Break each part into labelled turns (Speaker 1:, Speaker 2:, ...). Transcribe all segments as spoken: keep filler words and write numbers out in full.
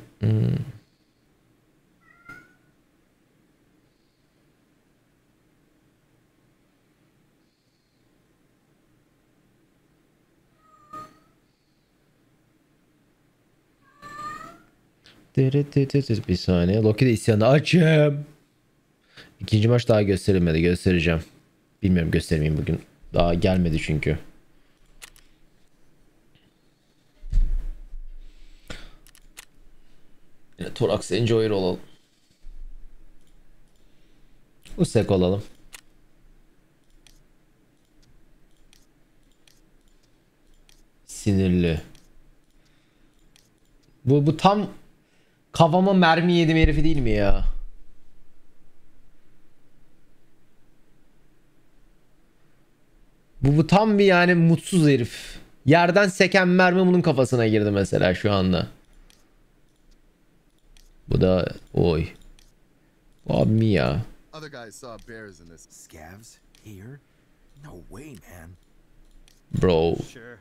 Speaker 1: Hmm. Bir saniye. Loki'de isyanı açım. İkinci maç daha gösterilmedi. Göstereceğim. Bilmiyorum göstermeyeyim bugün. Daha gelmedi çünkü. Yine Torax Enjoyer olalım. Usek olalım. Sinirli. Bu bu tam kafama mermi yedim herifi değil mi ya? Bu bu tam bir yani mutsuz herif. Yerden seken mermi bunun kafasına girdi mesela şu anda. Bu da oy. Bu abi mi ya?
Speaker 2: Other guys saw bears in this.
Speaker 3: Scavs here? No way, man.
Speaker 1: Bro.
Speaker 4: Sure.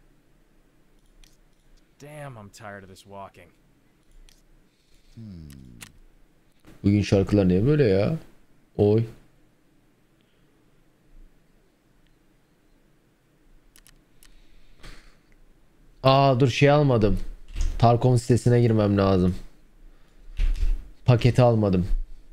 Speaker 4: Damn, I'm tired of this walking.
Speaker 1: Bugün şarkılar niye böyle ya? Oy. Aa dur şey almadım. Tarkon sitesine girmem lazım. Paketi almadım.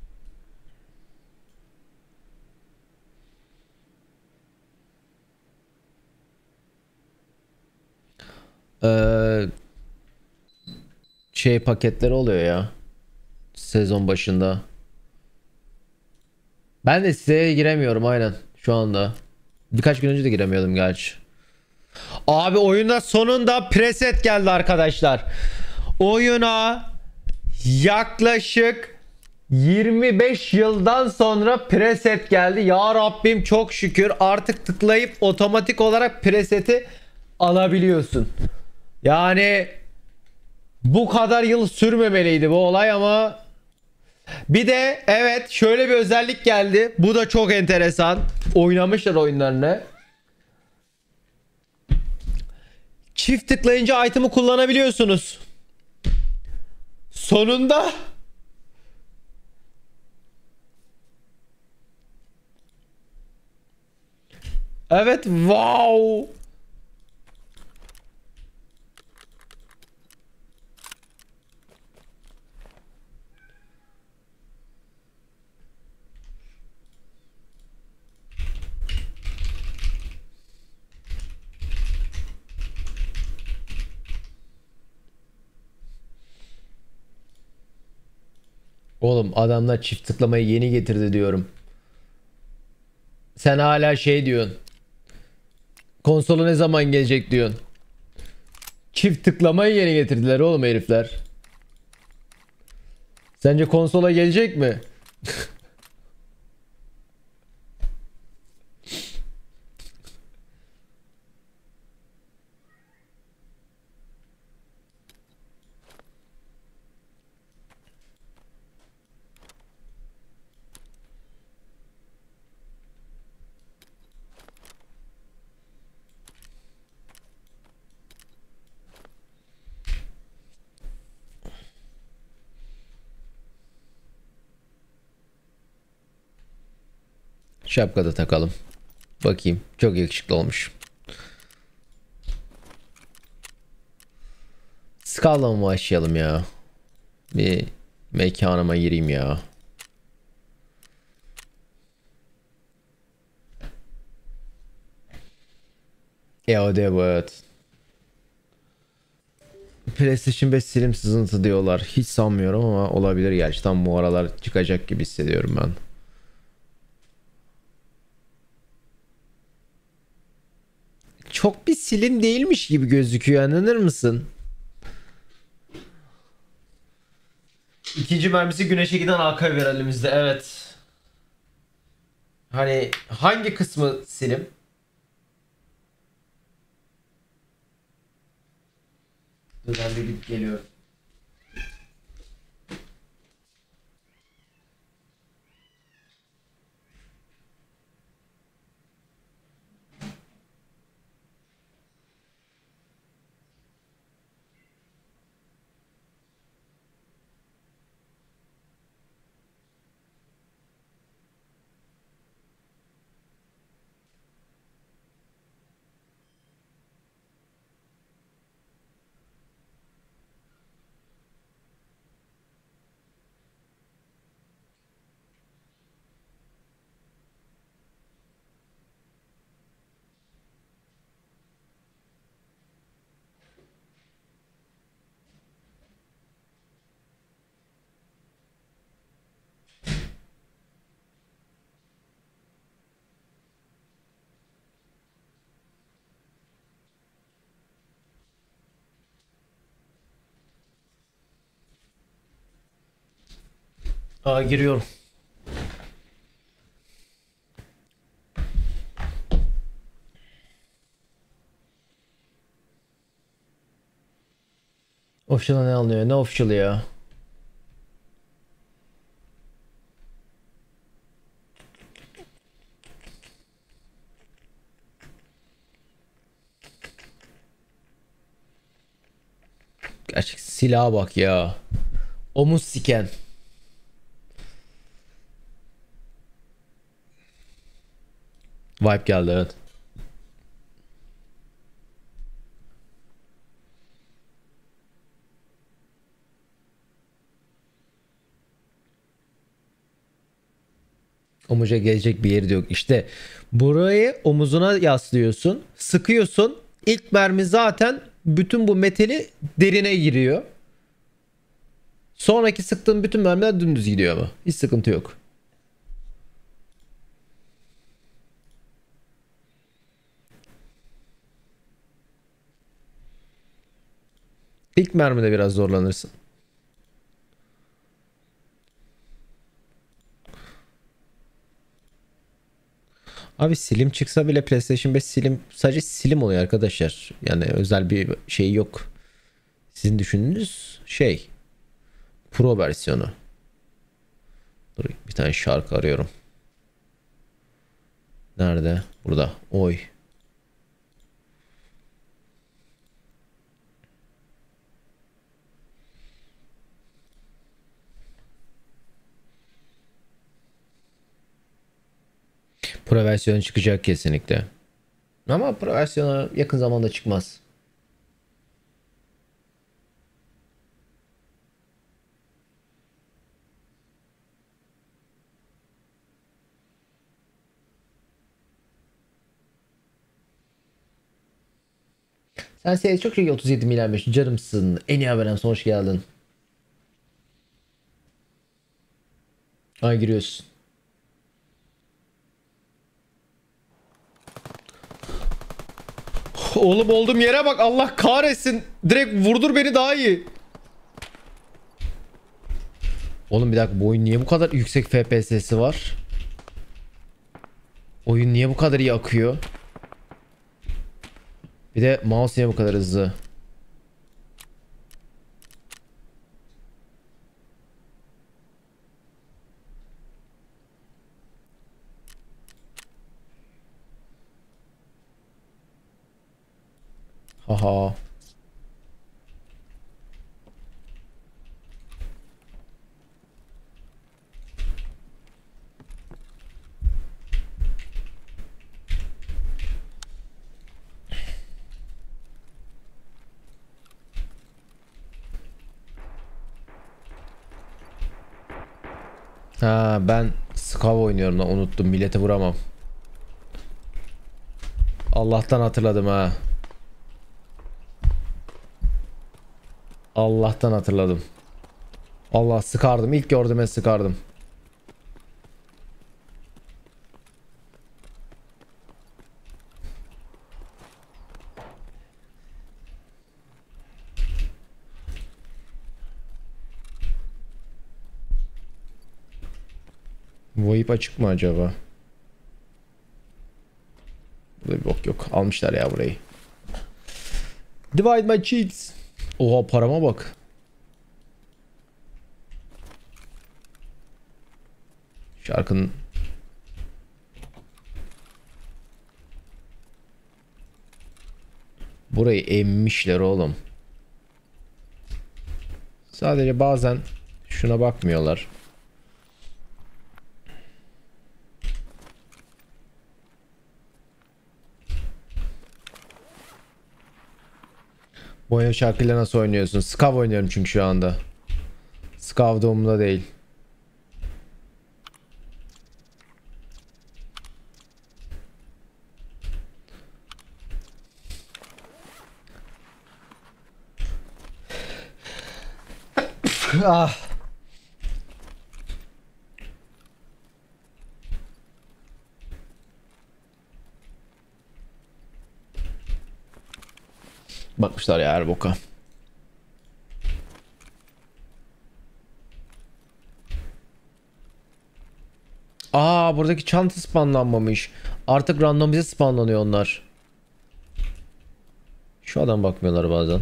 Speaker 1: Ee, şey paketleri oluyor ya. Sezon başında. Ben de siteye giremiyorum aynen şu anda. Birkaç gün önce de giremiyordum gerçi. Abi oyuna sonunda preset geldi arkadaşlar. Oyuna yaklaşık yirmi beş yıldan sonra preset geldi. Ya Rabbim çok şükür artık tıklayıp otomatik olarak preseti alabiliyorsun. Yani bu kadar yıl sürmemeliydi bu olay ama bir de evet şöyle bir özellik geldi. Bu da çok enteresan. Oynamışlar oyunlarını. Çift tıklayınca item'ı kullanabiliyorsunuz. Sonunda. Evet, wow. Oğlum adamlar çift tıklamayı yeni getirdi diyorum. Sen hala şey diyorsun. Konsolu ne zaman gelecek diyorsun. Çift tıklamayı yeni getirdiler oğlum herifler. Sence konsola gelecek mi? Şapka da takalım. Bakayım. Çok yakışıklı olmuş. Scala mı başlayalım ya? Bir mekanıma gireyim ya. Ya o da evet. PlayStation beş silim sızıntı diyorlar. Hiç sanmıyorum ama olabilir gerçi. Tam bu aralar çıkacak gibi hissediyorum ben. Çok bir silim değilmiş gibi gözüküyor. Anladın mısın? İkinci mermisi güneşe giden A K var elimizde. Evet. Hani hangi kısmı silim? Dur ben bir gidip geliyorum. Aa, giriyorum. Official'a ne alınıyor? Ne official ya? Gerçek silaha bak ya. Omuz siken. Vibe geldi, evet. Omuca gelecek bir yeri de yok. İşte burayı omuzuna yaslıyorsun. Sıkıyorsun. İlk mermi zaten bütün bu metali derine giriyor. Sonraki sıktığın bütün mermiler dümdüz gidiyor ama. Hiç sıkıntı yok. İlk mermide biraz zorlanırsın. Abi silim çıksa bile PlayStation beş silim sadece silim oluyor arkadaşlar. Yani özel bir şey yok. Sizin düşündüğünüz şey Pro versiyonu. Dur, bir tane şarkı arıyorum. Nerede? Burada. Oy. Pro versiyonu çıkacak kesinlikle. Ama Pro versiyonu yakın zamanda çıkmaz. Sen seyret çok iyi otuz yedi milyarmış canımsın. En iyi haberim, hoş geldin. Ay giriyorsun. Oğlum olduğum yere bak, Allah kahretsin. Direkt vurdur beni daha iyi. Oğlum bir dakika, bu oyun niye bu kadar yüksek F P S'si var? Oyun niye bu kadar iyi akıyor? Bir de mouse niye bu kadar hızlı? Haha. Ha, ben Skav oynuyorum lan, unuttum, millete vuramam. Allah'tan hatırladım ha. Allah'tan hatırladım. Allah, sıkardım. İlk gördüğüme sıkardım. VoIP açık mı acaba? Burada bir bok yok. Almışlar ya burayı. Divide my cheeks. Oha, parama bak. Şarkının burayı emmişler oğlum. Sadece bazen şuna bakmıyorlar. Bu oyun şarkıyla nasıl oynuyorsun? Skav oynuyorum çünkü şu anda. Skav doğumda değil. Ah. Bakmışlar ya her boka. Aa, buradaki çanta spawnlanmamış. Artık randomize spawnlanıyor onlar. Şu adam bakmıyorlar bazen.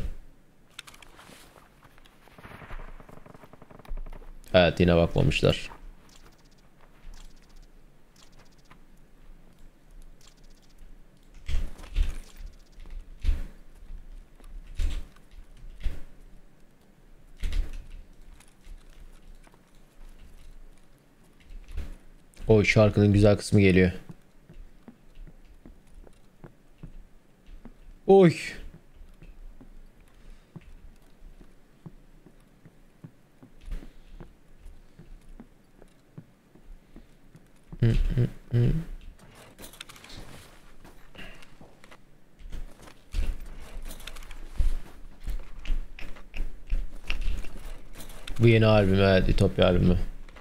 Speaker 1: Evet, yine bakmamışlar. O şarkının güzel kısmı geliyor. Oy. Hı, hı, hı. Bu yeni albüm, evet, Ütopya albümü.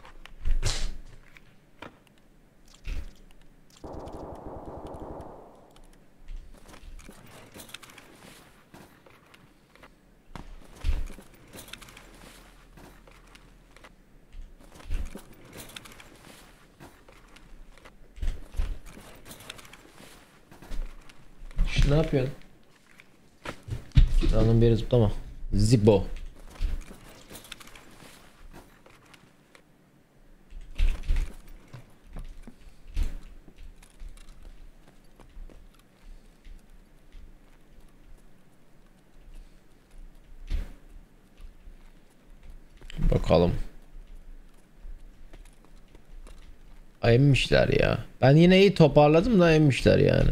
Speaker 1: Ne yapıyorsun? Random bir yere zıplama. Zibbo. Bakalım. Ay, emmişler ya. Ben yine iyi toparladım da emmişler yani.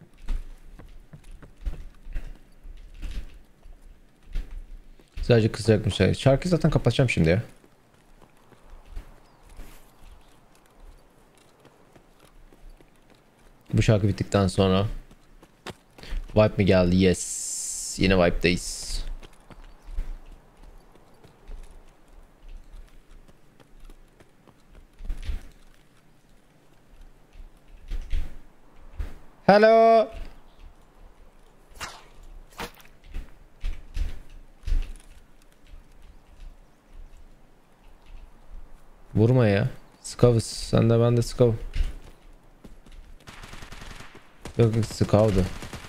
Speaker 1: Sadece kısarak müsait. Şarkıyı zaten kapatacağım şimdi ya. Bu şarkı bittikten sonra Vibe mi geldi? Yes. Yine Vibe'dayız. Hello. Vurma ya. Skavız. Sen de ben de skav. Yok, skavdı.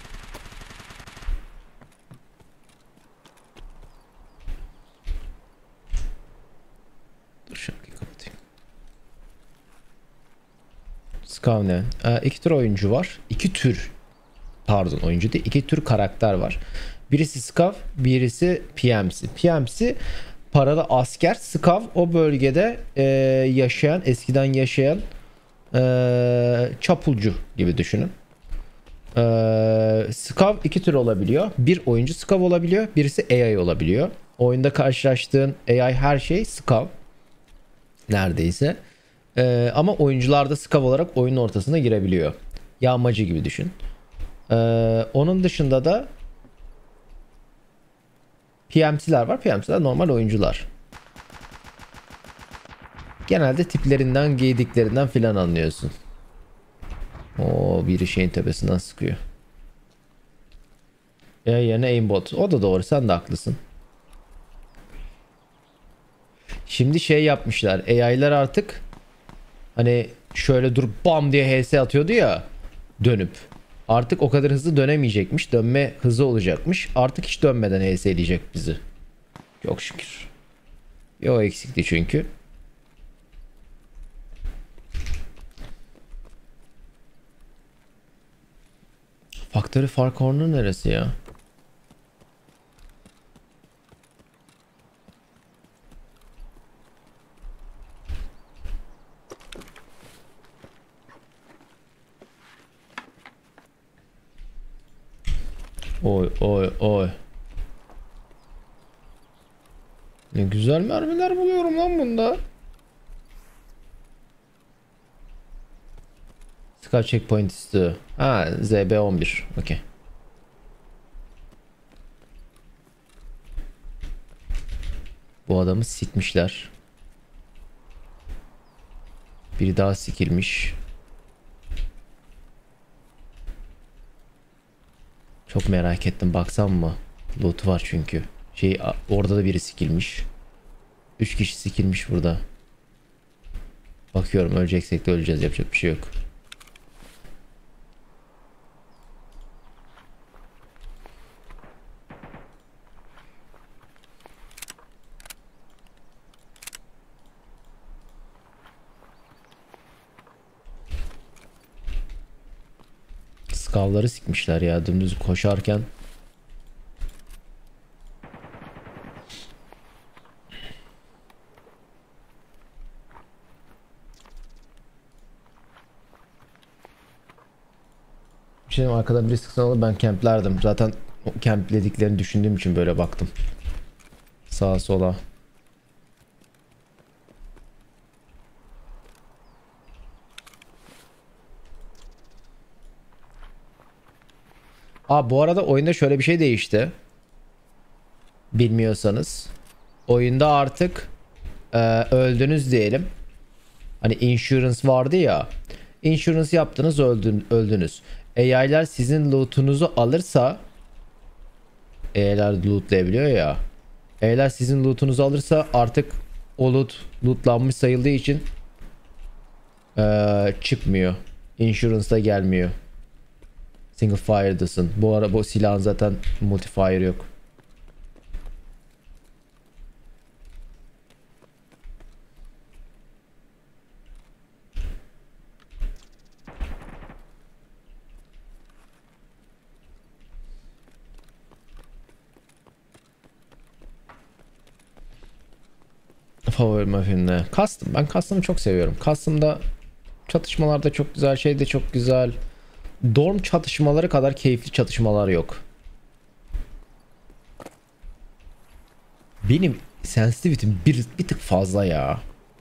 Speaker 1: Dur, şarkıyı kapatayım. Skav ne? Ee, iki tür oyuncu var. İki tür. Pardon, oyuncu değil. İki tür karakter var. Birisi skav, birisi P M C. P M C paralı asker. Skav o bölgede e, yaşayan, eskiden yaşayan e, çapulcu gibi düşünün. E, Skav iki tür olabiliyor. Bir oyuncu Skav olabiliyor. Birisi A I olabiliyor. Oyunda karşılaştığın A I her şey Skav. Neredeyse. E, ama oyuncular da Skav olarak oyunun ortasına girebiliyor. Yağmacı gibi düşün. E, onun dışında da P M C'ler var. P M C'ler normal oyuncular. Genelde tiplerinden, giydiklerinden filan anlıyorsun. Oo, biri şeyin tepesinden sıkıyor. Ya yerine aimbot. O da doğru. Sen de haklısın. Şimdi şey yapmışlar. A I'lar artık hani şöyle durup bam diye H S atıyordu ya, dönüp. Artık o kadar hızlı dönemeyecekmiş. Dönme hızı olacakmış. Artık hiç dönmeden H S edecek bizi. Çok şükür. Yo, eksikti çünkü. Factory Far Corner neresi ya? Oy oy oy. Ne güzel mermiler buluyorum lan bunda. Scar checkpoint istiyor. Ha, Z B on bir. Okey. Bu adamı sikmişler. Biri daha sikilmiş. Çok merak ettim, baksam mı? Loot var çünkü. Şey, orada da biri sikilmiş. Üç kişi sikilmiş burada. Bakıyorum, öleceksek de öleceğiz, yapacak bir şey yok. Skavları sikmişler ya dümdüz koşarken. Bir şey diyeyim, arkadan biri sıksan olur, ben kemplerdim. Zaten o kemplediklerini düşündüğüm için böyle baktım. Sağa sola. Aa, bu arada oyunda şöyle bir şey değişti. Bilmiyorsanız. Oyunda artık e, öldünüz diyelim. Hani insurance vardı ya. Insurance yaptınız, öldün, öldünüz. A I'lar sizin loot'unuzu alırsa, A I'lar lootlayabiliyor ya. A I'lar sizin loot'unuzu alırsa artık o loot lootlanmış sayıldığı için e, çıkmıyor. Insurance'da gelmiyor. Single fire'dasın. Bu ara bu silahın zaten multifire yok. Favori mafim ne? Custom. Ben Custom'ı çok seviyorum. Custom'da çatışmalar da çok güzel, şey de çok güzel. Dorm çatışmaları kadar keyifli çatışmalar yok. Benim sensitivity'm bir, bir tık fazla ya.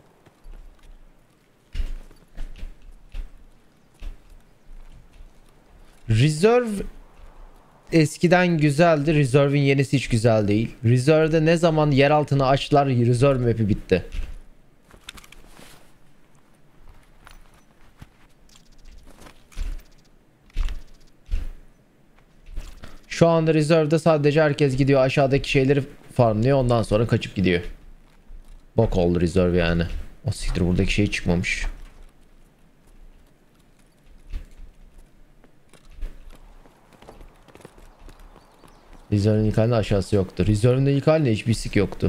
Speaker 1: Reserve eskiden güzeldi. Reserve'in yenisi hiç güzel değil. Reserve'de ne zaman yer altını açtılar, Reserve map'i bitti. Şu anda Reserve'de sadece herkes gidiyor aşağıdaki şeyleri farmlıyor, ondan sonra kaçıp gidiyor. Bok oldu Reserve yani. O siktir, buradaki şey çıkmamış. Reserve'in ilk halinde aşağısı yoktu. Reserve'in ilk halinde hiçbir sik yoktu.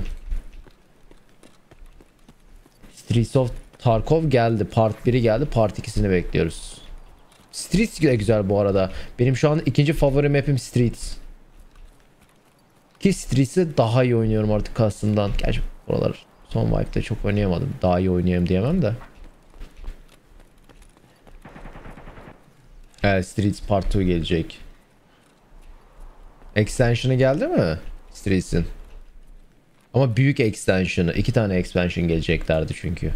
Speaker 1: Streets of Tarkov geldi. Part biri geldi. Part ikisini bekliyoruz. Streets de güzel bu arada. Benim şu an ikinci favori map'im Streets. Ki Streets'i daha iyi oynuyorum artık aslında. Gerçi oralar son wipe'de çok oynayamadım. Daha iyi oynayayım diyemem de. Evet, Streets Part iki gelecek. Extension'ı geldi mi Streets'in? Ama büyük extension'ı. İki tane expansion geleceklerdi çünkü.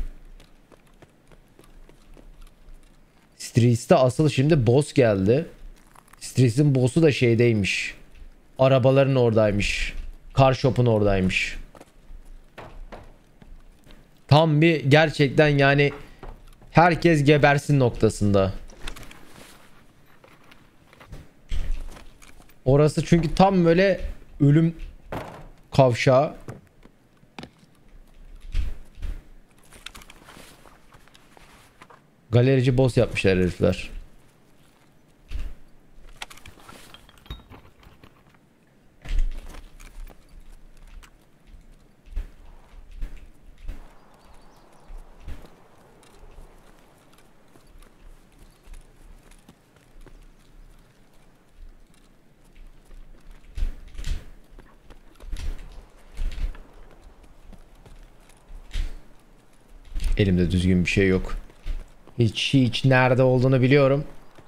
Speaker 1: Streets'te asıl şimdi boss geldi. Streets'in boss'u da şeydeymiş. Arabaların oradaymış. Car shop'un oradaymış. Tam bir gerçekten yani herkes gebersin noktasında. Orası çünkü tam böyle ölüm kavşağı. Galerici boss yapmışlar herifler. Elimde düzgün bir şey yok. Hiç hiç nerede olduğunu biliyorum.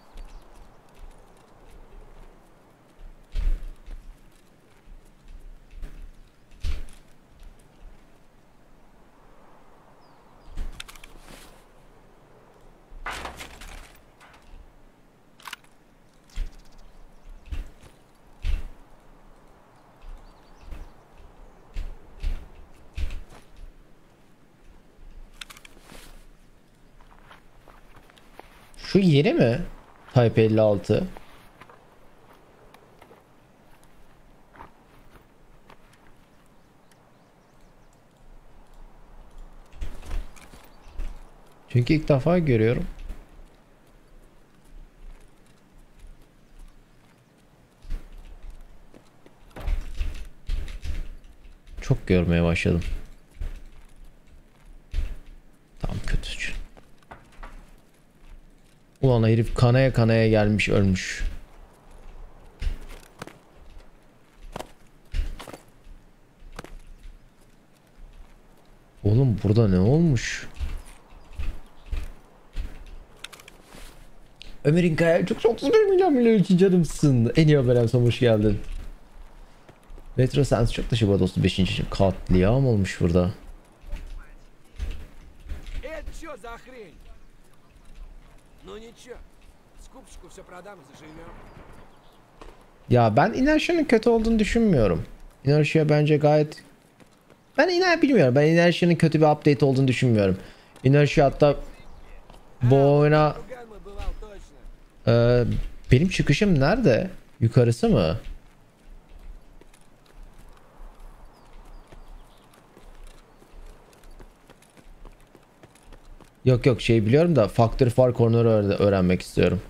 Speaker 1: Şu yeri mi? Type elli altı. Çünkü ilk defa görüyorum. Çok görmeye başladım. Tam kötü. Ulan herif kanaya kanaya gelmiş ölmüş. Oğlum burada ne olmuş? Ömer'in Kaya çok çok otuz bir milyon milyon için canımsın. En iyi haber son hoş geldin. Retro Sense çok dışı bu otuz beşinci katliam olmuş burada.
Speaker 5: Это что за хрень? Ну ничего, скупщику все продам и заживем.
Speaker 1: Ya ben Inertia'nın kötü olduğunu düşünmüyorum. Inertia bence gayet... Ben iner bilmiyorum. Ben Inertia'nın kötü bir update olduğunu düşünmüyorum. Inertia hatta bu oyuna...
Speaker 5: Друган мой бывал точно.
Speaker 1: Ee, benim çıkışım nerede? Yukarısı mı? Yok yok şey biliyorum da Factory Far Corner'ı öğre- öğrenmek istiyorum.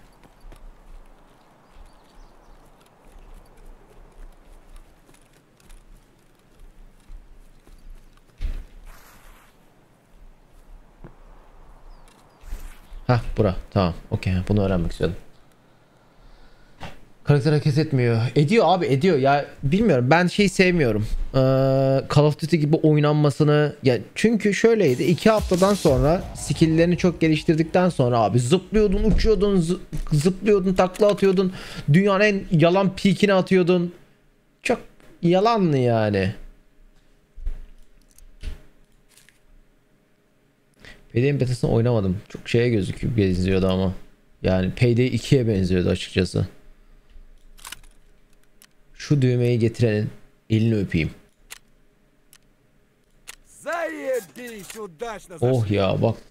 Speaker 1: Hah bura tamam okey bunu öğrenmek istedim. Karakter hareket etmiyor. Ediyor abi ediyor ya bilmiyorum ben şey sevmiyorum. Ee, Call of Duty gibi oynanmasını ya çünkü şöyleydi iki haftadan sonra skill'lerini çok geliştirdikten sonra abi zıplıyordun uçuyordun zı- zıplıyordun takla atıyordun dünyanın en yalan peak'ini atıyordun çok yalanlı yani. Payday'in betasını oynamadım çok şeye gözüküyor benziyordu ama yani Payday ikiye benziyordu açıkçası. Şu düğmeyi getirenin elini öpeyim.
Speaker 5: Заебись, удачно
Speaker 1: Oh
Speaker 5: зашли.
Speaker 1: ya bak.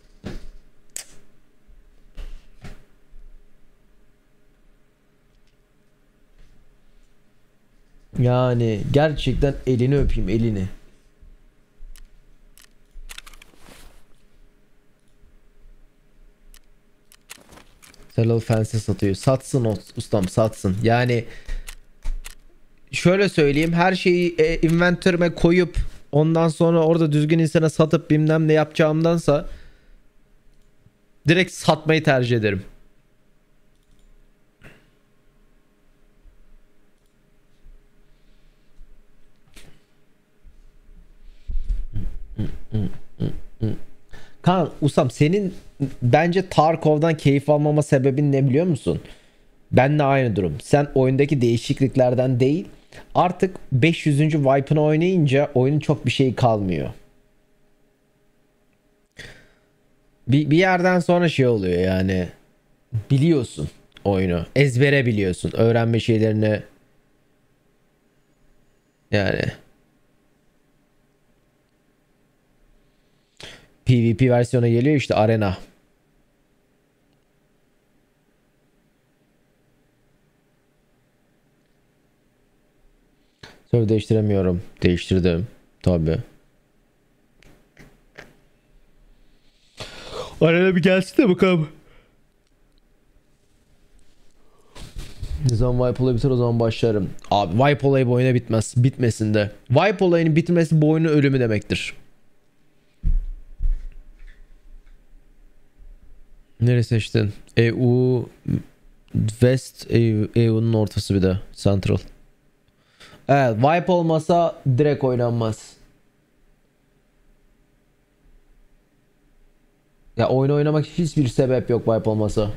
Speaker 1: Yani gerçekten elini öpeyim elini. Celal Fence'e satıyor. Satsın o ustam satsın. Yani şöyle söyleyeyim her şeyi e, inventörüme koyup ondan sonra orada düzgün insana satıp bilmem ne yapacağımdansa direkt satmayı tercih ederim. Kaan Usam senin bence Tarkov'dan keyif almama sebebin ne biliyor musun? Benle aynı durum. Sen oyundaki değişikliklerden değil artık beş yüzüncü wipe'ını oynayınca oyunun çok bir şeyi kalmıyor. Bir, bir yerden sonra şey oluyor yani biliyorsun oyunu ezbere biliyorsun öğrenme şeylerini yani PvP versiyona geliyor işte arena. Server değiştiremiyorum. Değiştirdim. Tabi. Arena bir gelsin de bakalım. Ne zaman wipe olayı biter o zaman başlarım. Abi wipe olayı bu oyuna bitmez. Bitmesin de. Wipe olayının bitmesi bu oyunun ölümü demektir. Neresi seçtin? E U West E U'nun ortası bir de. Central. Evet, wipe olmasa direkt oynanmaz. Ya oyun oynamak hiçbir sebep yok wipe olmasa.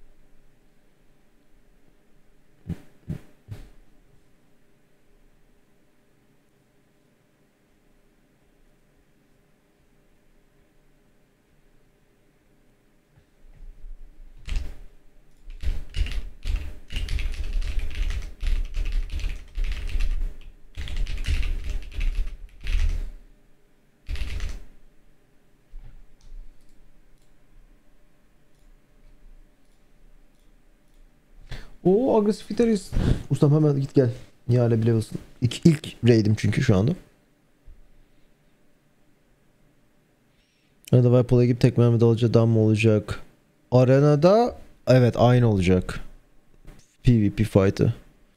Speaker 1: O agresif gitarist. Ustam hemen git gel. Nihale bile basın. İlk, ilk raid'im çünkü şu anda. Arada Vipeol'a gibi tek mermi dalıcı dam mı olacak? Arenada evet aynı olacak. PvP fight'ı.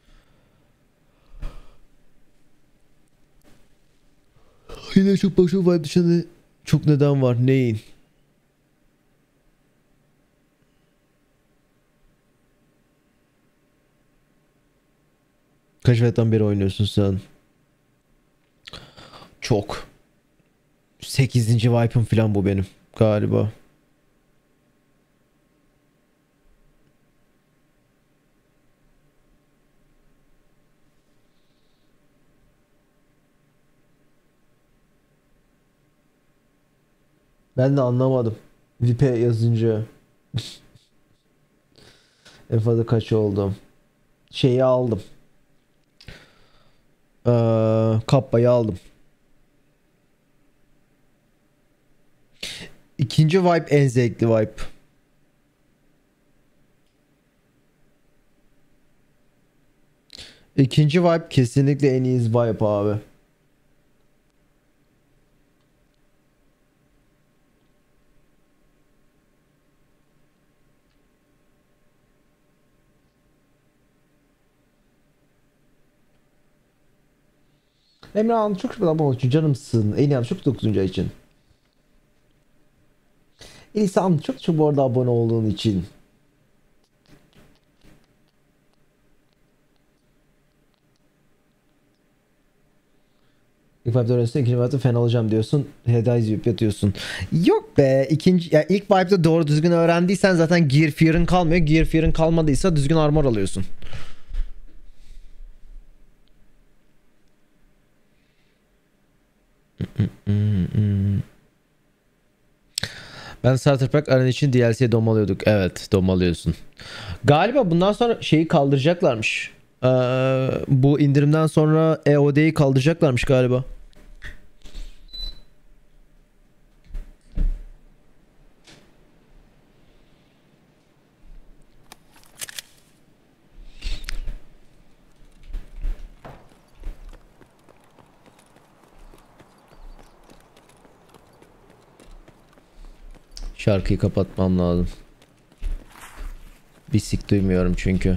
Speaker 1: Yine çok bak şu vibe dışında çok neden var. Neyin? Kaç fight'tan beri oynuyorsun sen? Çok. sekizinci wipe'ım falan bu benim galiba. Ben de anlamadım. V I P yazınca. En fazla kaç oldum? Şeyi aldım. Ee, Kappa'yı aldım. İkinci vibe en zevkli vibe. İkinci vibe kesinlikle en iyi vibe abi. Emre Hanım çok şükür abone olsun canımsın. Eylem çok dokuzuncu ay için. Elisa Hanım çok çok bu arada abone olduğun için. İlk vibe'da öğrenirsin, ikinci vibe'da fena olacağım diyorsun. Heda izleyip yatıyorsun. Yok be, ikinci, yani ilk vibe'da doğru düzgün öğrendiysen zaten Gear Fear'ın kalmıyor. Gear Fear'ın kalmadıysa düzgün armor alıyorsun. Ben Starter Pack Arena için D L C'ye domalıyorduk. Evet, domalıyorsun. Galiba bundan sonra şeyi kaldıracaklarmış. Ee, bu indirimden sonra E O D'yi kaldıracaklarmış galiba. Şarkıyı kapatmam lazım. Bir sik duymuyorum çünkü.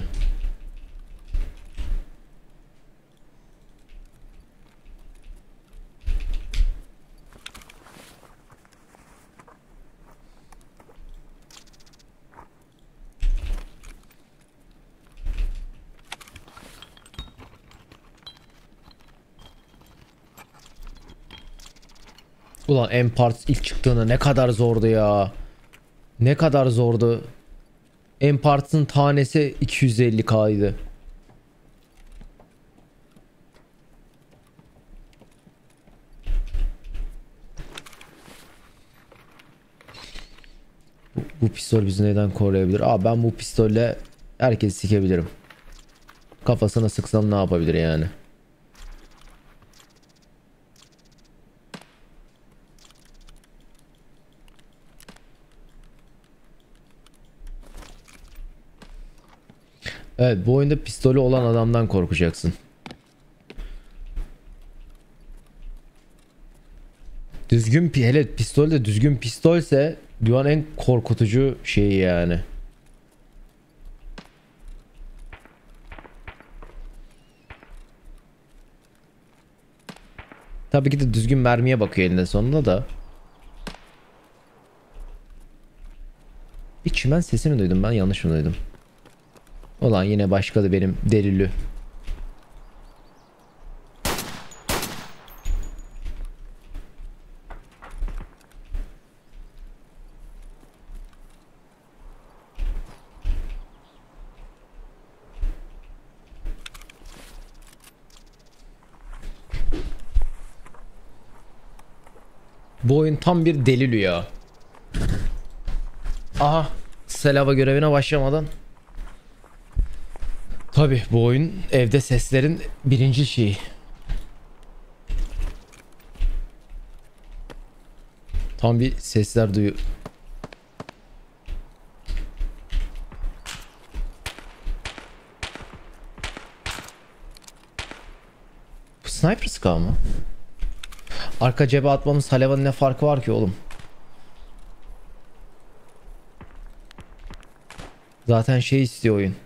Speaker 1: Ulan M-Parts ilk çıktığında ne kadar zordu ya. Ne kadar zordu. M-Parts'ın tanesi iki yüz elli K'ydı. Bu, bu pistol bizi neden koruyabilir? Aa, ben bu pistolle herkesi sikebilirim. Kafasına sıksam ne yapabilir yani? Evet, bu oyunda pistolü olan adamdan korkacaksın. Düzgün hele pistol de düzgün pistolse dünyanın en korkutucu şeyi yani. Tabii ki de düzgün mermiye bakıyor elinde sonunda da. Bir çimen sesi mi duydum ben, yanlış mı duydum? Ulan yine başkadı benim delilü. Bu oyun tam bir delilü ya. Aha, Selava görevine başlamadan. Tabi bu oyun evde seslerin birinci şeyi. Tam bir sesler duyuyor. Bu sniper scar mı? Arka cebe atmamız Haleva'nın ne farkı var ki oğlum? Zaten şey istiyor oyun.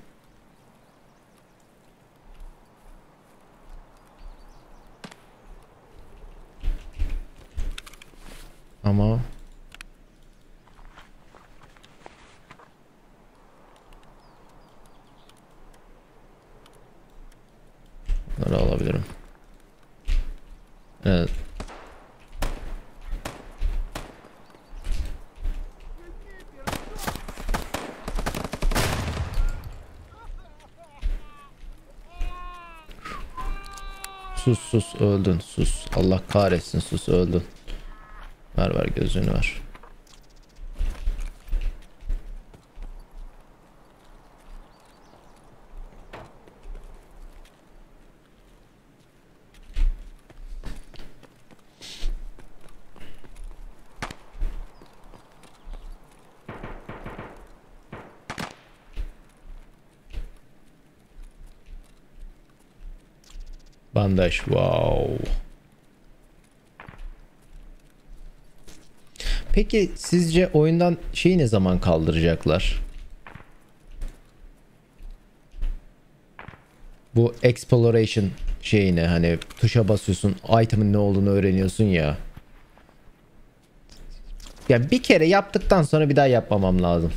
Speaker 1: Ama bunları alabilirim. Evet. Sus sus öldün sus. Allah kahretsin sus öldün. Ver ver gözünü ver. Bandaj wow. Peki sizce oyundan şeyi ne zaman kaldıracaklar? Bu exploration şeyine hani tuşa basıyorsun, item'ın ne olduğunu öğreniyorsun ya. Yani bir kere yaptıktan sonra bir daha yapmamam lazım.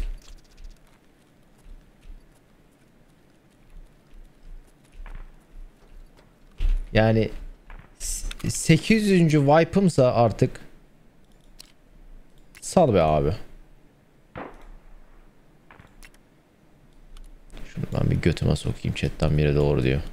Speaker 1: Yani sekiz yüzüncü wipe'ımsa artık sal be abi. Şunu ben bir götüme sokayım, chatten biri doğru diyor.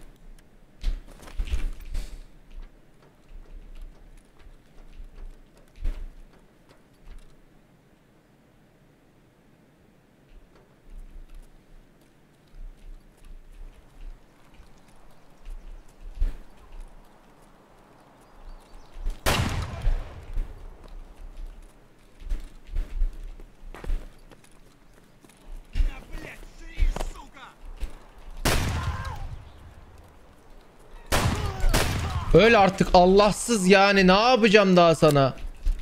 Speaker 1: Öyle artık Allahsız yani, ne yapacağım daha sana?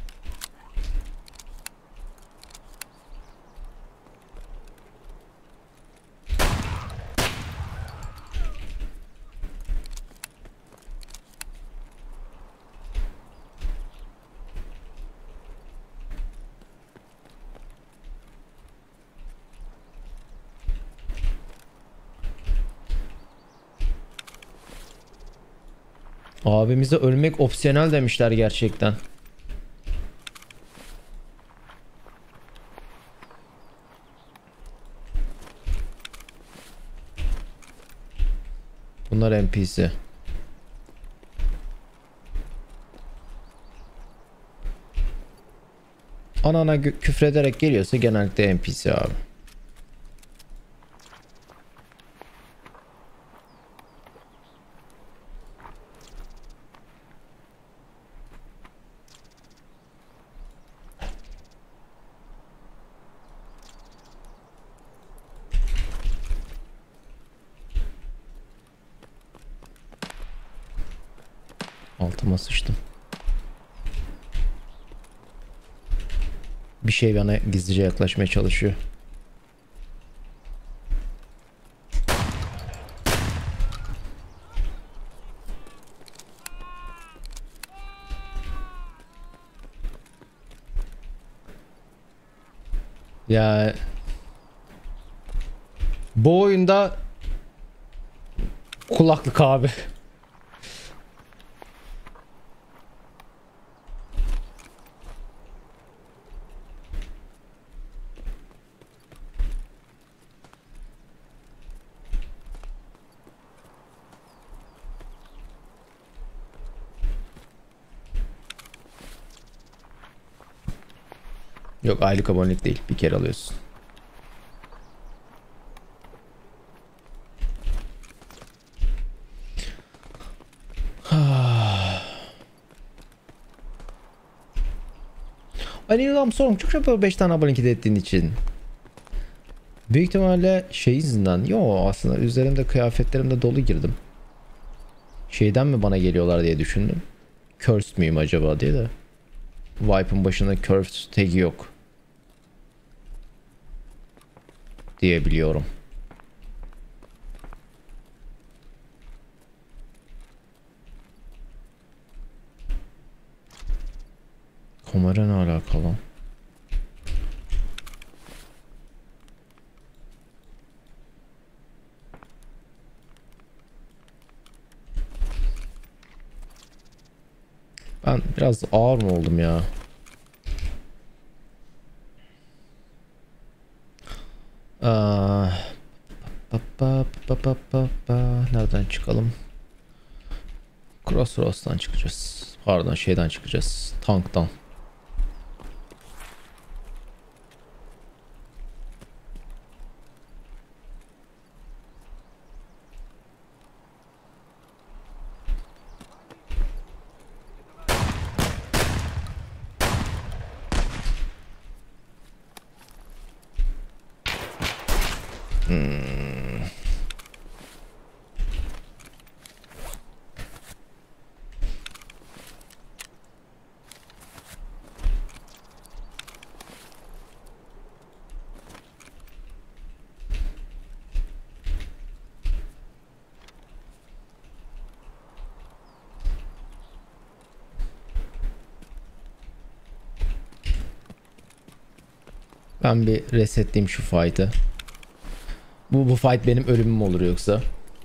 Speaker 1: Abimize ölmek opsiyonel demişler gerçekten. Bunlar N P C. Anana küfrederek geliyorsa genellikle N P C abi. Altıma sıçtım. Bir şey bana gizlice yaklaşmaya çalışıyor. Ya bu oyunda kulaklık abi. Yok, aylık abonelik değil. Bir kere alıyorsun. Aleyküm sorun. Çok çok beş tane abonelik ettiğin için. Büyük ihtimalle şey yüzünden. Yo, aslında üzerimde kıyafetlerimde dolu girdim. Şeyden mi bana geliyorlar diye düşündüm. Cursed müyüm acaba diye de. Wipe'ın başında Cursed tag'i yok. diye biliyorum. Kamera ne alakalı? Ben biraz ağır mı oldum ya? Aa, pa, pa, pa, pa, pa, pa. Nereden çıkalım? Crossroads'tan çıkacağız. Pardon, şeyden çıkacağız. Tanktan. Hmm. Ben bir resetleyeyim şu fight'ı. Bu bu fight benim ölümüm olur yoksa.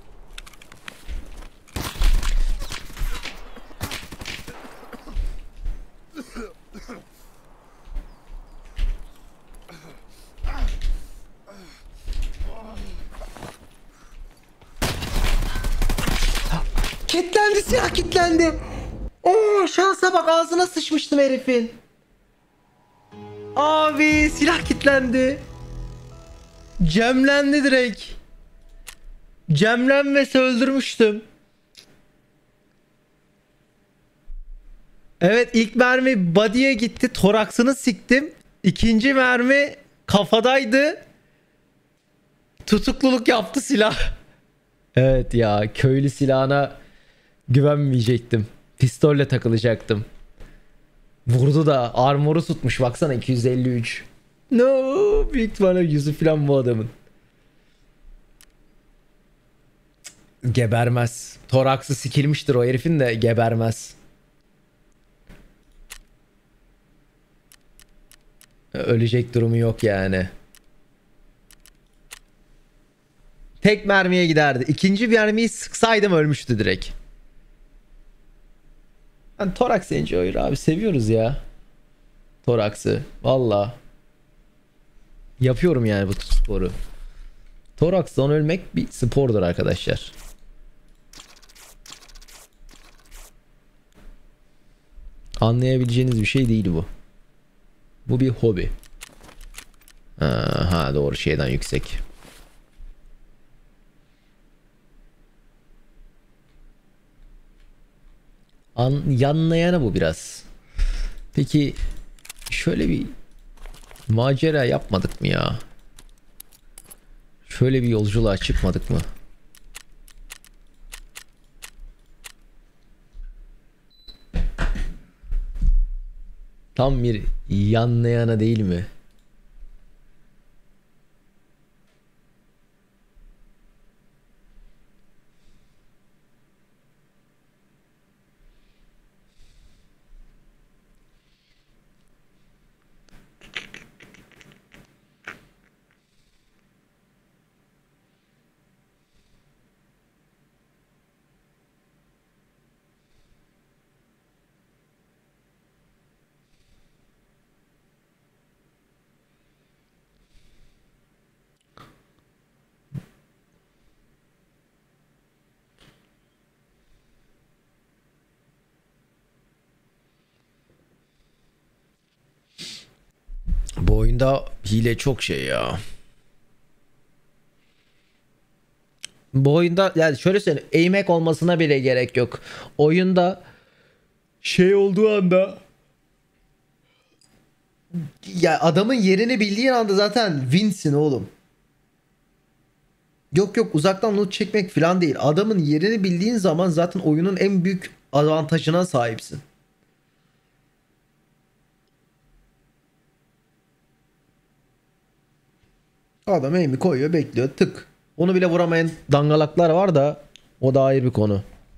Speaker 1: Kitlendi, silah kitlendi. Oo, şansa bak, ağzına sıçmıştım herifin. Abi silah kitlendi. Cemlendi direkt. Cemlenmese öldürmüştüm. Evet, ilk mermi body'ye gitti. Toraksını siktim. İkinci mermi kafadaydı. Tutukluluk yaptı silah. Evet ya, köylü silahına güvenmeyecektim. Pistolle takılacaktım. Vurdu da armoru tutmuş, baksana iki yüz elli üç. No, büyük ihtimalle yüzü falan bu adamın. Gebermez. Toraksı sikilmiştir o herifin de gebermez. Ölecek durumu yok yani. Tek mermiye giderdi. İkinci mermiyi sıksaydım ölmüştü direkt. Ben Toraks Enjoyer abi, seviyoruz ya. Toraks'ı. Valla. Yapıyorum yani bu sporu. Toraks'tan ölmek bir spordur arkadaşlar. Anlayabileceğiniz bir şey değil bu. Bu bir hobi. Ha, ha doğru, şeyden yüksek. An, yanlayana bu biraz. Peki şöyle bir macera yapmadık mı ya? Şöyle bir yolculuğa çıkmadık mı? Tam bir yanlayana değil mi? Bu oyunda hile çok şey ya. Bu oyunda yani şöyle söyleyeyim, aim hack olmasına bile gerek yok. Oyunda şey olduğu anda, ya adamın yerini bildiğin anda zaten winsin oğlum. Yok yok, uzaktan loot çekmek falan değil. Adamın yerini bildiğin zaman zaten oyunun en büyük avantajına sahipsin. Adam aim'i koyuyor, bekliyor, tık. Onu bile vuramayan dangalaklar var da o da ayrı bir konu.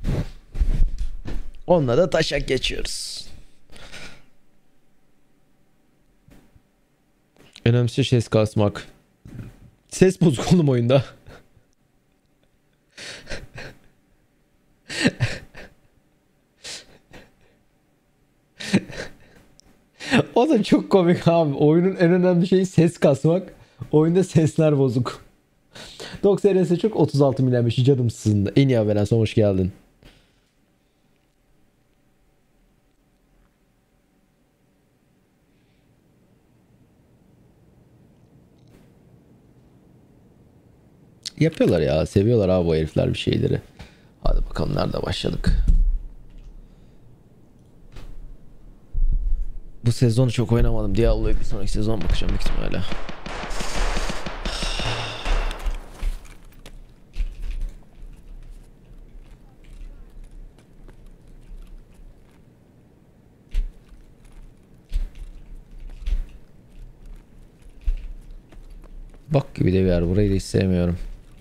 Speaker 1: Onunla da taşak geçiyoruz. Önemlisi ses kasmak. Ses bozuk oğlum oyunda. O da çok komik abi. Oyunun en önemli şeyi ses kasmak. Oyunda sesler bozuk. doksan S çok otuz altı milyonmuş canımsın. En iyi haber son hoş geldin. Yapıyorlar ya. Seviyorlar abi bu herifler bir şeyleri. Hadi bakalım nerede başladık. Bu sezonu çok oynamadım. Diablo'ya bir sonraki sezon bakacağım büyük ihtimalle. Bak gibi de bir yer. Burayı da hiç sevmiyorum.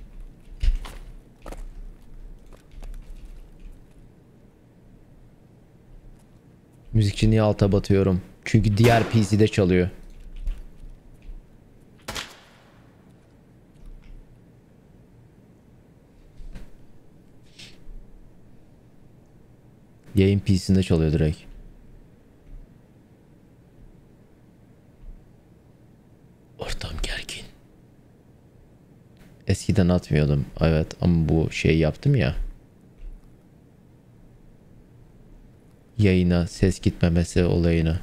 Speaker 1: Müzikçi niye alta batıyorum? Çünkü diğer P C'de çalıyor. Yayın P C'sinde çalıyor direkt. Ortam gergin. Eskiden atmıyordum. Evet ama bu şey yaptım ya. Yayına ses gitmemesi olayına.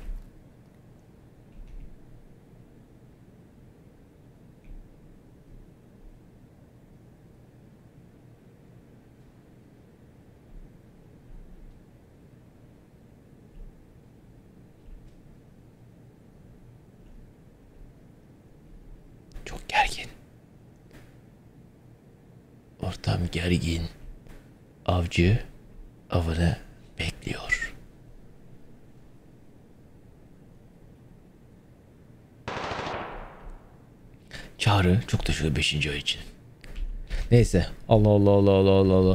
Speaker 1: Çok gergin. Ortam gergin. Avcı avını bekliyor. Çağrı çok da şöyle beşinci ay için. Neyse. Allah Allah Allah Allah Allah Allah.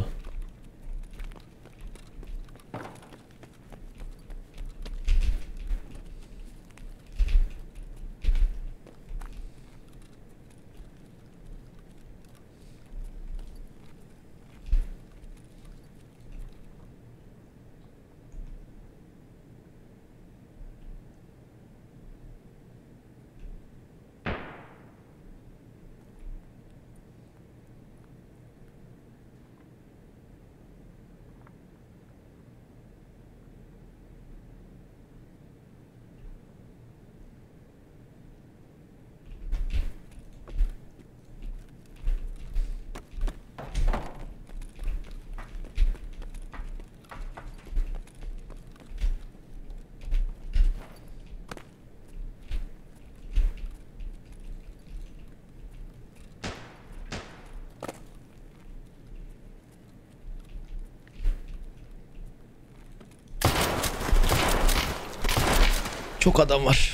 Speaker 1: Çok adam var.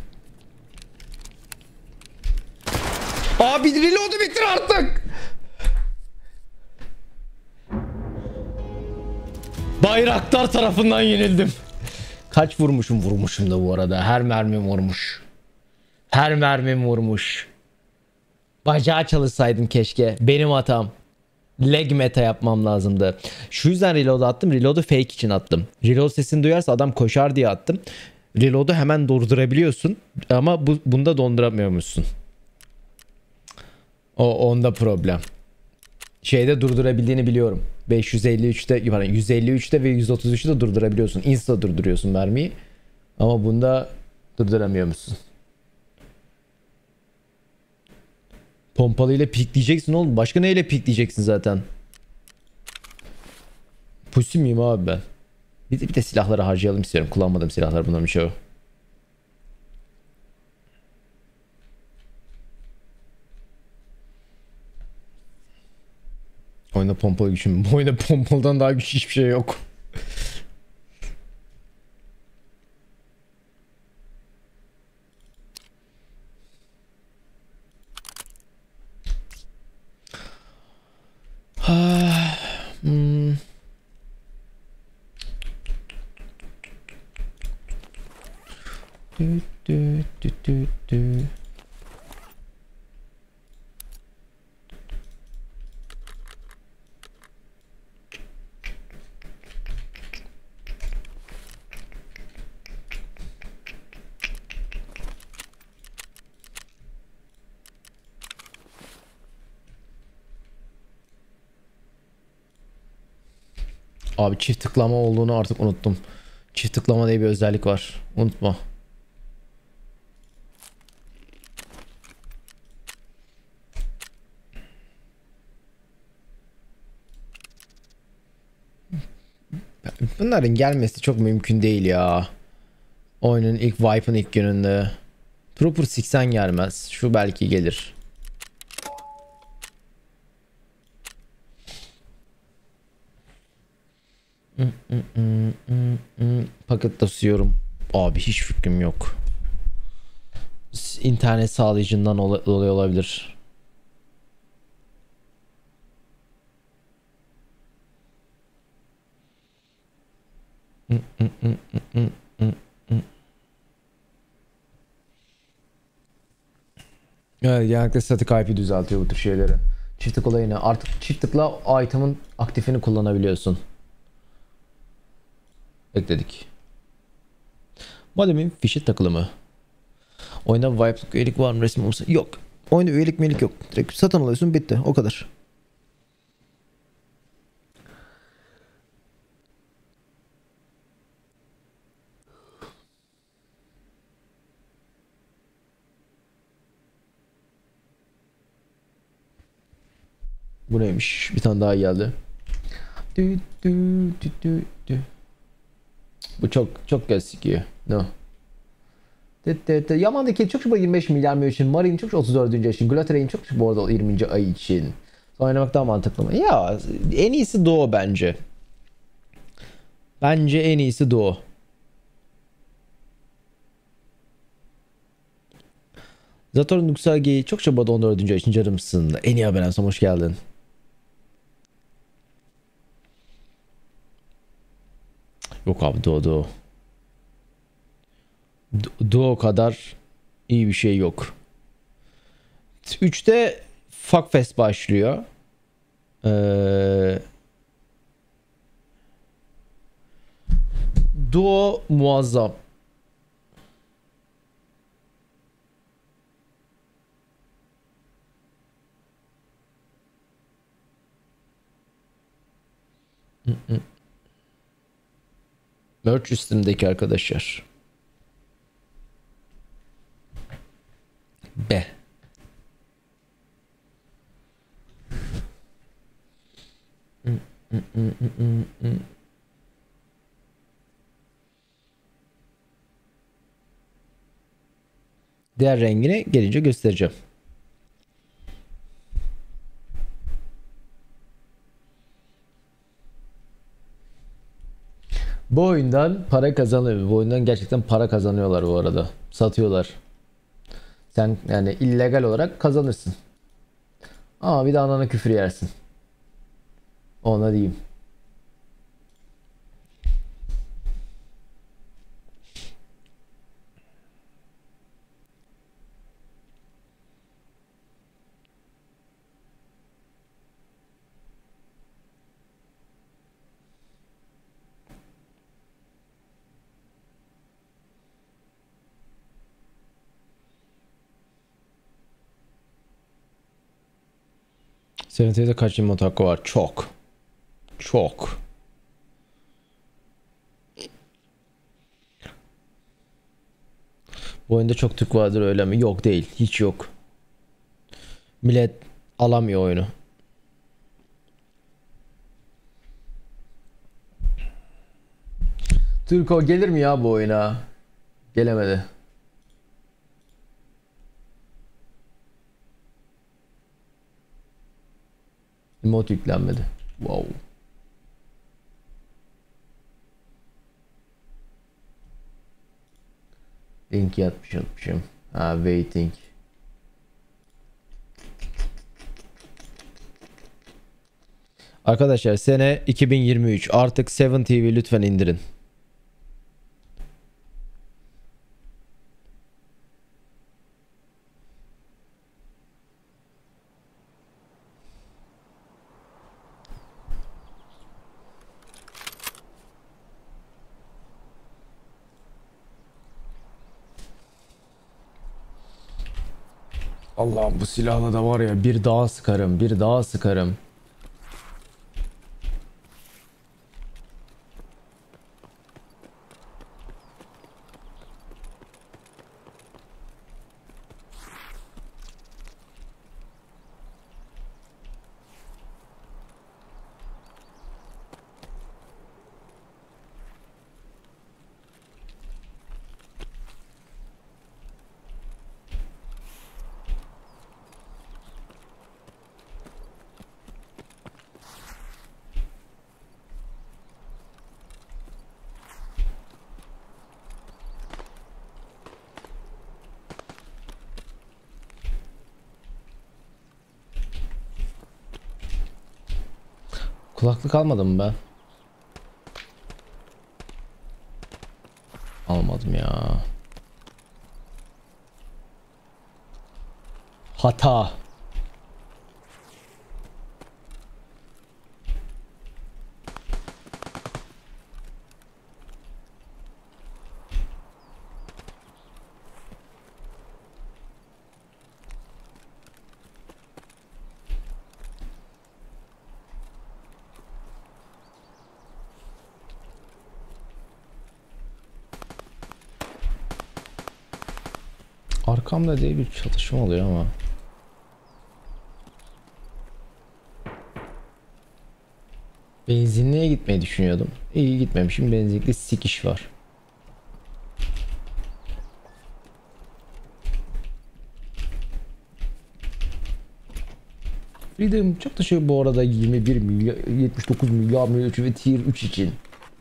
Speaker 1: Abi reload'u bitir artık. Bayraktar tarafından yenildim. Kaç vurmuşum vurmuşum da bu arada. Her mermim vurmuş. Her mermim vurmuş. Bacağı çalışsaydım keşke. Benim hatam. Leg meta yapmam lazımdı. Şu yüzden reload attım. Reload'u fake için attım. Reload sesini duyarsa adam koşar diye attım. Reload'u hemen durdurabiliyorsun. Ama bu, bunda donduramıyormuşsun. O onda problem. Şeyde durdurabildiğini biliyorum. beş yüz elli üçte yüz elli üçte ve yüz otuz üçte durdurabiliyorsun. Insta durduruyorsun mermiyi. Ama bunda durduramıyormuşsun. Pompalıyla pikleyeceksin oğlum. Başka neyle pikleyeceksin zaten? Pussy miyim abi ben? Bir de, bir de silahları harcayalım istiyorum. Kullanmadığım silahlar bunların çoğu. Oyunda pompalı güçüm. Bu oyunda pompalıdan daha güçlü hiçbir şey yok. Hmm. Dü, dü, dü, dü, dü. Abi çift tıklama olduğunu artık unuttum. Çift tıklama diye bir özellik var. Unutma. Bunların gelmesi çok mümkün değil ya. Oyunun ilk wipe'ın ilk gününde. Trooper seksen gelmez. Şu belki gelir. Paket tasıyorum. Abi hiç fikrim yok. İnternet sağlayıcından dolayı olabilir. Evet, genellikle statik I P düzeltiyor bu tür şeyleri. Çift tık olayını artık çift tıkla item'ın aktifini kullanabiliyorsun. Ekledik. Modemin fişi takılı mı? Oyunda Vibe'lık üyelik var mı, resim olsa? Yok. Oyunda üyelik melik yok. Direkt satın alıyorsun, bitti. O kadar. Bu neymiş? Bir tane daha geldi. Dü, dü, dü, dü, dü. Bu çok çok gözüküyor. No. Yaman'daki çok şubat yirmi beş milyar mı için, Marin çok otuz dördüncü yaşın, Glateray'in çok bu arada yirminci ay için. Oynamak daha mantıklı mı? Ya en iyisi Doğu bence. Bence en iyisi Doğu. Zator Nuksage'yi çok şubat on dördüncü ay için canımsın. En iyi haber hoş geldin. Yok abi Doğu Doğu. Doğu kadar iyi bir şey yok. üçte Fuckfest başlıyor. Ee, Doğu muazzam. Merch üstümdeki arkadaşlar. Be. Diğer rengini gelince göstereceğim. Bu oyundan para kazanıyor. Bu oyundan gerçekten para kazanıyorlar bu arada. Satıyorlar. Sen yani illegal olarak kazanırsın. Ama bir de anana küfür yersin. Ona diyeyim. Senin teyze kaç yıl hakkı var? Çok. Çok. Bu oyunda çok Türk vardır öyle mi? Yok değil. Hiç yok. Millet alamıyor oyunu. Türko gelir mi ya bu oyuna? Gelemedi. Emote yüklenmedi. Wow. Link yatmış atmışım. Ha waiting. Arkadaşlar sene iki bin yirmi üç. Artık seven T V lütfen indirin. Allah'ım bu silahla da var ya, bir daha sıkarım, bir daha sıkarım. Kulaklık almadım mı ben? Almadım ya. Hata. Arkamda diye bir çatışma oluyor ama. Benzinliğe gitmeyi düşünüyordum. İyi gitmemişim. Benzinlikte sikiş var. Freedom çok da şey bu arada, yirmi bir milyar yetmiş dokuz milyar milyar ve tier üç için.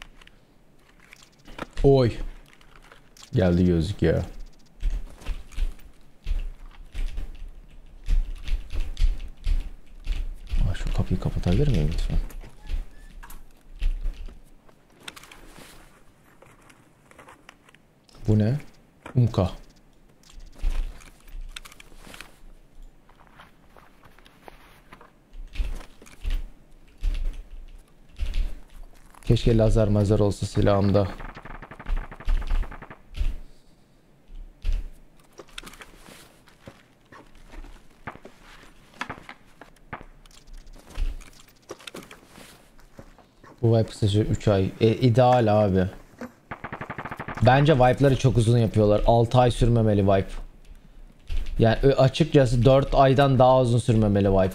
Speaker 1: Oy. Geldi gözlük ya. Şu kapıyı kapatabilir miyim lütfen? Bu ne? Umka. Keşke lazer mazer olsa silahımda. Bu wipe kısaca üç ay. E, ideal abi. Bence wipe'ları çok uzun yapıyorlar. altı ay sürmemeli wipe. Yani açıkçası dört aydan daha uzun sürmemeli wipe.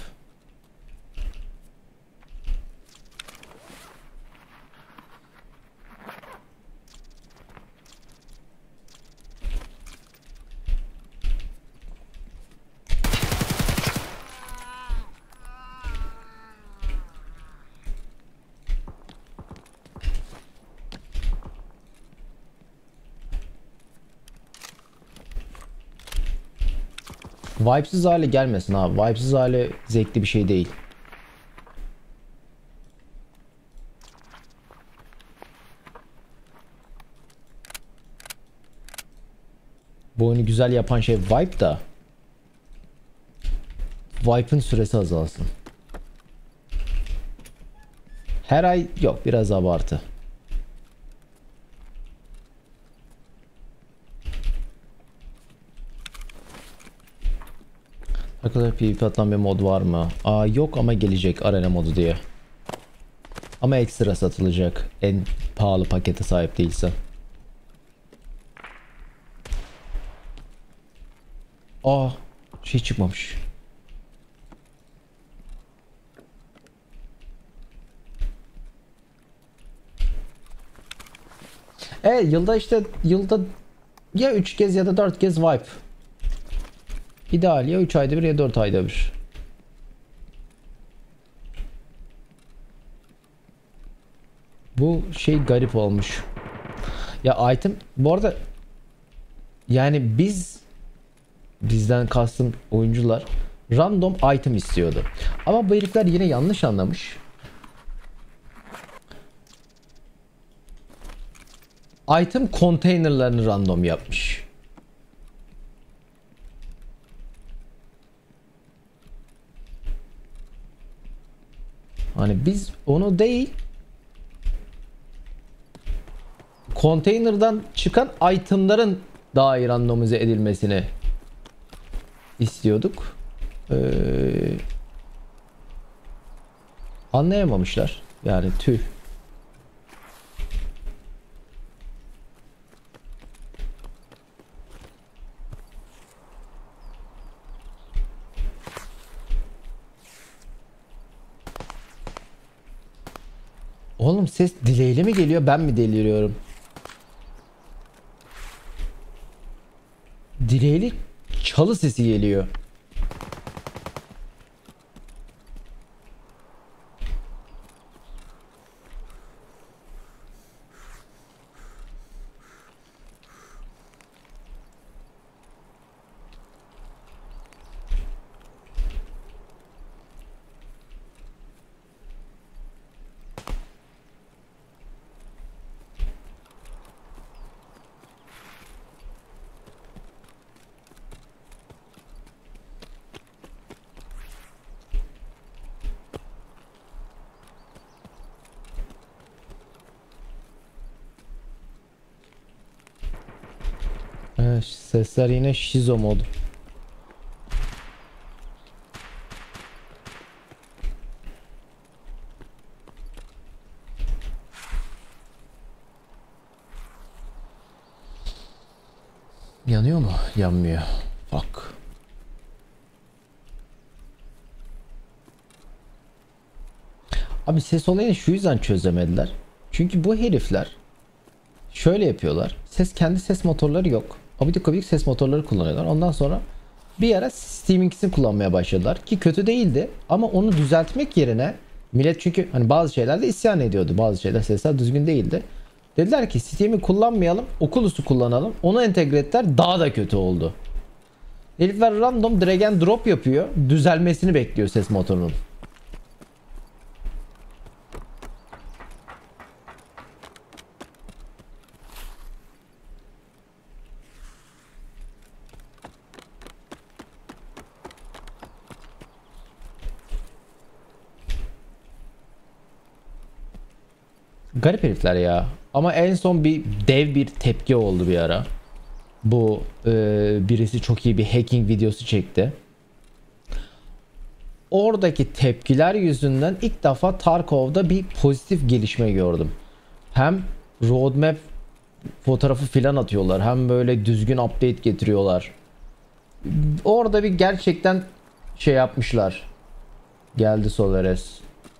Speaker 1: Wipe'siz hale gelmesin abi. Wipe'siz hale zevkli bir şey değil. Bu oyunu güzel yapan şey wipe da. Wipe'ın süresi azalsın. Her ay yok, biraz abartı. Arkadaşlar PvP atılan bir mod var mı? Aa yok ama gelecek, arena modu diye. Ama ekstra satılacak en pahalı pakete sahip değilsen. Aa şey çıkmamış. E yılda işte yılda ya üç kez ya da dört kez wipe. İdeal ya üç ayda bir ya dört ayda bir. Bu şey garip olmuş. Ya item bu arada, yani biz bizden kastım oyuncular random item istiyordu. Ama bu herifler yine yanlış anlamış. item konteynerlarını random yapmış. Hani biz onu değil, konteynerdan çıkan itemların daha iyi randomize edilmesini istiyorduk. Ee, anlayamamışlar. Yani tüh. Oğlum ses delay'li mi geliyor, ben mi deliriyorum? Delay'li çalı sesi geliyor. Evet, sesler yine şizo mod. Yanıyor mu? Yanmıyor. Bak. Abi ses olayını şu yüzden çözemediler. Çünkü bu herifler şöyle yapıyorlar. Ses kendi ses motorları yok. Abidik abik ses motorları kullanıyorlar. Ondan sonra bir ara Steam'inkisini kullanmaya başladılar. Ki kötü değildi. Ama onu düzeltmek yerine millet, çünkü hani bazı şeylerde isyan ediyordu. Bazı şeyler, sesler düzgün değildi. Dediler ki Steam'i kullanmayalım. Oculus'u kullanalım. Onu entegre ettiler. Daha da kötü oldu. Herifler random drag and drop yapıyor. Düzelmesini bekliyor ses motorunun. Garip herifler ya. Ama en son bir dev bir tepki oldu bir ara. Bu e, birisi çok iyi bir hacking videosu çekti. Oradaki tepkiler yüzünden ilk defa Tarkov'da bir pozitif gelişme gördüm. Hem roadmap fotoğrafı filan atıyorlar, hem böyle düzgün update getiriyorlar. Orada bir gerçekten şey yapmışlar. Geldi Solares.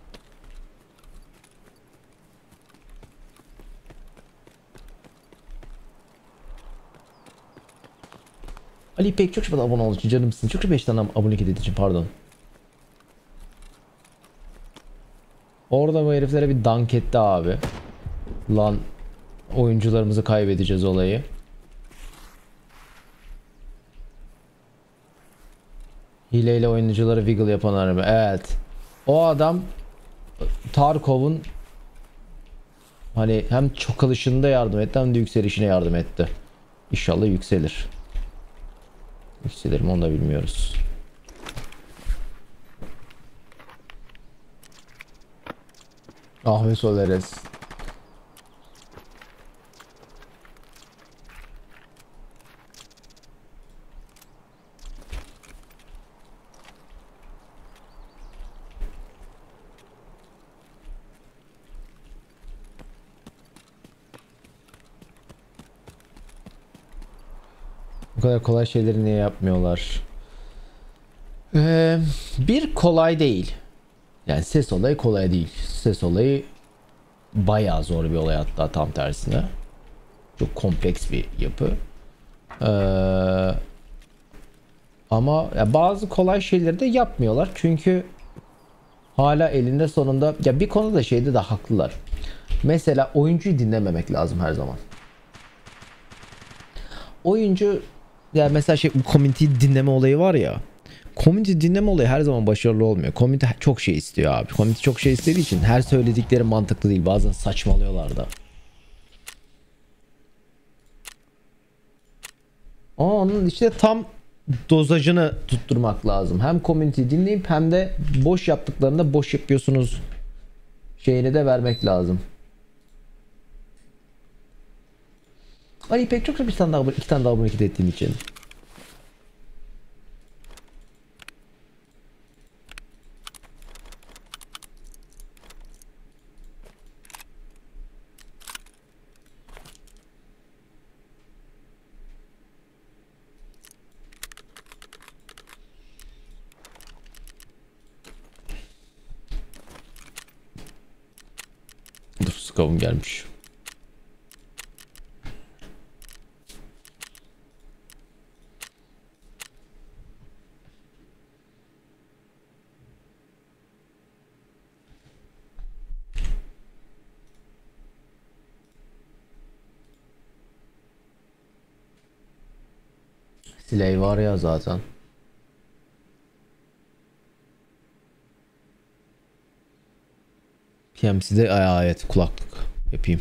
Speaker 1: Ali İpek çok şükür abone olduğu için canımsın. Çok şükür beş tane abonelik edildiği için pardon. Orada bu heriflere bir dank etti abi. Lan oyuncularımızı kaybedeceğiz olayı. Hileyle oyuncuları wiggle yapan araba. Evet. O adam Tarkov'un hani hem çokalışında yardım etti hem de yükselişine yardım etti. İnşallah yükselir. Yükselir mi onu da bilmiyoruz. Ahmet Solares. Bu kadar kolay şeyleri niye yapmıyorlar? Ee, bir kolay değil. Yani ses olayı kolay değil. Ses olayı bayağı zor bir olay, hatta tam tersine. Çok kompleks bir yapı. Ee, ama ya bazı kolay şeyleri de yapmıyorlar. Çünkü hala elinde sonunda ya bir konuda şeyde de haklılar. Mesela oyuncuyu dinlememek lazım her zaman. Oyuncu ya mesela şey, bu community dinleme olayı var ya. Community dinleme olayı her zaman başarılı olmuyor. Community çok şey istiyor abi. Community çok şey istediği için her söyledikleri mantıklı değil. Bazen saçmalıyorlar da. Ama onun işte tam dozajını tutturmak lazım. Hem community dinleyip hem de boş yaptıklarında boş yapıyorsunuz şeyini de vermek lazım. Ali pek çok bir tane daha iki tane daha abone ettiğin için. Dur, skavum gelmiş. Slay var ya zaten. P M C'de ayet kulaklık yapayım.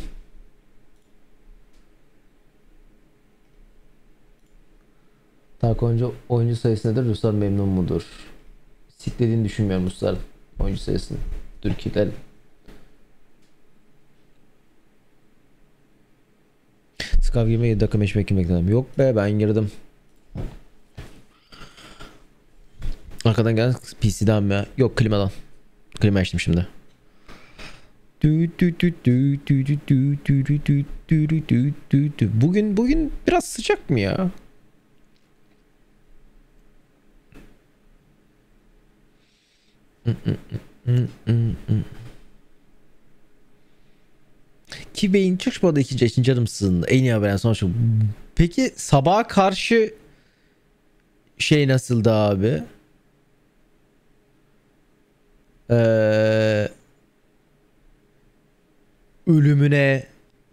Speaker 1: Tarık oyuncu, oyuncu sayısı nedir? Ruslar memnun mudur? Siklediğini düşünmüyorum Ruslar oyuncu sayısını. Türkiye'de Skav girmeye yedi dakika meşmek bekledim. Yok be, ben girdim. Arkadan gelen P C'den mi? Yok, klimadan. Klima açtım şimdi. Bugün bugün biraz sıcak mı ya? Ki beyin çıkmadı ikinci için canımsın. En iyi haber son şu. Peki sabaha karşı şey nasıldı abi? Eee ölümüne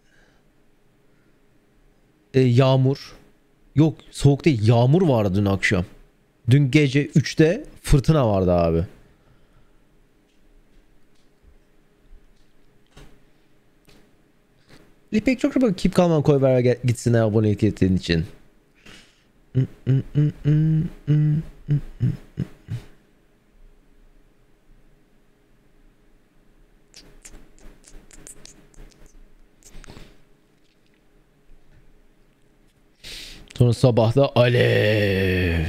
Speaker 1: e, yağmur. Yok, soğuk değil, yağmur vardı dün akşam. Dün gece üçte fırtına vardı abi. Lipek çok çok keep kalman koy ver gitsin abonelik ettiğin için. Sonra sabah da alev.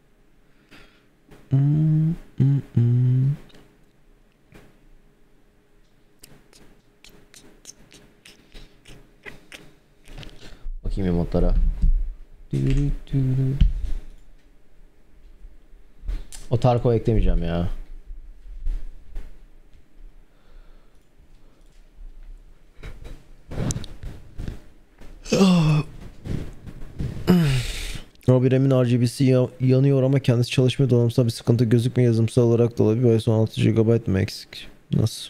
Speaker 1: Hmm, hmm, hmm. Bakayım emotlara. O Tarko eklemeyeceğim ya. Robirem'in R G B'si ya yanıyor ama kendisi çalışmıyor. Donanımsal bir sıkıntı gözükmüyor. Yazımsal olarak da olabilir. Böyle on altı gigabayt mı eksik? Nasıl?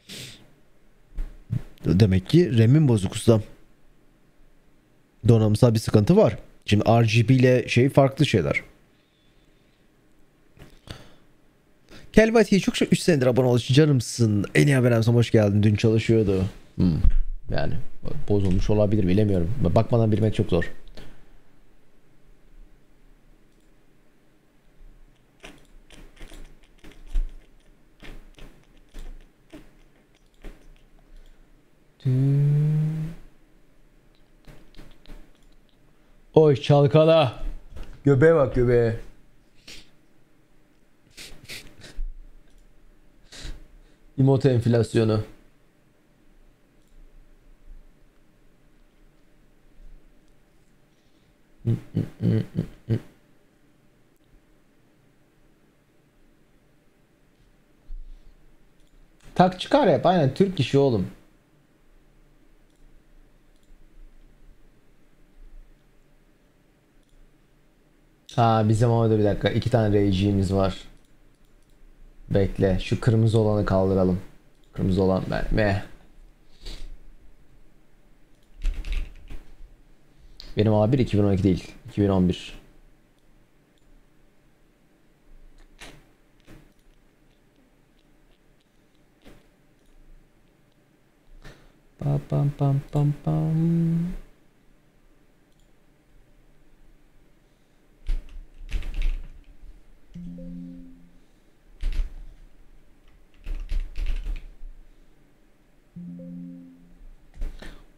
Speaker 1: Demek ki RAM'in bozuk ustam. Donanımsal bir sıkıntı var. Şimdi R G B ile şey farklı şeyler. Kelvati'ye çok çok üç senedir abone olmuş canımsın. En iyi haberim sana hoş geldin. Dün çalışıyordu. Hmm. Yani bozulmuş olabilir, bilemiyorum. Bakmadan bilmek çok zor. Oy çalkala. Göbeğe bak, göbeğe. İmote enflasyonu. Tak çıkar yap, aynen Türk işi oğlum. Ha, bizim orada bir dakika iki tane rejimiz var. Bekle, şu kırmızı olanı kaldıralım. Kırmızı olan ben me. Benim A bir iki bin on iki değil, iki bin on bir. Pam pam pam pam pam.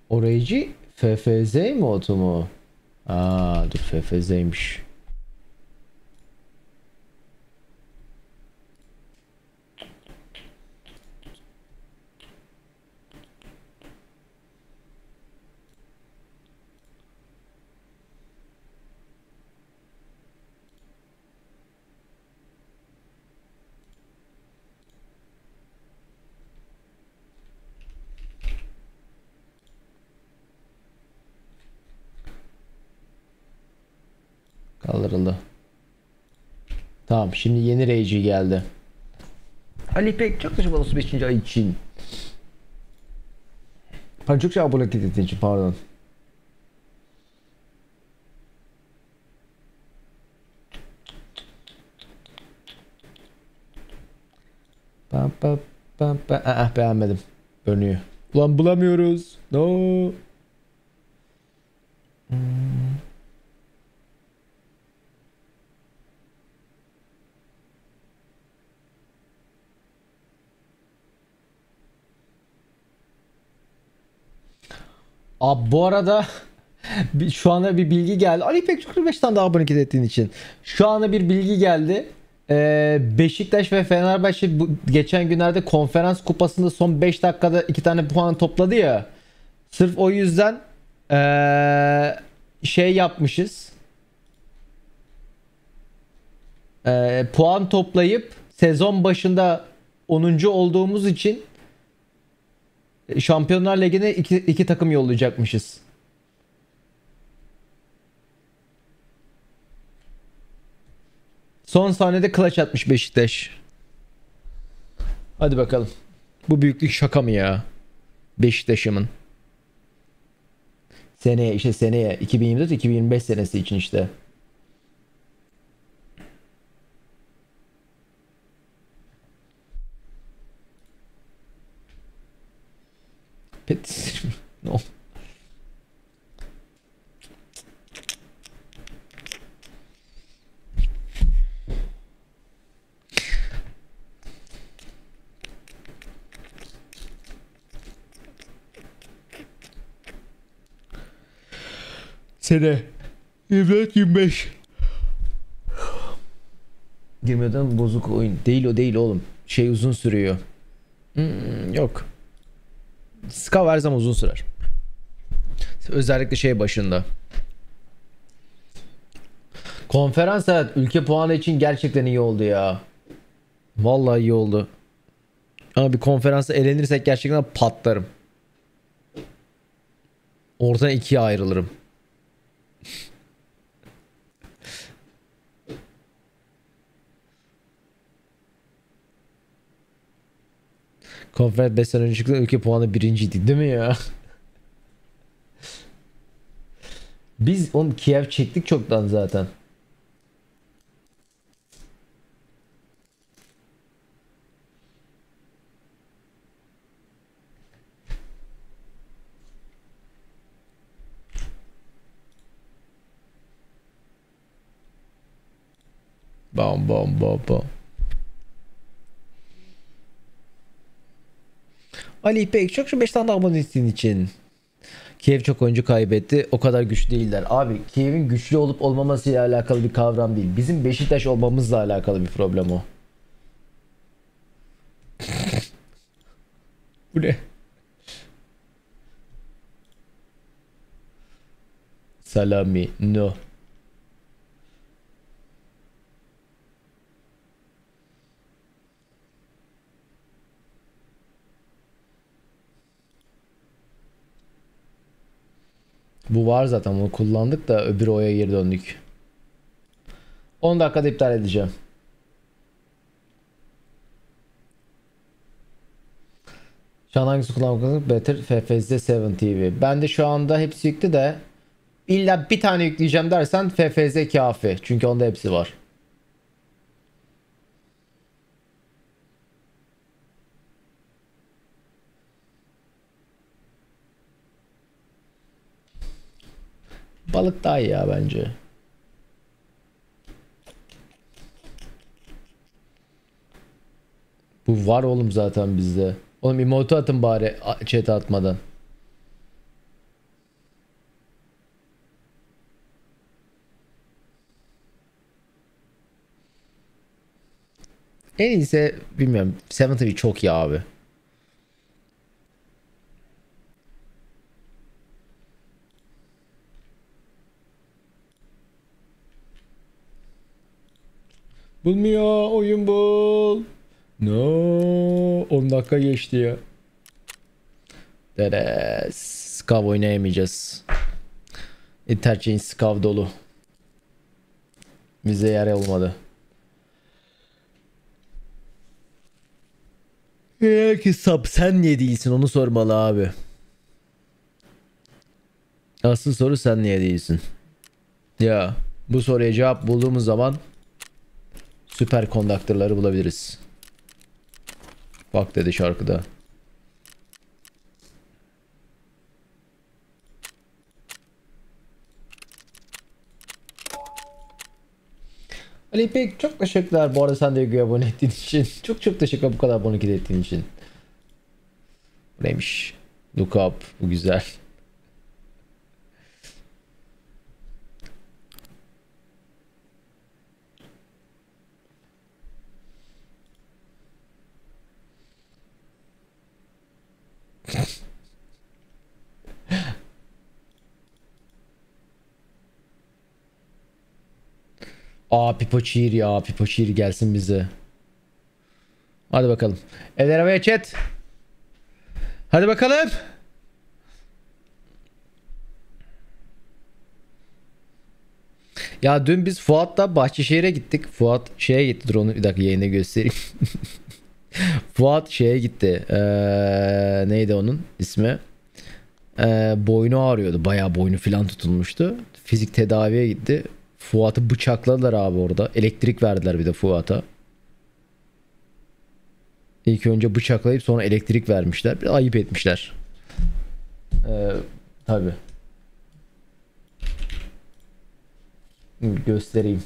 Speaker 1: Orayıcı F F Z mi otu mu? Aa dur F F Z'ymiş. Kaldırıldı. Tamam şimdi yeni Rage'i geldi. Ali İpek çok teşekkür ederim beşinci ay için. Pardon çok şey abone ettiğin için pardon. Pam pam pam pam. Ah beğenmedim. Dönüyor. Ulan bulamıyoruz. No. Hmm. Abi bu arada bir- şu anda bir bilgi geldi. Ali İpek kırk beş tane daha abone ettiğin için. Şu anda bir bilgi geldi. Ee, Beşiktaş ve Fenerbahçe bu geçen günlerde Konferans Kupası'nda son beş dakikada iki tane puan topladı ya. Sırf o yüzden ee, şey yapmışız. Ee, puan toplayıp sezon başında onuncu olduğumuz için Şampiyonlar Ligi'ne iki, iki takım yollayacakmışız. Son saniyede clutch atmış Beşiktaş. Hadi bakalım. Bu büyüklük şaka mı ya? Beşiktaş'ımın. Seneye işte seneye iki bin yirmi dört iki bin yirmi beş senesi için işte. Pet no. Sene yirmi dört yirmi beş. Girmeden bozuk oyun. Değil o değil oğlum. Şey uzun sürüyor. Hmm, yok. Skav her zaman uzun sürer. Özellikle şey başında. Konferans evet ülke puanı için gerçekten iyi oldu ya. Vallahi iyi oldu. Ama bir konferansta elenirsek gerçekten patlarım. Oradan ikiye ayrılırım. Konferans beş sene önce çıktı ülke puanı birinciydi değil mi ya? Biz onu Kiev çektik çoktan zaten. Bam bam bam bam. Ali İpek çok şu beş tane daha abone ettiğin için. Kiev çok oyuncu kaybetti. O kadar güçlü değiller. Abi Kiev'in güçlü olup olmamasıyla alakalı bir kavram değil. Bizim Beşiktaş olmamızla alakalı bir problem o. Bu ne? Salami. No. Bu var zaten onu kullandık da öbür oya geri döndük. on dakikada iptal edeceğim. Şu an hangisi kullanmak? Better F F Z seven T V. Ben de şu anda hepsi yüklü de illa bir tane yükleyeceğim dersen F F Z kafi. Çünkü onda hepsi var. Balık daha iyi ya bence. Bu var oğlum zaten bizde. Oğlum emote atın bari chat'e atmadan. En iyisi bilmiyorum. seven tabii çok iyi abi. Bulmuyor oyun bul. No, on dakika geçti ya. Dere Skav oynayamayacağız. Interchange Skav dolu. Bize yer olmadı. Eğer ki sub sen niye değilsin onu sormalı abi. Asıl soru sen niye değilsin? Ya bu soruya cevap bulduğumuz zaman süper kondaktörleri bulabiliriz. Bak dedi şarkıda. Ali İpek çok teşekkürler bu arada sen de Yugo'ya abone ettiğin için. Çok çok teşekkürler bu kadar abone ettiğin için. Bu neymiş? Look up. Bu güzel. Aa Pipo Cheer ya. Pipo Cheer gelsin bize. Hadi bakalım. Eller havaya chat. Hadi bakalım. Ya dün biz Fuat'la Bahçeşehir'e gittik. Fuat şeye gitti. Dur onu bir dakika yayında göstereyim. Fuat şeye gitti. Ee, neydi onun ismi? Ee, boynu ağrıyordu. Bayağı boynu filan tutulmuştu. Fizik tedaviye gitti. Fuat'ı bıçakladılar abi orada. Elektrik verdiler bir de Fuat'a. İlk önce bıçaklayıp sonra elektrik vermişler. Bir ayıp etmişler. Ee, tabii. Göstereyim.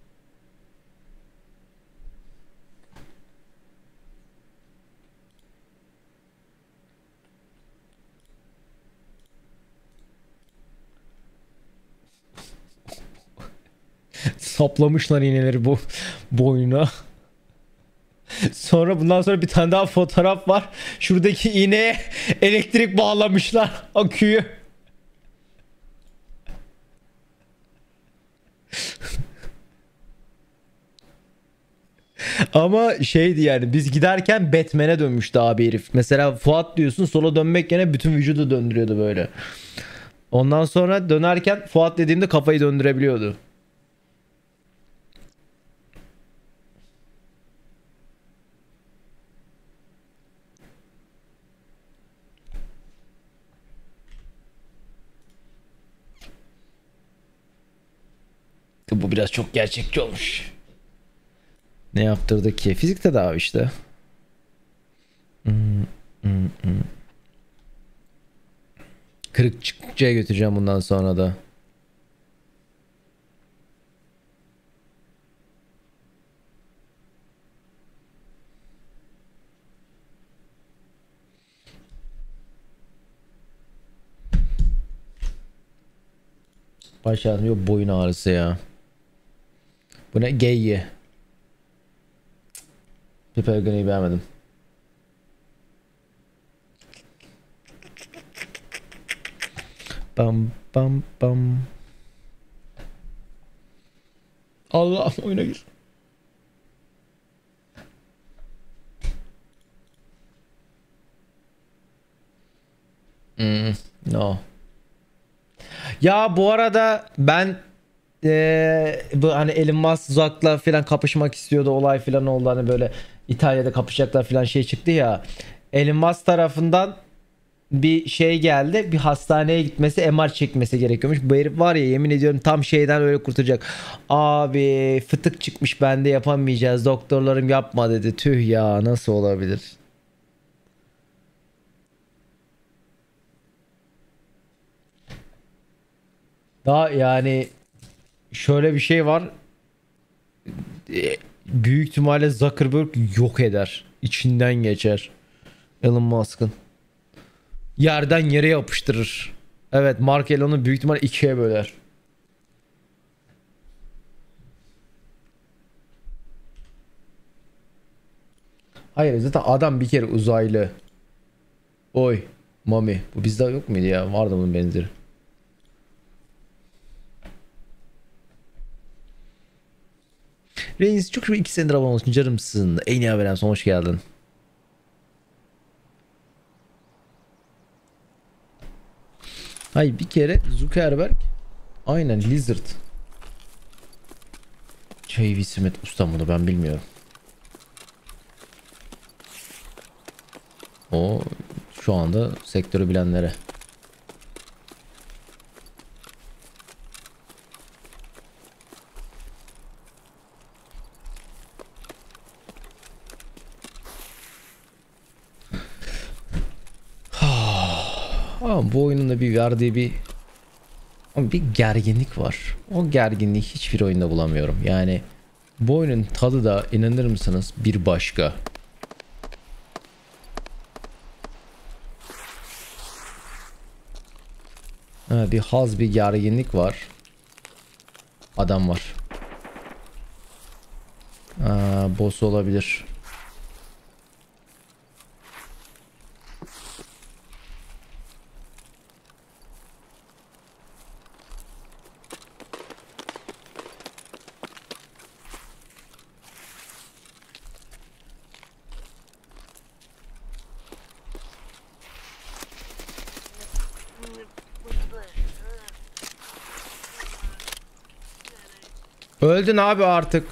Speaker 1: Saplamışlar iğneleri bu boynuna. Sonra bundan sonra bir tane daha fotoğraf var. Şuradaki iğneye elektrik bağlamışlar aküyü. Ama şeydi yani biz giderken Batman'e dönmüştü abi herif. Mesela Fuat diyorsun sola dönmek yerine bütün vücudu döndürüyordu böyle. Ondan sonra dönerken Fuat dediğimde kafayı döndürebiliyordu. Bu biraz çok gerçekçi olmuş. Ne yaptırdı ki? Fizik tedavi işte. Hmm, hmm, hmm. Kırık çıkıkçıya götüreceğim bundan sonra da. Başladım yok boyun ağrısı ya. Bu ne? Gay'i. Pipergoni'yi beğenmedim. Bam bam bam. Allah oyuna gir. Hmm, no. Ya bu arada ben ee, bu hani Elon Musk Zuck'la falan kapışmak istiyordu olay falan oldu hani böyle İtalya'da kapışacaklar falan şey çıktı ya. Elon Musk tarafından bir şey geldi. Bir hastaneye gitmesi M R çekmesi gerekiyormuş. Bu herif var ya yemin ediyorum tam şeyden öyle kurtulacak. Abi fıtık çıkmış bende yapamayacağız. Doktorlarım yapma dedi. Tüh ya nasıl olabilir? Daha yani şöyle bir şey var. E, Büyük ihtimalle Zuckerberg yok eder. İçinden geçer. Elon Musk'ın. Yerden yere yapıştırır. Evet Mark Elon'u büyük ihtimal ikiye böler. Hayır zaten adam bir kere uzaylı. Oy. Mami. Bu bizde yok muydu ya? Vardı bunun benzeri. Reis çok şükür iki senedir abone olsun canımsın. En iyi haberen son hoş geldin. Hayır bir kere Zuckerberg aynen Lizard. J V. Smith usta bunu ben bilmiyorum. O şu anda sektörü bilenlere. Ama bu oyunun da bir verdiği bir ama bir gerginlik var. O gerginliği hiçbir oyunda bulamıyorum. Yani bu oyunun tadı da inanır mısınız bir başka. Ha, bir haz bir gerginlik var. Adam var. Aa, boss olabilir. Öldün abi artık.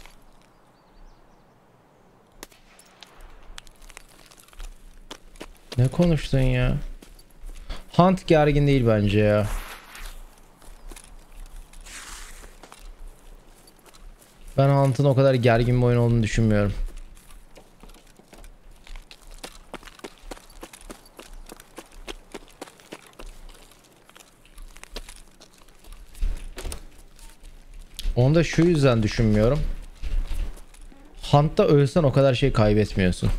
Speaker 1: Ne konuştun ya? Hunt gergin değil bence ya. Ben Hunt'ın o kadar gergin bir oyun olduğunu düşünmüyorum. Onu da şu yüzden düşünmüyorum. Hunt'ta ölsen o kadar şey kaybetmiyorsun.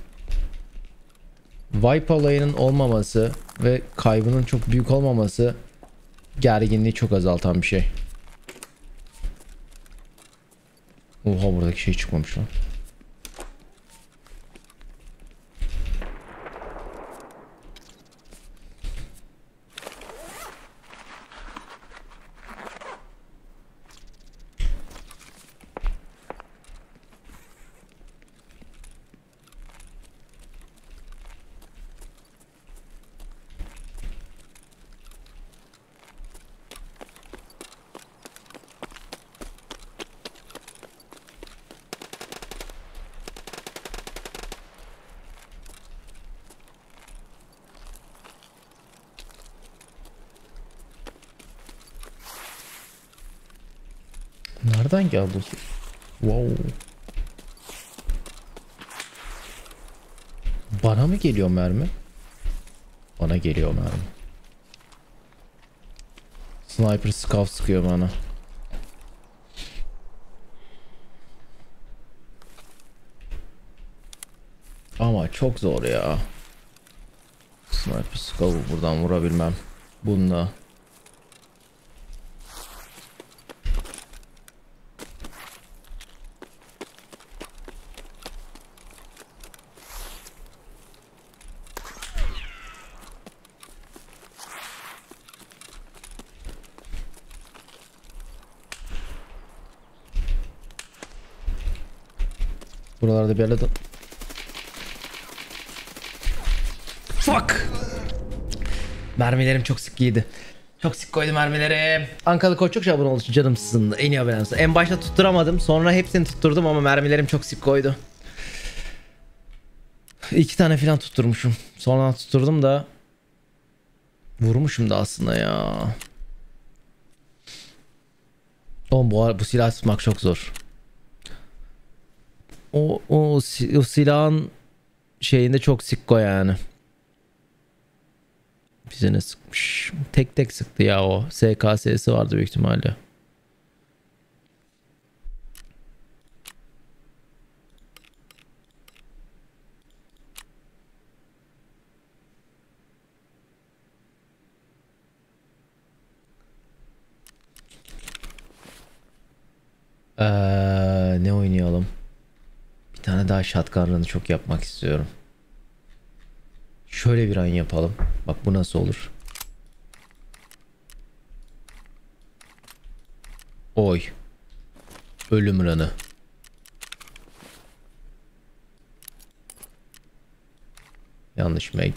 Speaker 1: Wipe olayının olmaması ve kaybının çok büyük olmaması gerginliği çok azaltan bir şey. Oha buradaki şey çıkmamış lan. Nereden geldi o ses? Wow. Bana mı geliyor mermi? Bana geliyor mermi. Sniper scout sıkıyor bana. Ama çok zor ya. Sniper scout'u buradan vurabilmem. Bununla. Buralarda bir yerden... Fuck! Mermilerim çok sık yedi. Çok sık koydum mermileri. Ankalı Koç çok abone olsun canımsın. En iyi abone olsun. En başta tutturamadım. Sonra hepsini tutturdum ama mermilerim çok sık koydu. İki tane falan tutturmuşum. Sonra tutturdum da vurmuşum da aslında ya. Oğlum bu, bu silah tutmak çok zor. O, o, o silahın şeyinde çok sikko yani. Bize ne sıkmış? Tek tek sıktı ya o. S K S'si vardı büyük ihtimalle. Ee, ne oynayalım? Bir tane daha shotgun run'ı çok yapmak istiyorum. Şöyle bir run yapalım. Bak bu nasıl olur? Oy. Ölüm run'ı. Yanlış Meg.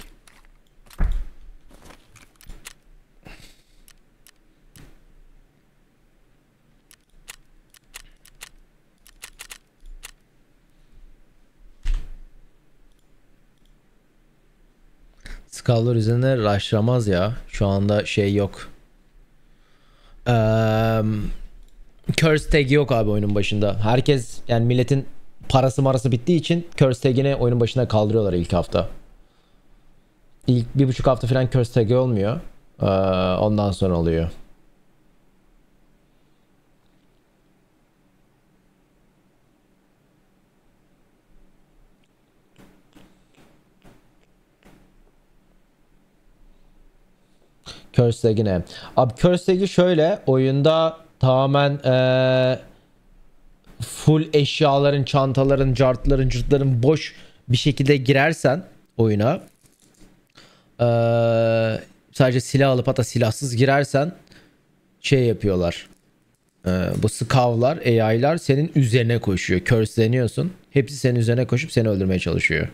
Speaker 1: Skavlar üzerine rushlamaz ya. Şu anda şey yok. Eee Curse tag yok abi oyunun başında. Herkes yani milletin parası marası bittiği için Curse tag'ini oyunun başına kaldırıyorlar ilk hafta. İlk bir buçuk hafta falan Curse tag olmuyor. Ee, ondan sonra oluyor. Curse tag'i ne? Abi Curse tag'i şöyle oyunda tamamen ee, full eşyaların, çantaların, cartların, cırtların boş bir şekilde girersen oyuna ee, sadece silah alıp hatta silahsız girersen şey yapıyorlar. Ee, bu skavlar, A I'lar senin üzerine koşuyor. Curse'leniyorsun. Hepsi senin üzerine koşup seni öldürmeye çalışıyor.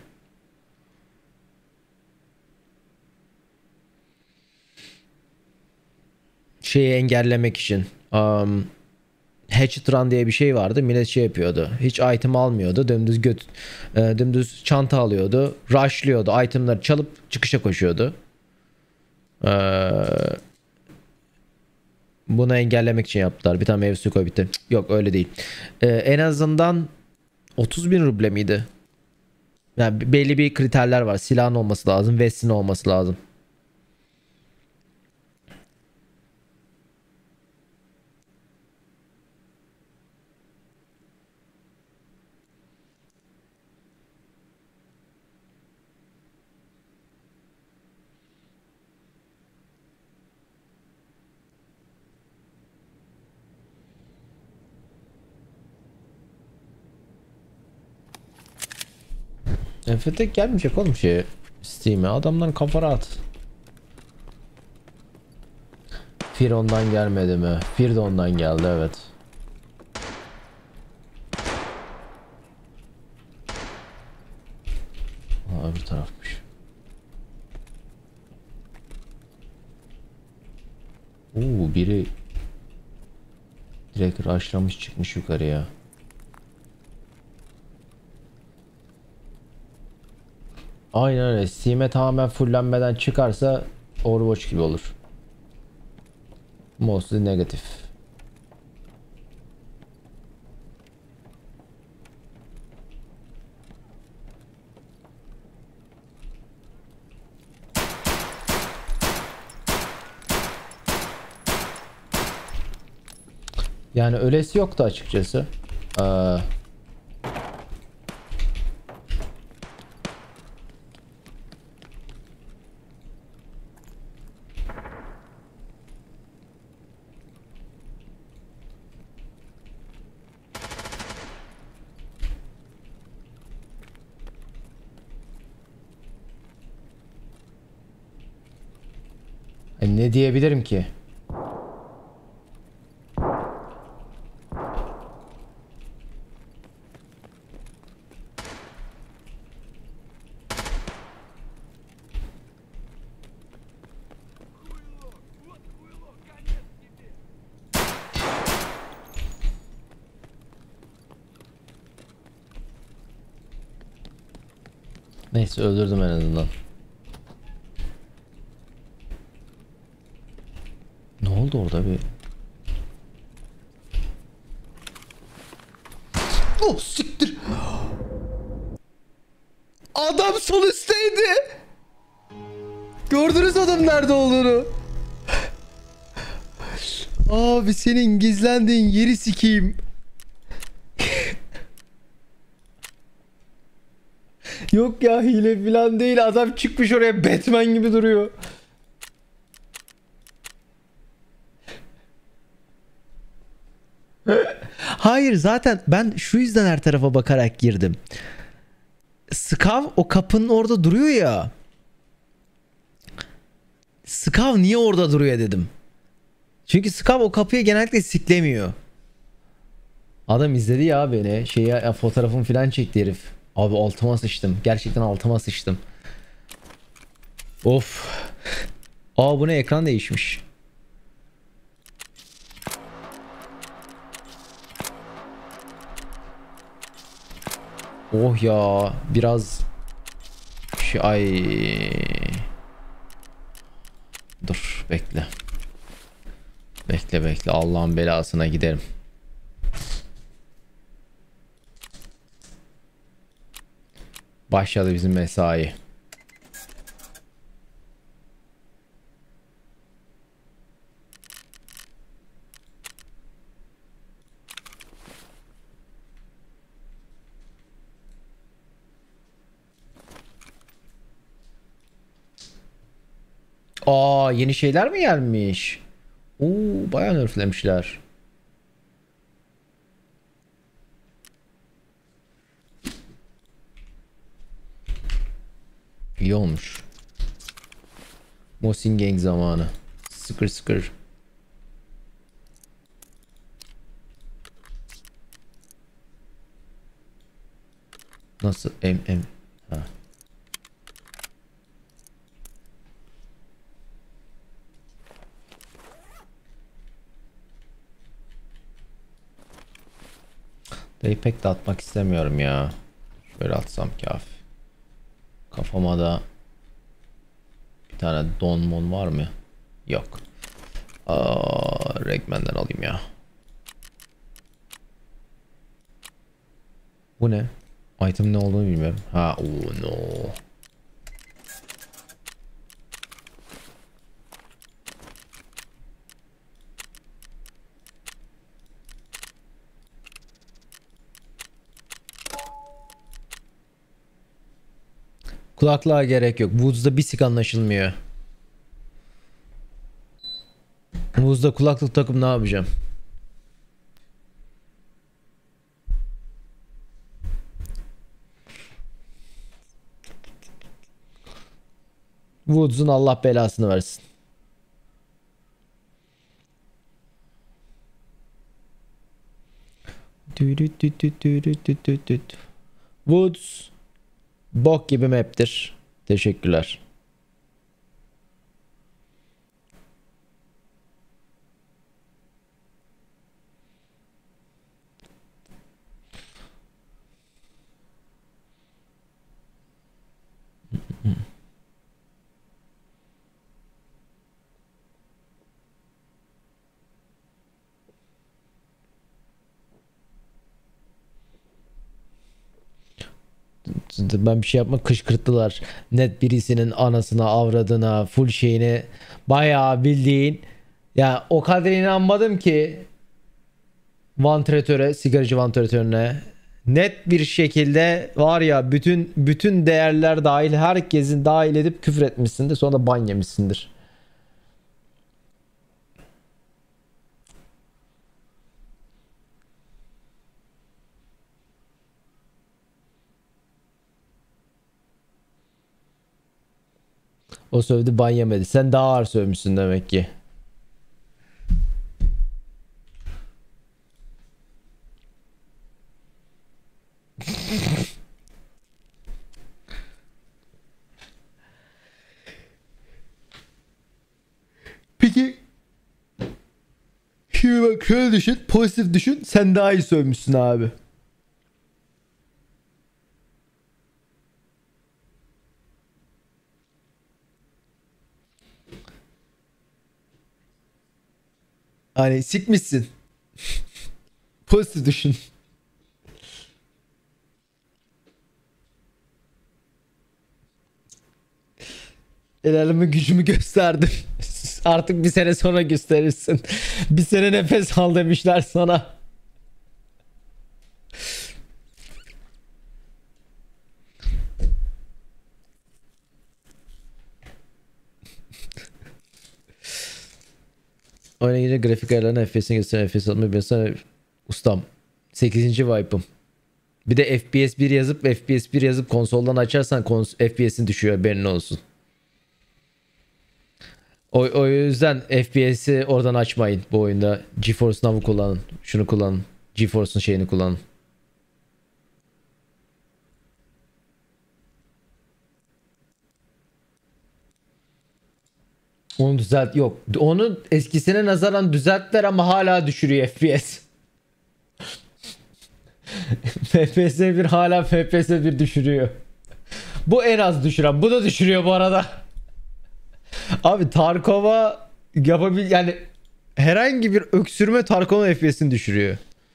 Speaker 1: Şeyi engellemek için. Um, Hatchet Run diye bir şey vardı. Millet şey yapıyordu. Hiç item almıyordu. Dümdüz göt, e, dümdüz çanta alıyordu. Rushlıyordu. Itemları çalıp çıkışa koşuyordu. Ee, bunu engellemek için yaptılar. Bir tane meyve suyu koy bitti. Cık, yok öyle değil. Ee, en azından otuz bin ruble miydi? Yani belli bir kriterler var. Silahın olması lazım. Vestin olması lazım. Enfetek gelmeyecek oğlum şey Steam'e. Adamdan kafa rahat. Fear ondan gelmedi mi? Fear de ondan geldi, evet. Aa, öbür tarafmış. Oo, biri direkt rushlamış çıkmış yukarıya. Aynen öyle. Steam'e tamamen fullenmeden çıkarsa Overwatch gibi olur. Mostly negatif. Yani öylesi yoktu açıkçası. Ee, E ne diyebilirim ki? Neyse öldürdüm en azından. Ne oldu orada bir? Oh siktir. Adam sol üstteydi. Gördünüz adam nerede olduğunu. Abi senin gizlendiğin yeri sikeyim. Yok ya, hile falan değil, adam çıkmış oraya Batman gibi duruyor. Hayır, zaten ben şu yüzden her tarafa bakarak girdim. Skav o kapının orada duruyor ya. Skav niye orada duruyor dedim. Çünkü Skav o kapıyı genellikle siklemiyor. Adam izledi ya beni. Şey ya, fotoğrafımı falan çekti herif. Abi altıma sıçtım. Gerçekten altıma sıçtım. Of. Aa bu ne, ekran değişmiş. Oh ya biraz şey ay. Dur bekle. Bekle bekle Allah'ın belasına giderim. Başladı bizim mesai. Aa yeni şeyler mi gelmiş? Oo bayağı nerflemişler. İyi olmuş. Mosin Gang zamanı. Sıkır sıkır. Nasıl? Em em. Ha. Dayı pek de atmak istemiyorum ya. Şöyle atsam kafi. Kafama da bir tane don mon var mı? Yok. Aa, Regman'dan alayım ya. Bu ne? Item ne olduğunu bilmiyorum. Ha, oh no. Kulaklığa gerek yok. Woods'da bir sik anlaşılmıyor. Woods'da kulaklık takıp ne yapacağım? Woods'un Allah belasını versin. Woods bok gibi map'tir. Teşekkürler. Ben bir şey yapmak kışkırttılar. Net birisinin anasına, avradına, full şeyine bayağı bildiğin. Ya o kadar inanmadım ki vantilatöre, sigaracı vantilatörüne. Net bir şekilde var ya bütün bütün değerler dahil herkesin dahil edip küfür etmişsindir. Sonra da ban yemişsindir. O sövdü, ban yemedi. Sen daha ağır sövmüşsün demek ki. Peki şimdi bak şöyle düşün, pozitif düşün, sen daha iyi sövmüşsün abi. Hani sikmişsin. Pozitif düşün. El aleme gücümü gösterdim. Artık bir sene sonra gösterirsin. Bir sene nefes al demişler sana. Oynayınca grafik ayarlarına F P S'ini gösteren F P S atmayı ben sana ustam. sekizinci wipe'ım. Bir de F P S bir yazıp F P S bir yazıp konsoldan açarsan kons F P S'in düşüyor, haberin olsun. O, o yüzden F P S'i oradan açmayın bu oyunda. GeForce Now'u kullanın. Şunu kullanın. GeForce'un şeyini kullanın. Onu düzelt yok. Onu eskisine nazaran düzelttiler ama hala düşürüyor F P S. F P S bir hala F P S bir düşürüyor. Bu en az düşüren. Bu da düşürüyor bu arada. Abi Tarkova yapabil yani herhangi bir öksürme Tarkova F P S'ini düşürüyor.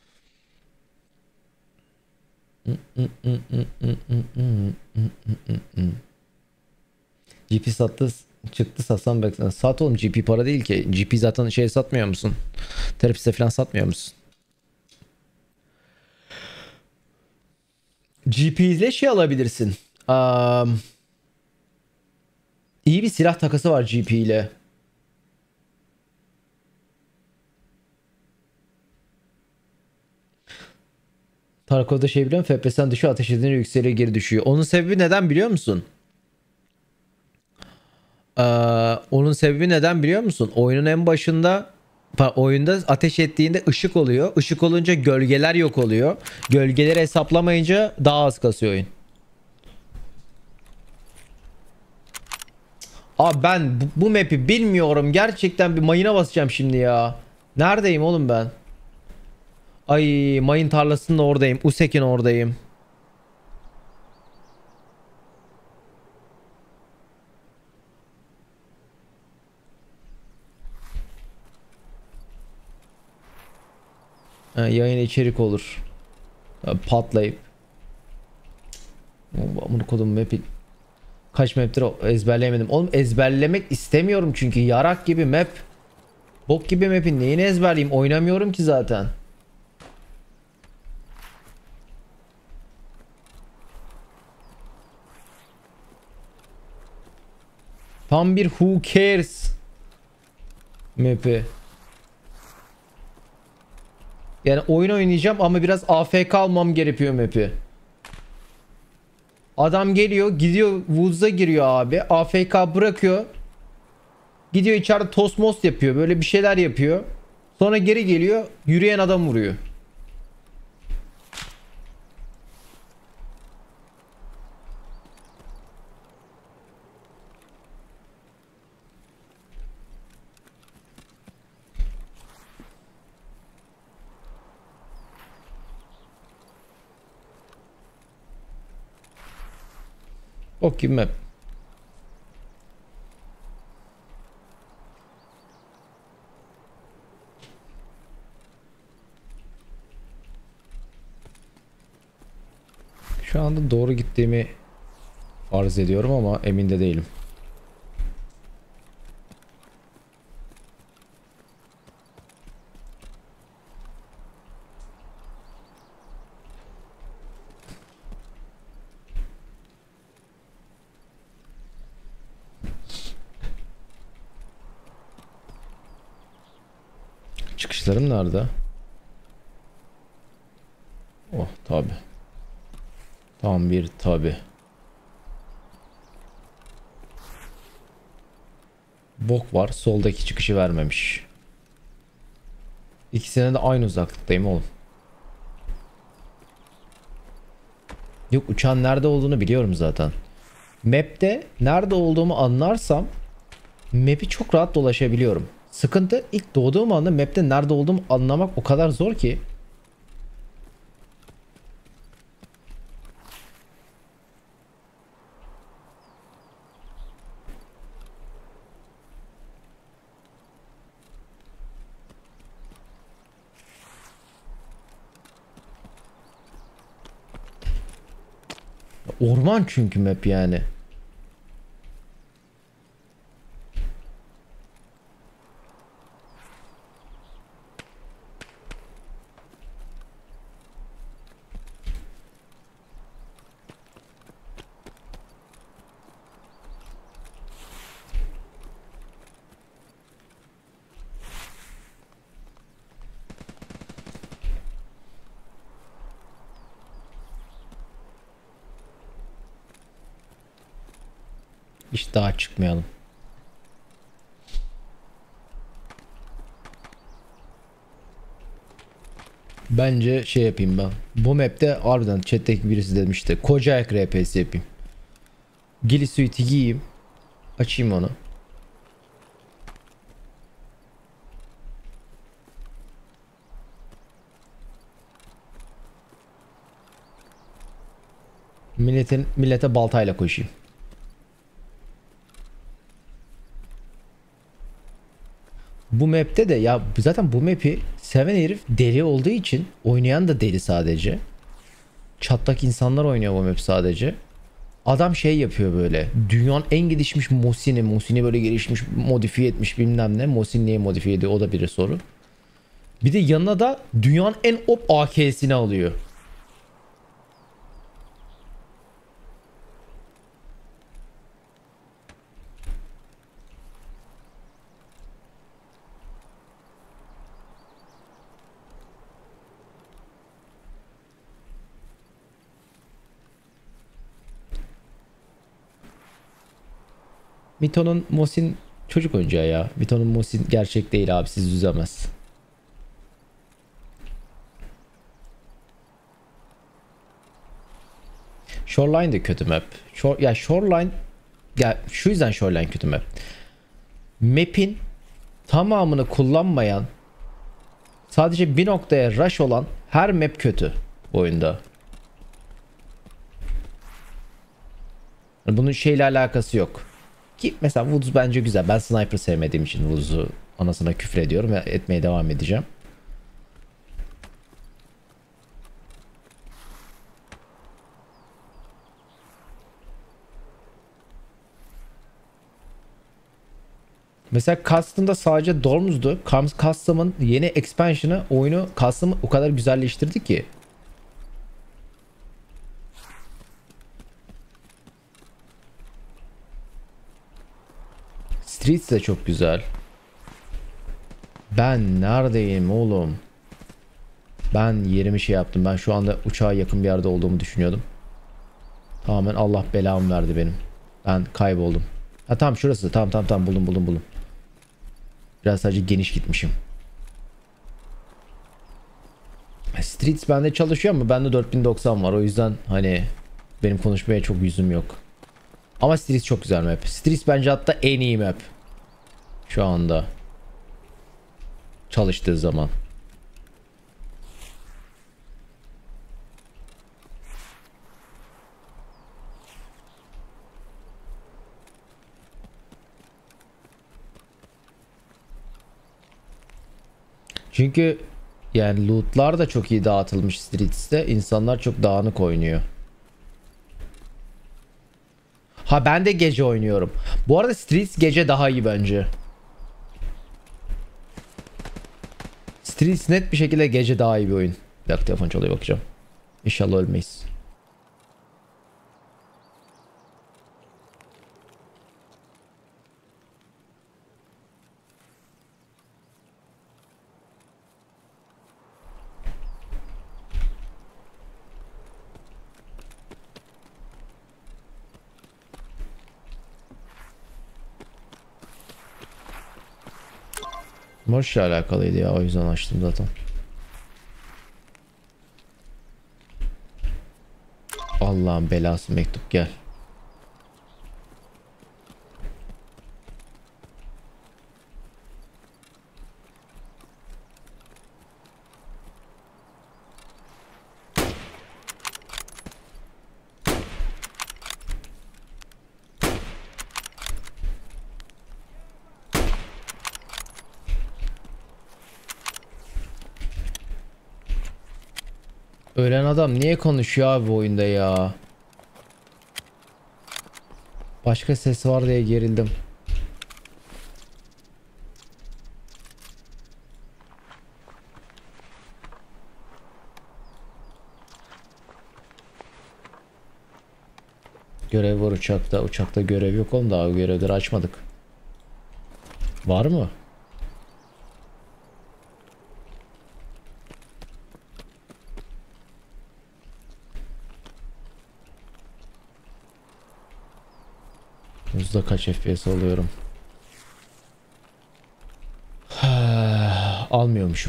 Speaker 1: G P sattı çıktı satsan baksana. Sat oğlum, G P para değil ki. G P zaten şey satmıyor musun? Terapiste falan satmıyor musun? G P ile şey alabilirsin. Um, iyi bir silah takası var G P ile. Tarkov'da şey biliyor musun? F P S'ten düşüyor, ateş edince yükseliyor, geri düşüyor. Onun sebebi neden biliyor musun? Ee, onun sebebi neden biliyor musun? Oyunun en başında oyunda ateş ettiğinde ışık oluyor. Işık olunca gölgeler yok oluyor. Gölgeleri hesaplamayınca daha az kasıyor oyun. Abi ben bu, bu map'i bilmiyorum. Gerçekten bir mayına basacağım şimdi ya. Neredeyim oğlum ben? Ay, mayın tarlasının oradayım. Usek'in oradayım. Ha, yayın içerik olur. Patlayıp. Bunu kodum map'i. Kaç map'tir ezberleyemedim. Oğlum ezberlemek istemiyorum çünkü yarak gibi map. Bok gibi map'in neyini ezberleyeyim? Oynamıyorum ki zaten. Tam bir who cares map'i. Yani oyun oynayacağım ama biraz A F K almam gerekiyor map'i. Adam geliyor, gidiyor Woods'a giriyor abi. A F K bırakıyor. Gidiyor içeride tost most yapıyor. Böyle bir şeyler yapıyor. Sonra geri geliyor, yürüyen adam vuruyor. O kim map? Şu anda doğru gittiğimi farz ediyorum ama emin de değilim. Çıkışlarım nerede? Oh tabi. Tam bir tabi. Bok var. Soldaki çıkışı vermemiş. İkisine de aynı uzaklıktayım oğlum. Yok, uçağın nerede olduğunu biliyorum zaten. Map'te nerede olduğumu anlarsam map'i çok rahat dolaşabiliyorum. Sıkıntı ilk doğduğum anda map'te nerede olduğumu anlamak o kadar zor ki. Orman çünkü map yani. Hiç daha çıkmayalım. Bence şey yapayım ben. Bu map'te harbiden chat'teki birisi demişti. Koca ayak R P'si yapayım. Gili suite'i giyeyim. Açayım onu. Milletin, millete baltayla koşayım. Bu map'te de ya zaten bu map'i seven herif deli olduğu için oynayan da deli sadece. Çatlak insanlar oynuyor bu map sadece. Adam şey yapıyor böyle. Dünyanın en gelişmiş Mosin'i, Mosin'i böyle gelişmiş, modifiye etmiş bilmem ne. Mosin niye modifiye ediyor o da bir soru. Bir de yanına da dünyanın en op A K'sini alıyor. Mito'nun Mosin çocuk oyuncağı ya. Mito'nun Mosin gerçek değil abi, siz üzemez. Shoreline de kötü map. Shore, ya Shoreline ya şu yüzden Shoreline kötü map. Map'in tamamını kullanmayan, sadece bir noktaya rush olan her map kötü bu oyunda. Bunun şeyle alakası yok. Ki mesela Woods bence güzel. Ben sniper sevmediğim için Woods'u anasına küfür ediyorum ve etmeye devam edeceğim. Mesela Custom'da sadece Dorms'du. Custom'ın yeni expansion'ı oyunu Custom'ı o kadar güzelleştirdi ki. Streets de çok güzel. Ben neredeyim oğlum? Ben yerimi şey yaptım. Ben şu anda uçağa yakın bir yerde olduğumu düşünüyordum. Tamamen Allah belamı verdi benim. Ben kayboldum. Ha tamam şurası. Tamam tamam tamam buldum buldum buldum. Biraz sadece geniş gitmişim. Streets bende çalışıyor ama bende dört bin doksan var. O yüzden hani benim konuşmaya çok yüzüm yok. Ama Streets çok güzel map. Streets bence hatta en iyi map. Şu anda. Çalıştığı zaman. Çünkü yani lootlar da çok iyi dağıtılmış Streets'te. İnsanlar çok dağınık oynuyor. Ha ben de gece oynuyorum. Bu arada Streets gece daha iyi bence. Streets net bir şekilde gece daha iyi bir oyun. Bir dakika telefon çalıyor bakacağım. İnşallah ölmeyiz. Morş'la alakalıydı ya, o yüzden açtım zaten. Allah'ın belası mektup gel. Ölen adam niye konuşuyor abi bu oyunda ya? Başka ses var diye gerildim. Görev var uçakta. Uçakta görev yok oğlum, daha görevleri açmadık. Var mı? Hızda kaç F P S alıyorum? Almıyormuşum.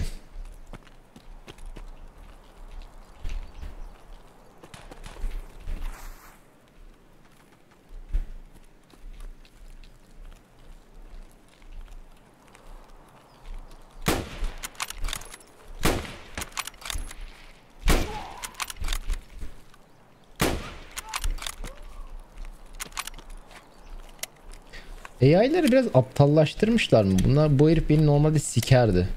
Speaker 1: A I'ları biraz aptallaştırmışlar mı? Bunlar, bu herif beni normalde sikerdi.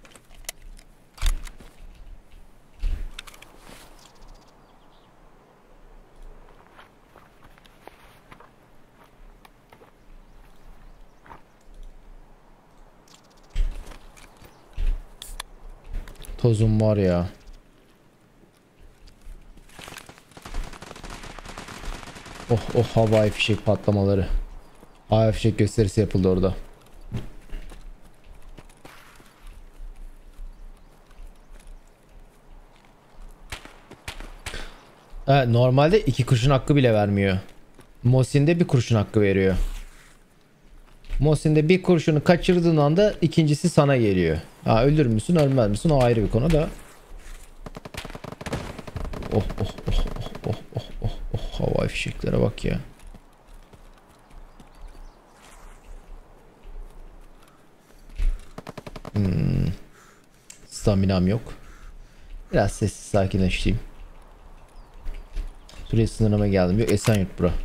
Speaker 1: Tozum var ya. Oh oh, havai fişek patlamaları. Havai fişek gösterisi yapıldı orada. Evet, normalde iki kurşun hakkı bile vermiyor. Mosin'de bir kurşun hakkı veriyor. Mosin'de bir kurşunu kaçırdığın anda ikincisi sana geliyor. Ha, ölür müsün ölmez misin o ayrı bir konu da. Oh oh oh oh oh oh oh oh, havai fişeklere bak ya. Hmm. Staminam yok. Biraz sessiz sakinleşeyim. Buraya sınırlama geldim. Yok, Esenyurt bura.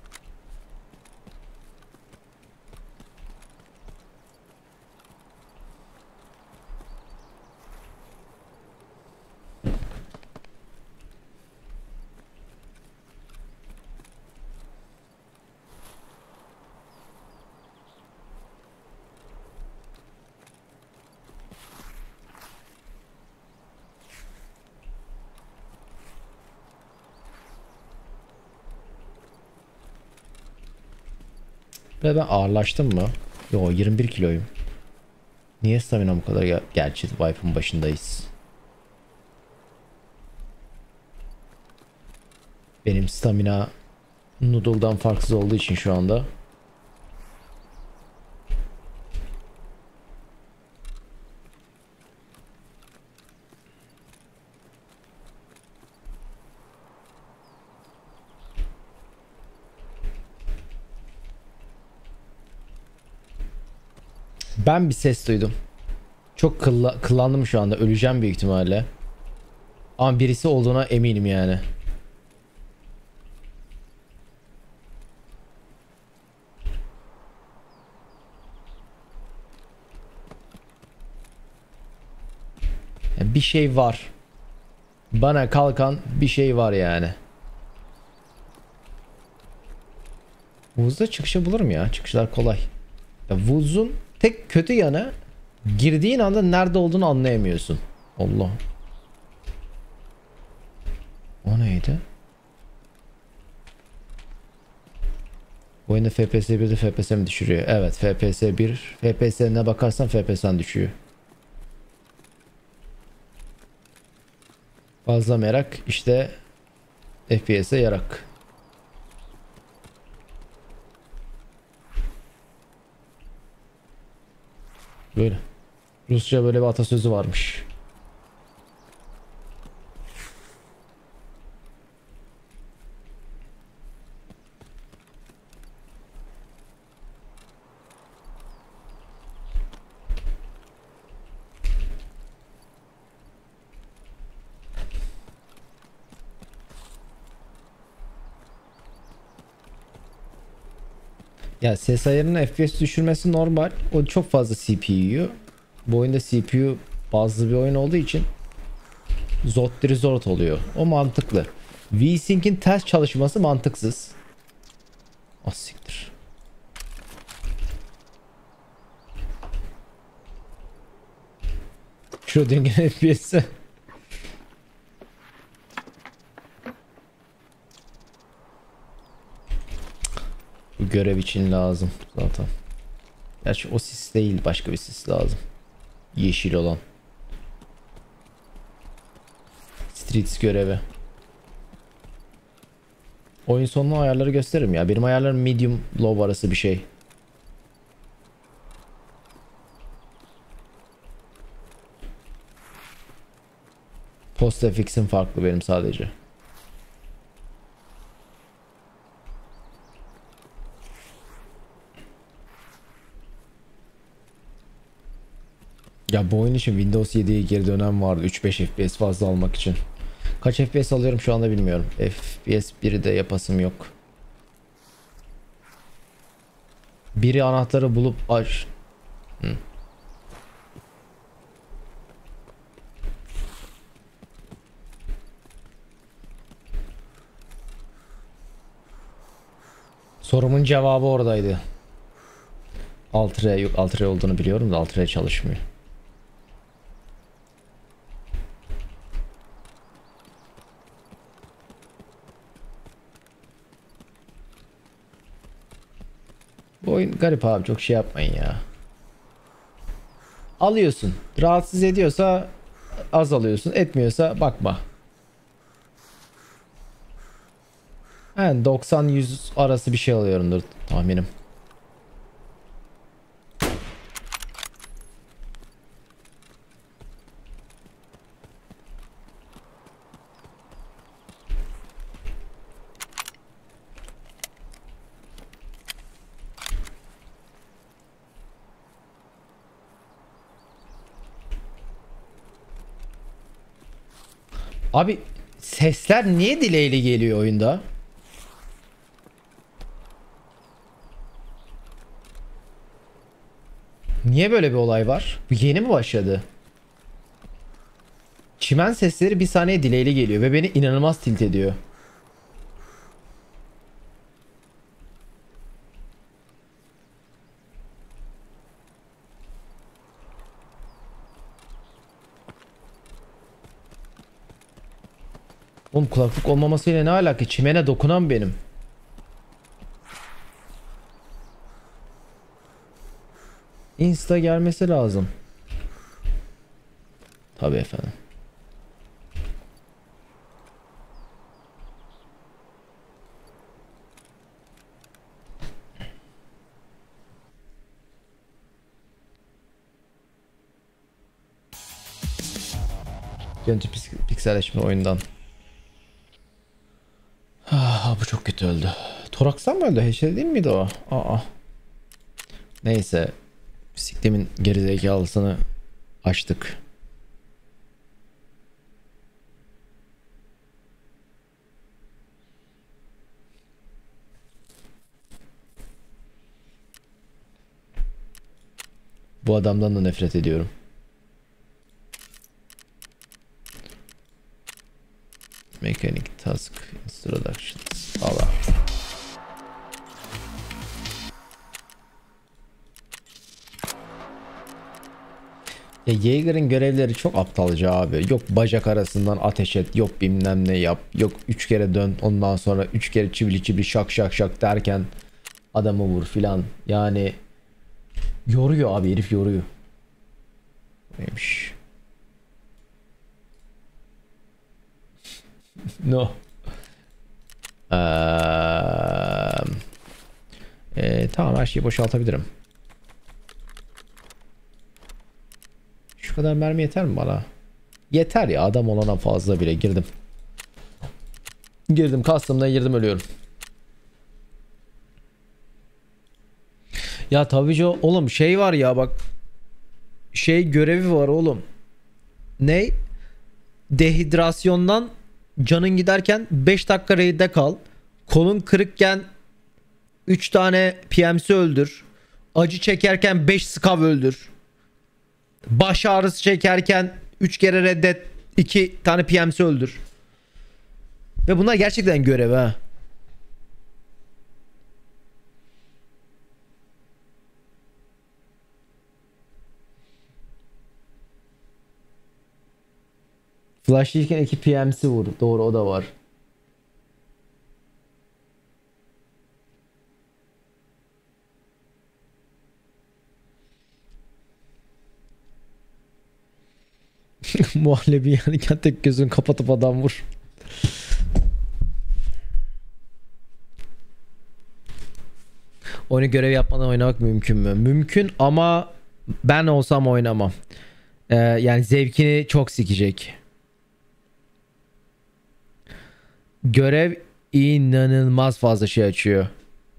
Speaker 1: Ve ben ağırlaştım mı? Yo, yirmi bir kiloyum. Niye stamina bu kadar? Ger Gerçi wipe'ın başındayız. Benim stamina noodle'dan farksız olduğu için şu anda. Ben bir ses duydum. Çok kılla kıllandım şu anda. Öleceğim büyük ihtimalle. Ama birisi olduğuna eminim yani. Yani bir şey var. Bana kalkan bir şey var yani. Woods'da çıkışı bulurum ya. Çıkışlar kolay. Ya Woods'un tek kötü yanı, girdiğin anda nerede olduğunu anlayamıyorsun. Allah. O neydi? Bu oyunda F P S bir'de F P S mi düşürüyor? Evet, F P S bir. F P S'ne bakarsan F P S'den düşüyor. Fazla merak işte F P S'e yarak. Böyle. Rusça böyle bir atasözü varmış. Ya ses ayarının F P S düşürmesi normal. O çok fazla C P U yiyor. Bu oyunda C P U bazlı bir oyun olduğu için zot zort oluyor. O mantıklı. V-Sync'in ters çalışması mantıksız. Ah siktir. Schrödinger'in F P S'i. Bu görev için lazım zaten. Gerçi o sis değil, başka bir sis lazım. Yeşil olan. Streets görevi. Oyun sonunu ayarları gösteririm ya. Benim ayarlarım medium low arası bir şey. Post F X'im farklı benim sadece. Ya bu oyun için Windows yediye geri dönem vardı. üç beş F P S fazla almak için. Kaç F P S alıyorum şu anda bilmiyorum. F P S biri de yapasım yok. Biri anahtarı bulup aç. Hı. Sorumun cevabı oradaydı. Alt R yok. Alt R olduğunu biliyorum da Alt R çalışmıyor. Bu oyun garip abi, çok şey yapmayın ya. Alıyorsun. Rahatsız ediyorsa az alıyorsun. Etmiyorsa bakma. Yani doksan yüz arası bir şey alıyorumdur tahminim. Abi sesler niye delay'li geliyor oyunda? Niye böyle bir olay var? Bu yeni mi başladı? Çimen sesleri bir saniye delay'li geliyor ve beni inanılmaz tilt ediyor. Oğlum kulaklık olmamasıyla ne alaka? Çimene dokunan benim. Insta gelmesi lazım. Tabii efendim. Görüntü pikselleşme oyundan. Ah, bu çok kötü öldü. Torakstan mı öldü? H D değil miydi o? Aa. Neyse. Siktimin gerizekalısını açtık. Bu adamdan da nefret ediyorum. Mechanic Task Instructions falan. Ya Jaeger'in görevleri çok aptalca abi. Yok bacak arasından ateş et, yok bilmem ne yap, yok üç kere dön, ondan sonra üç kere çivili çivili şak şak şak derken adamı vur filan. Yani yoruyor abi, herif yoruyor. Neymiş? No. Ee, e, tamam, her şeyi boşaltabilirim. Şu kadar mermi yeter mi bana? Yeter ya, adam olana fazla bile. Girdim. Girdim, custom'dan girdim, ölüyorum. Ya tabii ki oğlum şey var ya, bak. Şey görevi var oğlum. Ne? Dehidrasyondan canın giderken beş dakika raid'de kal. Kolun kırıkken üç tane P M C öldür. Acı çekerken beş skav öldür. Baş ağrısı çekerken üç kere reddet, iki tane P M C öldür. Ve bunlar gerçekten görev ha. Flash'lıyken iki P M C vur. Doğru, o da var. Muhallebi yanırken tek gözünü kapatıp adam vur. Oyunu görev yapmadan oynamak mümkün mü? Mümkün ama ben olsam oynamam. Ee, yani zevkini çok sikecek. Görev inanılmaz fazla şey açıyor.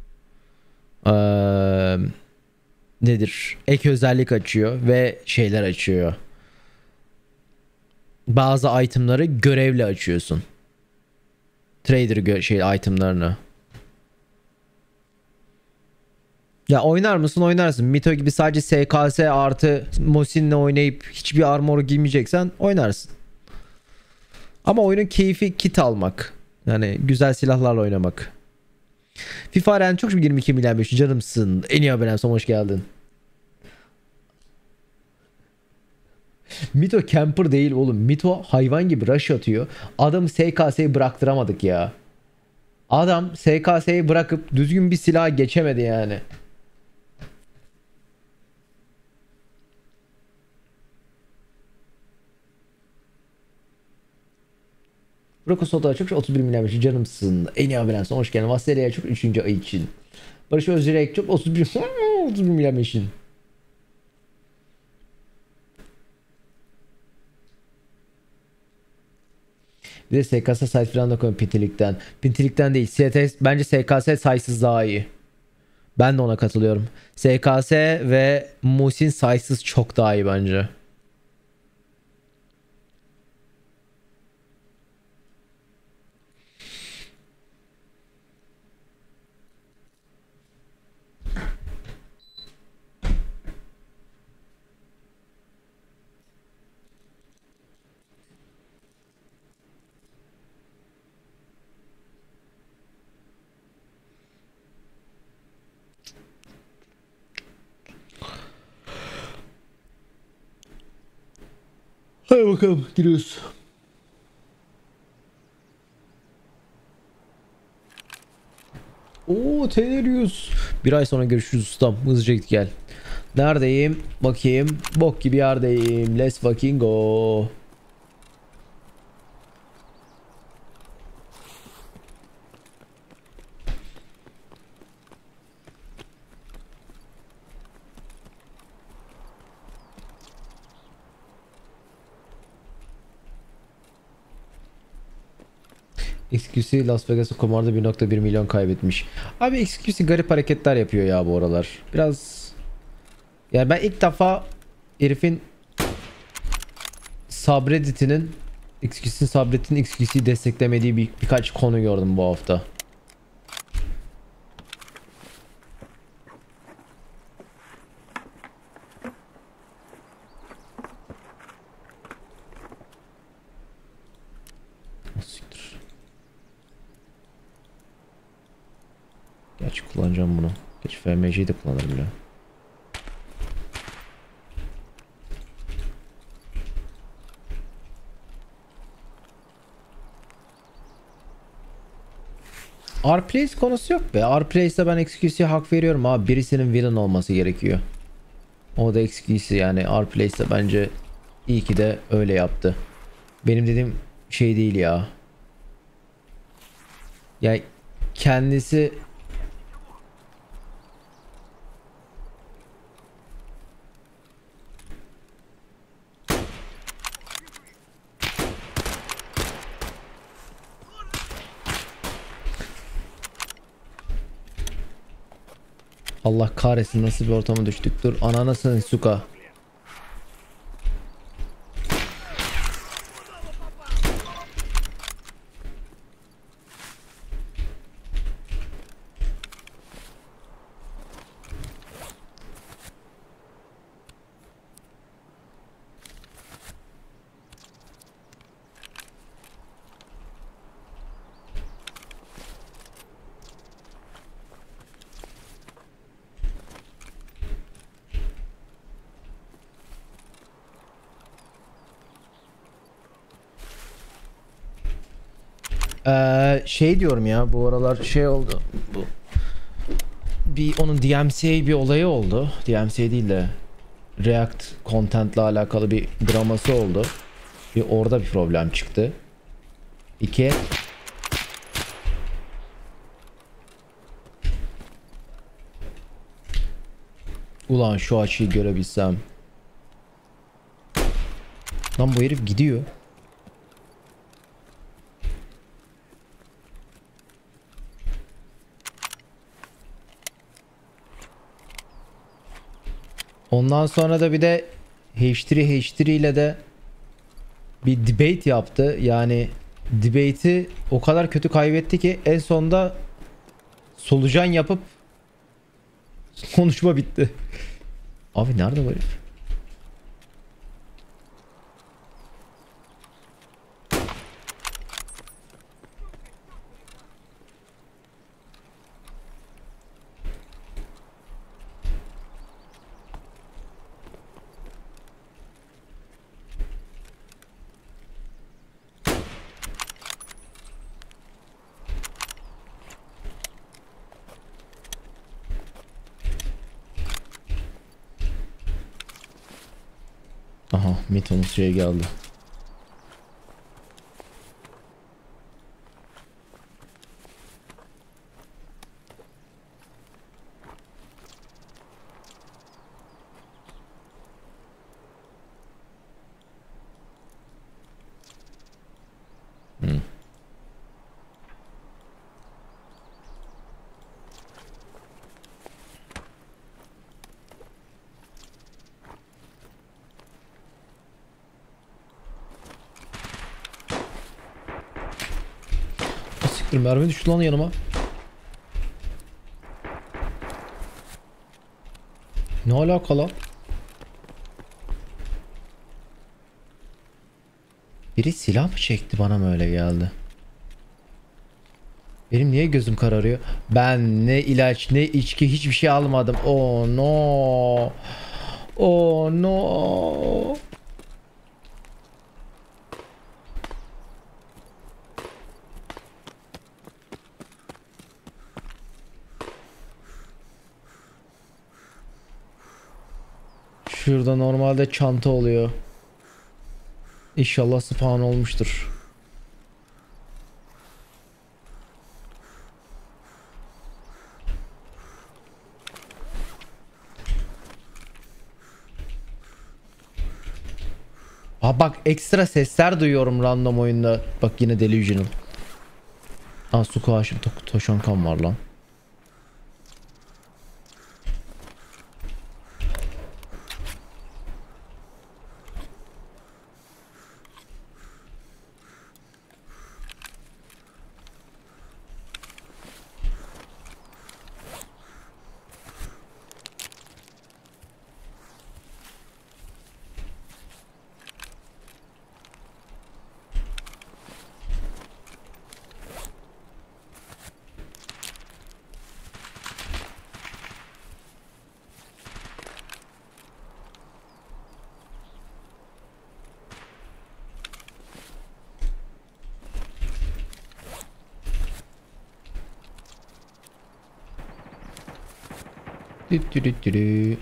Speaker 1: Ee, nedir? Ek özellik açıyor ve şeyler açıyor. Bazı itemları görevle açıyorsun. Trader gö- şey itemlarını. Ya oynar mısın? Oynarsın. Mito gibi sadece S K S artı Mosin'le oynayıp hiçbir armor giymeyeceksen oynarsın. Ama oyunun keyfi kit almak. Yani güzel silahlarla oynamak. FIFA Aren çok yirmi iki milyon beş canımsın. En iyi abonem son hoş geldin. Mito camper değil oğlum. Mito hayvan gibi rush atıyor. Adam S K S'yi bıraktıramadık ya. Adam S K S'yi bırakıp düzgün bir silah geçemedi yani. Roko Soda çok otuz bir milyon beş canımsın. En iyi abonem son hoş geldin. Vasselia'ya çok üçüncü ay için. Barış Özdirek çok otuz bir otuz bir milyon beşin. Bir de S K S site falan da koyun Pintilik'ten. Pintilik'ten değil. S T S, bence S K S sayısız daha iyi. Ben de ona katılıyorum. S K S ve Musin sayısız çok daha iyi bence. Hadi bakalım giriyoruz. Oo Tenerius. Bir ay sonra görüşürüz ustam. Hızlıca git gel. Neredeyim? Bakayım. Bok gibi yerdeyim. Let's fucking go. X Q C Las Vegas'ta kumarda bir nokta bir milyon kaybetmiş. Abi X Q C garip hareketler yapıyor ya bu aralar. Biraz yani ben ilk defa herifin subredditinin X Q C'nin subredditinin X Q C'yi desteklemediği bir, birkaç konu gördüm bu hafta. Gerçi kullanacağım bunu. Geç F M C'yi de kullanırım ya. R-Place konusu yok be. R-Place'de ben X Q C'ye hak veriyorum abi. Birisinin villain olması gerekiyor. O da X Q C yani. R-Place'de bence iyi ki de öyle yaptı. Benim dediğim şey değil ya. Ya kendisi Allah kahretsin nasıl bir ortama düştük. Dur ananasın suka. Ee, şey diyorum ya bu aralar şey oldu. Bu bir onun D M C A bir olayı oldu. D M C A değil de React content'la alakalı bir draması oldu. Bir orada bir problem çıktı. İki Ulan şu açıyı görebilsem. Lan bu herif gidiyor. Ondan sonra da bir de H üç H üç ile de bir debate yaptı. Yani debate'i o kadar kötü kaybetti ki en sonunda solucan yapıp konuşma bitti. Abi nerede bu herif? Aha, Meton'un suya geldi. Hmm. Siktir, mermi düştü lan yanıma. Ne alaka lan? Biri silah mı çekti, bana mı öyle geldi? Benim niye gözüm kararıyor? Ben ne ilaç ne içki hiçbir şey almadım. Oh no. Oh no. Şurada normalde çanta oluyor. İnşallah spawn olmuştur. Aa bak, ekstra sesler duyuyorum random oyunda. Bak yine Delusional. Aa, su kaşı to toşan kan var lan. Düt düt düt düt.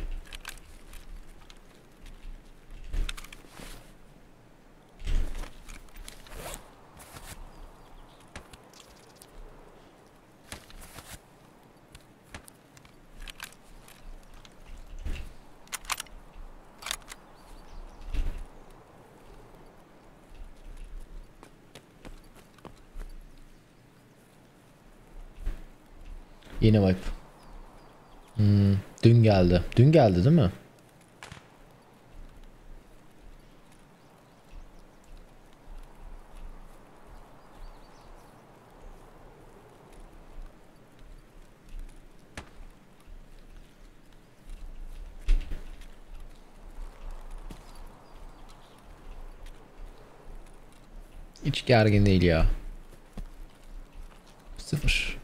Speaker 1: Yine wipe. Hmm, dün geldi. Dün geldi değil mi? Hiç gergin değil ya. Sıfır.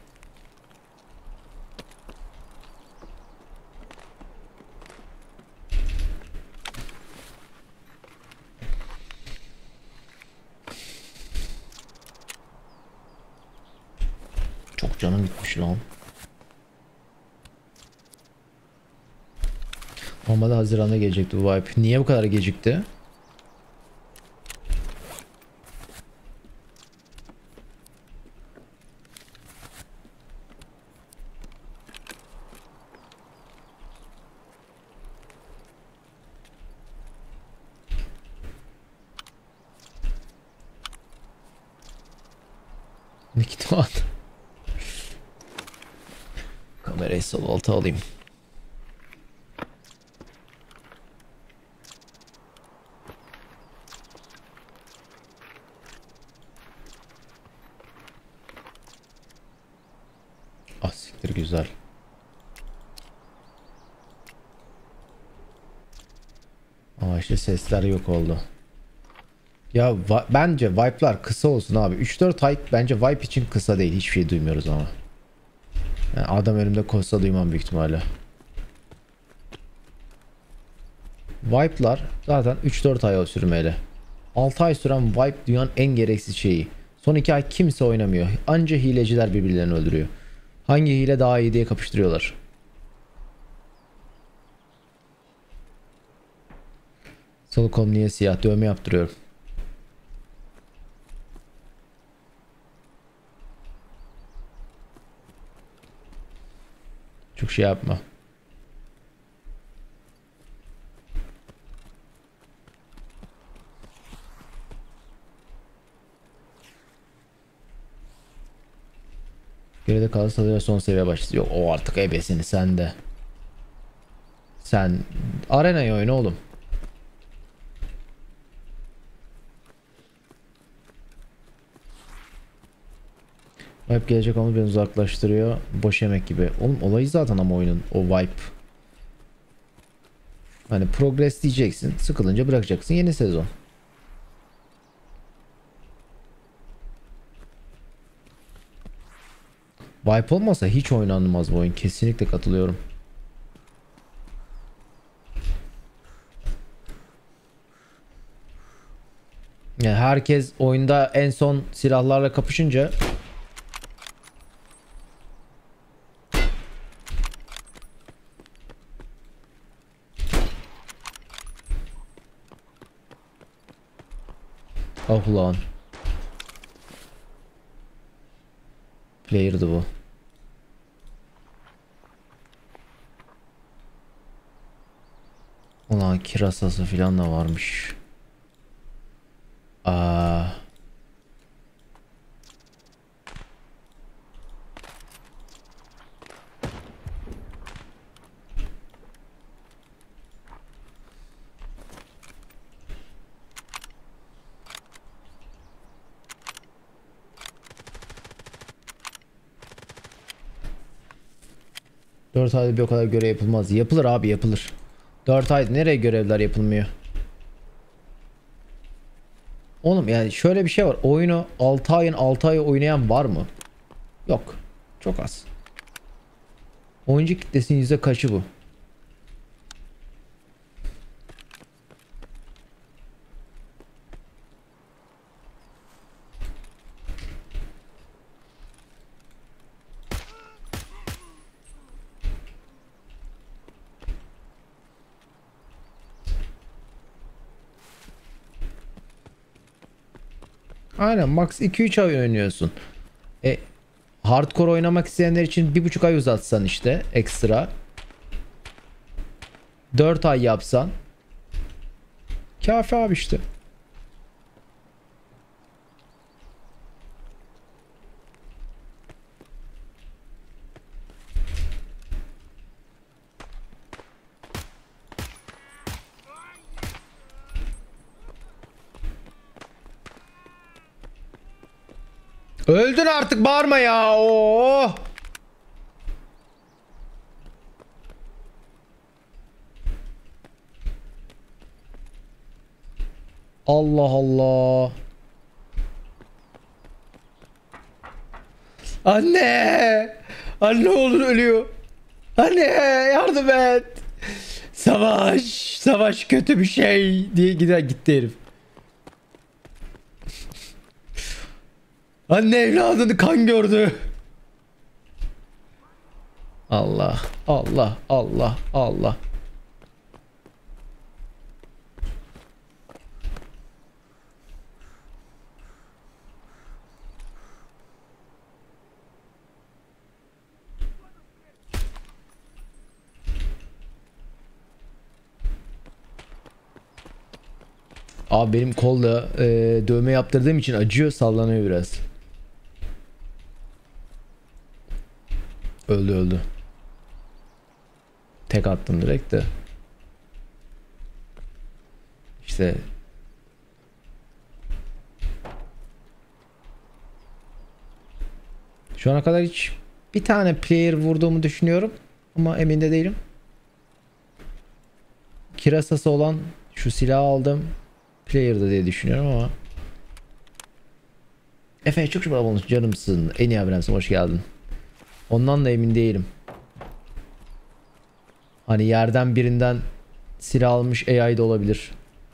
Speaker 1: Çok canım gitmiş lan. Normalde Haziran'da gelecekti bu wipe. Niye bu kadar gecikti? Nikit Doğan. Kamerayı sol alta alayım. Ah siktir güzel. Ama işte sesler yok oldu. Ya bence wipe'lar kısa olsun abi. üç dört ay bence wipe için kısa değil. Hiçbir şey duymuyoruz ama. Yani adam önümde koşsa duymam büyük ihtimalle. Wipe'lar zaten üç dört ay sürmeli. altı ay süren wipe dünyanın en gereksiz şeyi. Son iki ay kimse oynamıyor. Anca hileciler birbirlerini öldürüyor. Hangi hile daha iyi diye kapıştırıyorlar. Sol kolum niye siyah? Dövme yaptırıyorum. Çok şey yapma. Geride kalırsa son seviye başladı. Yok o artık ebesini sende. Sen arenayı oyna oğlum. Vibe gelecek ama beni uzaklaştırıyor. Boş yemek gibi. Oğlum olayı zaten ama oyunun o vibe. Hani progress diyeceksin. Sıkılınca bırakacaksın. Yeni sezon. Vibe olmasa hiç oynanmaz bu oyun. Kesinlikle katılıyorum. Yani herkes oyunda en son silahlarla kapışınca ah ulan. Player'dı bu. Ulan kirasası filan da varmış. Aa. dört ayda bir o kadar görev yapılmaz. Yapılır abi yapılır. dört ayda nereye görevler yapılmıyor? Oğlum yani şöyle bir şey var. Oyunu altı ayın altı ayı oynayan var mı? Yok. Çok az. Oyuncu kitlesinin yüzde kaçı bu? Aynen max iki üç ay oynuyorsun. E, hardcore oynamak isteyenler için bir buçuk ay uzatsan işte ekstra. dört ay yapsan. Kafi abi işte. Öldün artık bağırma ya. Oo. Allah Allah. Anne. Anne oğlun ölüyor. Anne yardım et. Savaş. Savaş kötü bir şey diye gider gitti herif. Anne evladını kan gördü. Allah, Allah, Allah, Allah. Abi benim kolda e, dövme yaptırdığım için acıyor, sallanıyor biraz. Öldü öldü. Tek attım direkt de. İşte şu ana kadar hiç bir tane player vurduğumu düşünüyorum ama emin de değilim. Kirasası olan şu silahı aldım. Player'da diye düşünüyorum ama. Efe çok çok olmuş canımsın. En iyi abimsin, hoş geldin. Ondan da emin değilim. Hani yerden birinden silah almış A I da olabilir.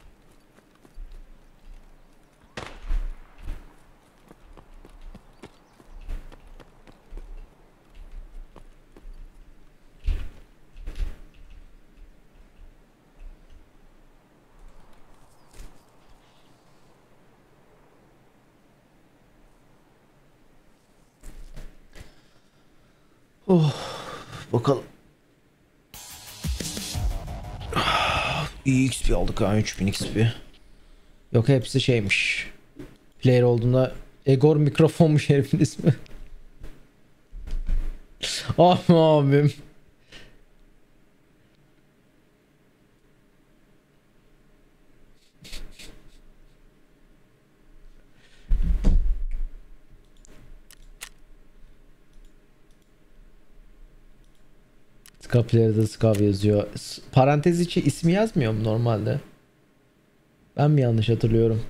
Speaker 1: Oh, bakalım. İyi X P aldık ha, üç bin X P. Yok hepsi şeymiş. Player olduğunda Egor mikrofonmuş herifin ismi. Ah abim. Skapler'de Skav yazıyor. Parantez içi ismi yazmıyor mu normalde? Ben mi yanlış hatırlıyorum?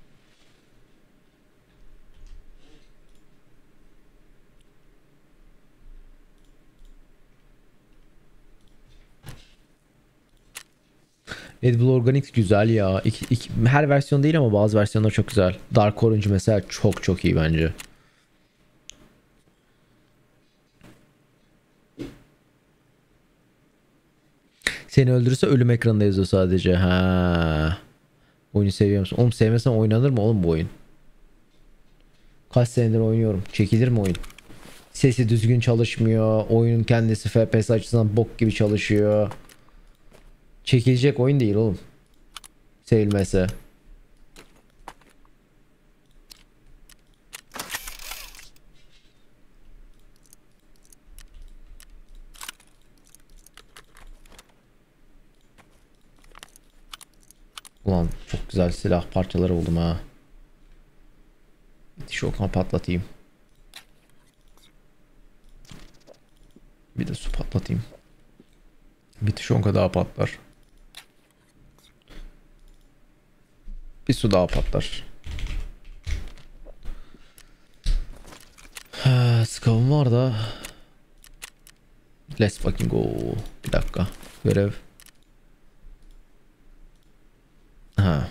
Speaker 1: Red Bull Organics güzel ya. İki, iki, her versiyon değil ama bazı versiyonlar çok güzel. Dark Orange mesela çok çok iyi bence. Seni öldürürse ölüm ekranında yazıyor sadece. Ha. Oyunu seviyor musun? Oğlum sevmesen oynanır mı oğlum bu oyun? Kaç senedir oynuyorum. Çekilir mi oyun? Sesi düzgün çalışmıyor. Oyunun kendisi F P S açısından bok gibi çalışıyor. Çekilecek oyun değil oğlum. Sevilmese. Ulan çok güzel silah parçaları buldum ha. Şokan patlatayım. Bir de su patlatayım. Bir tişonka daha patlar. Bir su daha patlar. Ha, skavım var da. Let's fucking go. Bir dakika. Görev. Ha.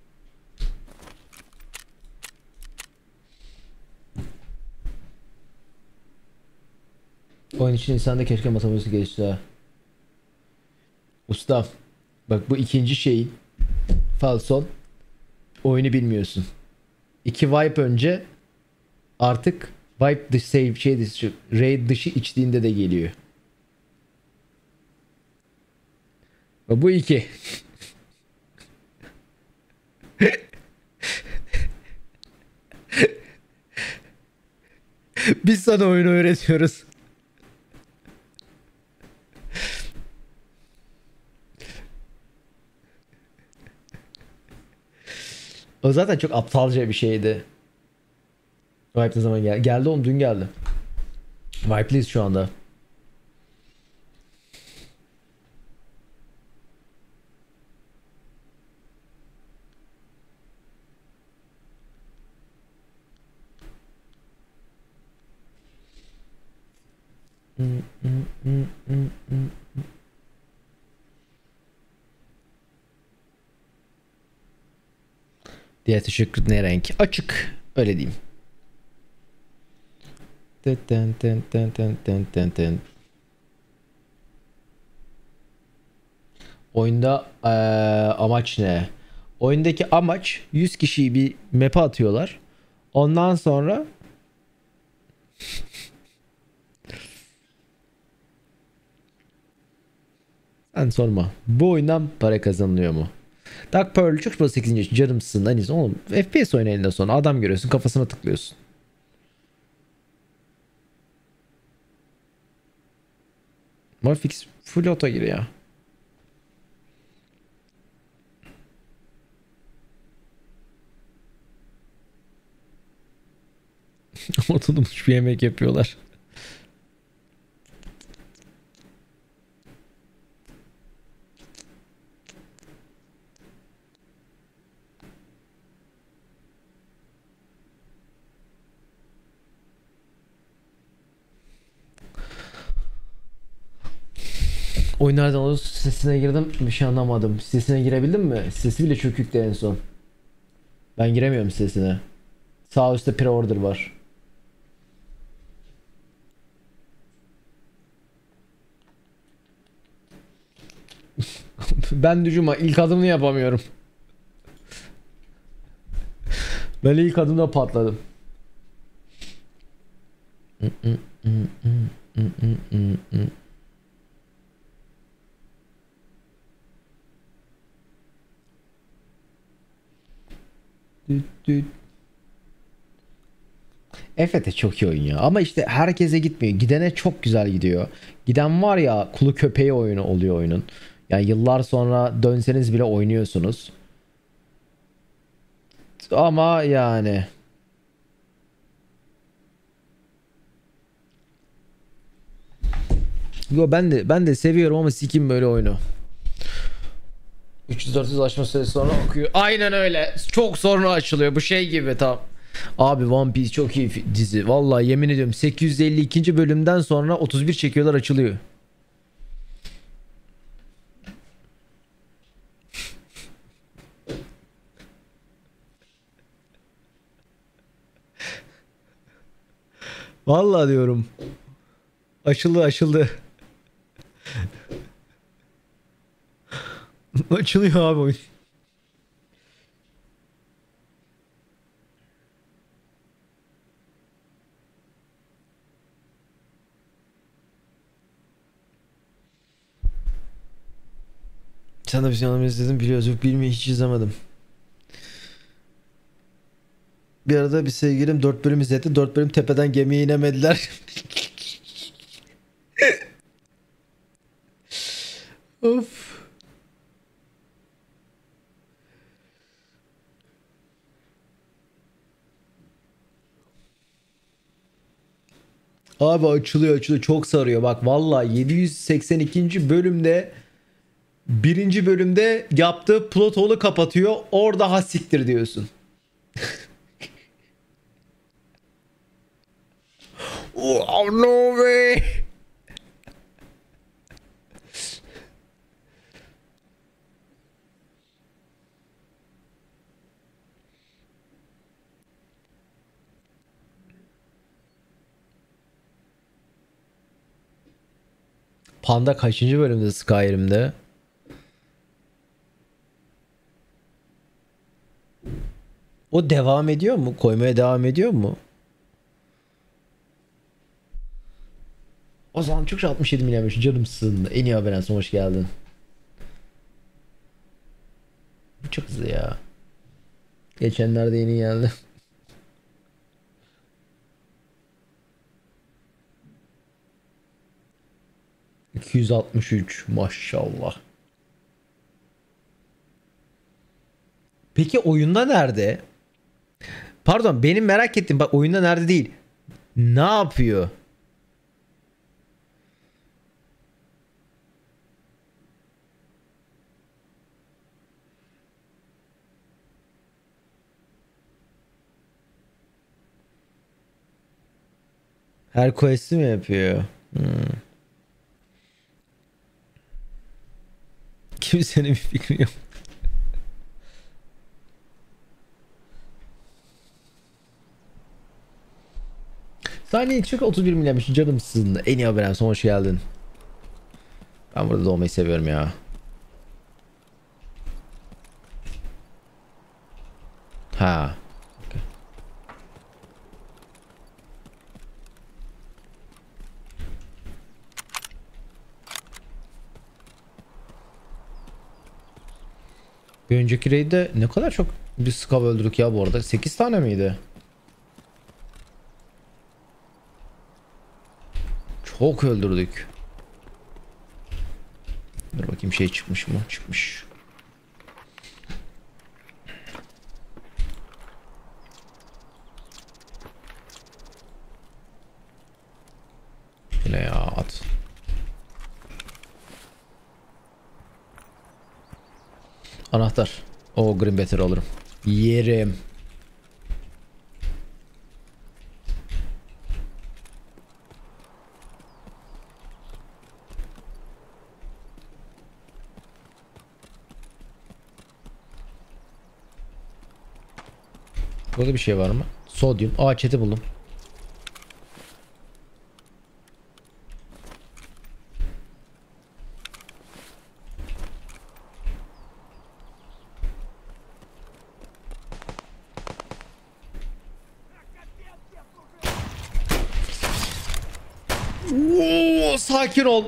Speaker 1: Oyun için insanda keşke matematik gelişse. Usta. Bak bu ikinci şeyin. Falson. Oyunu bilmiyorsun. İki wipe önce artık wipe dışı save şey dışı raid dışı içtiğinde de geliyor. Ve bu iki. Biz sana oyunu öğretiyoruz. O zaten çok aptalca bir şeydi. Wipe ne zaman geldi? Geldi oğlum, dün geldi. Wipe'liyiz şu anda. Diğer teşekkür ne renk? Açık. Öyle diyeyim. Ten ten ten ten ten ten ten. Oyunda ee, amaç ne? Oyundaki amaç yüz kişiyi bir map'e atıyorlar. Ondan sonra sen sorma. Bu oyundan para kazanılıyor mu? Dark Pearl çok basit sekizinci canımsın. Hani oğlum F P S oyunu elinden sonra adam görüyorsun, kafasına tıklıyorsun. Morfix full auto giriyor. Oturmuş bir yemek yapıyorlar. Oyunlardan olur sitesine girdim, bir şey anlamadım. Sitesine girebildin mi? Sitesi bile çöküktü en son. Ben giremiyorum sitesine. Sağ üstte pre-order var. Ben Dücuma ilk adımını yapamıyorum. Ben ilk adımda patladım. Düt düt. F F T çok iyi oyun ya. Ama işte herkese gitmiyor. Gidene çok güzel gidiyor. Giden var ya, kulu köpeği oyunu oluyor oyunun. Yani yıllar sonra dönseniz bile oynuyorsunuz. Ama yani yo, ben de ben de seviyorum ama sikim böyle oyunu. üç yüz dört yüz açma süresi sonra okuyor. Aynen öyle. Çok sonra açılıyor. Bu şey gibi tam. Abi One Piece çok iyi dizi. Vallahi yemin ediyorum sekiz yüz elli ikinci bölümden sonra otuz bir çekiyorlar, açılıyor. Vallahi diyorum. Açıldı açıldı. Açılıyor abi oyun. Sen de bir şey izledin biliyoruz. Yok bilmeyi hiç izlemedim. Bir arada bir sevgilim dört bölüm izletti. dört bölüm tepeden gemiye inemediler. Of. Abi açılıyor açılıyor, çok sarıyor. Bak vallahi yedi yüz seksen ikinci bölümde birinci bölümde yaptığı plot hole'u kapatıyor. Orada ha siktir diyorsun. Oh no way. Panda kaçıncı bölümde Skyrim'de? O devam ediyor mu? Koymaya devam ediyor mu? O zaman çok altmış yedi milyon canımsın. En iyi haberensin, hoş geldin. Bu çok hızlı ya. Geçenlerde yeni geldi. iki yüz altmış üç maşallah. Peki oyunda nerede? Pardon, benim merak ettiğim, bak oyunda nerede değil. Ne yapıyor? Her quest'i mi yapıyor? Hmm. Kimsenin bir fikri yok. Saniye çok otuz bir milyon canımsın. En iyi haberim, son hoş geldin. Ben burada doğmayı seviyorum ya. Ha. Okay. Bir önceki raid'de ne kadar çok bir skav öldürdük ya bu arada. sekiz tane miydi? Çok öldürdük. Dur bakayım şey çıkmış mı? Çıkmış. Yine ya at. Anahtar. O green better alırım. Yerim. Burada bir şey var mı? Sodyum. Aa çeti buldum. Oo, sakin ol.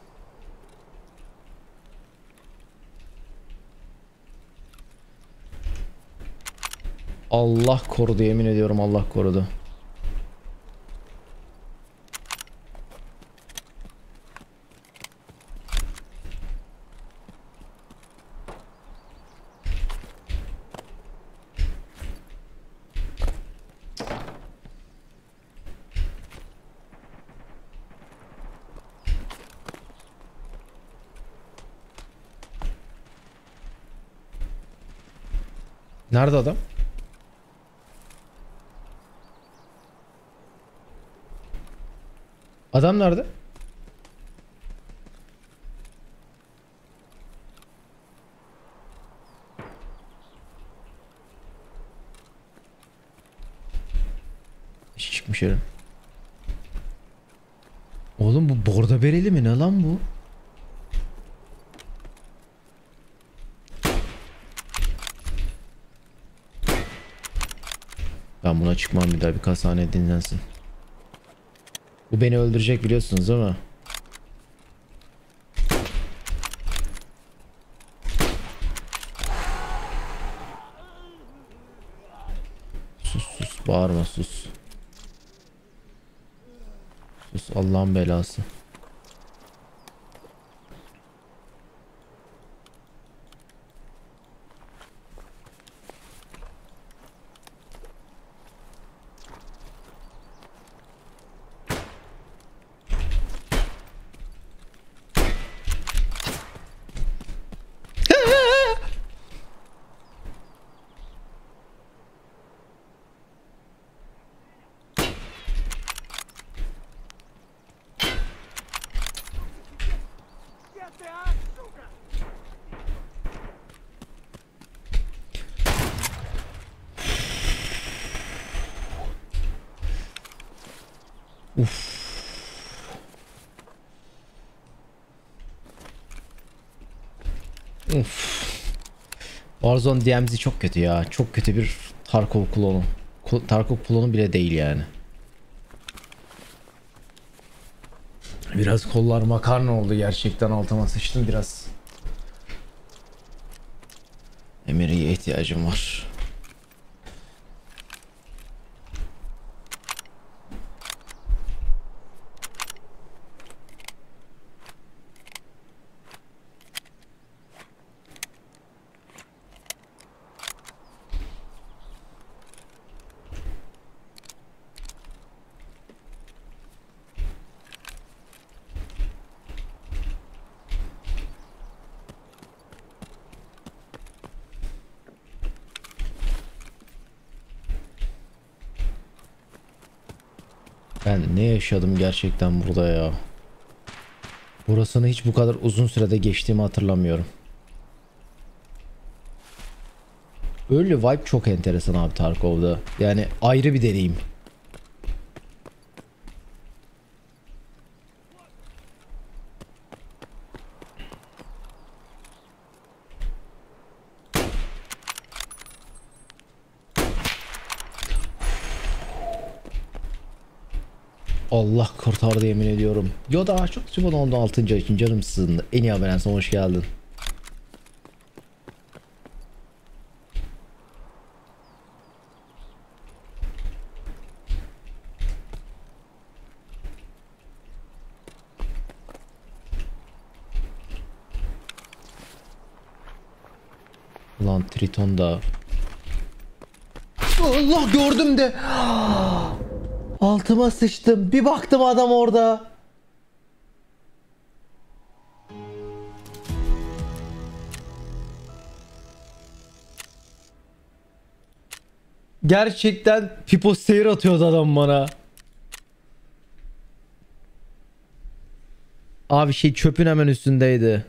Speaker 1: Allah korudu, yemin ediyorum Allah korudu. Nerede adam? Adam nerede? Hiç çıkmış herif. Oğlum bu bordo bereli mi, ne lan bu? Ben buna çıkmam, bir daha birkaç saniye dinlensin. Bu beni öldürecek biliyorsunuz değil mi? Sus sus, bağırma, sus. Sus Allah'ın belası. Uf. Uf. Warzone D M Z çok kötü ya. Çok kötü bir Tarkov klonu. Ku- Tarkov klonu bile değil yani. Biraz kollar makarna oldu gerçekten, altıma sıçtım biraz. Emery'e ihtiyacım var. Ben ne yaşadım gerçekten burada ya. Burasını hiç bu kadar uzun sürede geçtiğimi hatırlamıyorum. Öyle vibe çok enteresan abi Tarkov'da. Yani ayrı bir deneyim. Allah kurtardı yemin ediyorum. Yoda çok süper oldu altıncı ay için, canım sızındı. En iyi abonen, hoş geldin. Ulan Triton da. Allah gördüm de. Altıma sıçtım. Bir baktım adam orada. Gerçekten pipo seyir atıyordu adam bana. Abi şey çöpün hemen üstündeydi.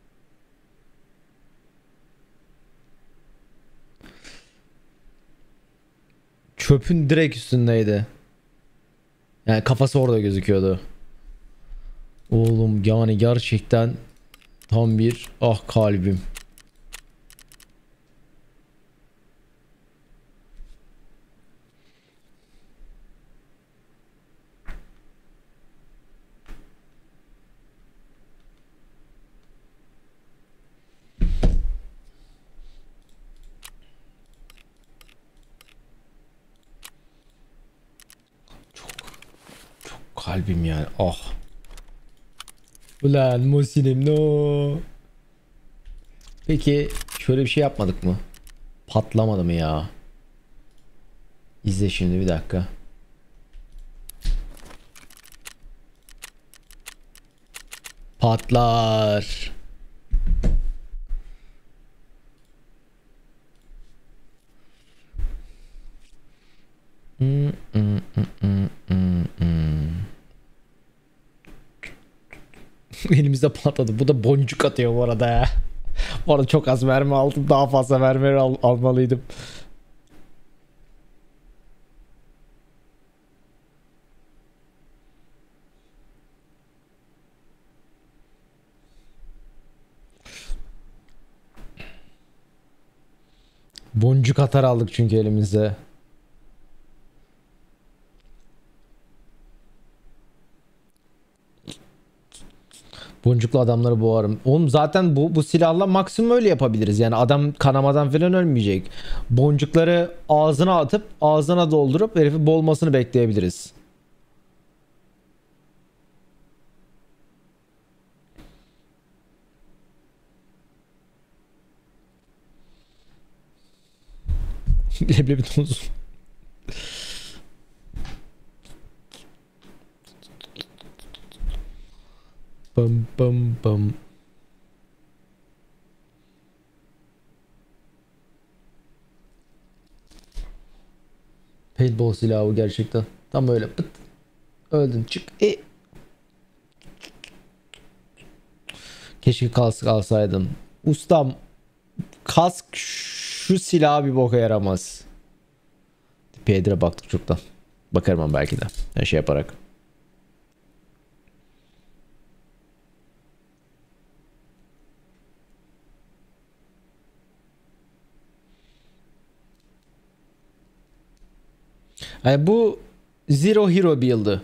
Speaker 1: Çöpün direkt üstündeydi. Yani kafası orada gözüküyordu. Oğlum yani gerçekten tam bir ah kalbim. Kalbim yani ah. Ulan Muhsin'im no. Peki şöyle bir şey yapmadık mı? Patlamadı mı ya? İzle şimdi bir dakika. Patlar. Hmm, hmm, hmm, hmm, hmm, hmm. Elimizde patladı. Bu da boncuk atıyor bu arada ya. Bu arada çok az mermi aldım. Daha fazla mermi al almalıydım. Boncuk atar aldık çünkü elimizde. Boncuklu adamları boğarım. Oğlum zaten bu bu silahla maksimum öyle yapabiliriz. Yani adam kanamadan falan ölmeyecek. Boncukları ağzına atıp ağzına doldurup herifi boğulmasını bekleyebiliriz. Leblebi tozu. Bam bam bam. Paintball silahı gerçekten. Tam öyle pıt. Öldün çık. E. Keşke kask alsaydın. Ustam kask şu silah bir boka yaramaz. Pedro'ya baktık çoktan. Bakarım ben belki de. Her şey yaparak. Yani bu Zero Hero build'ı.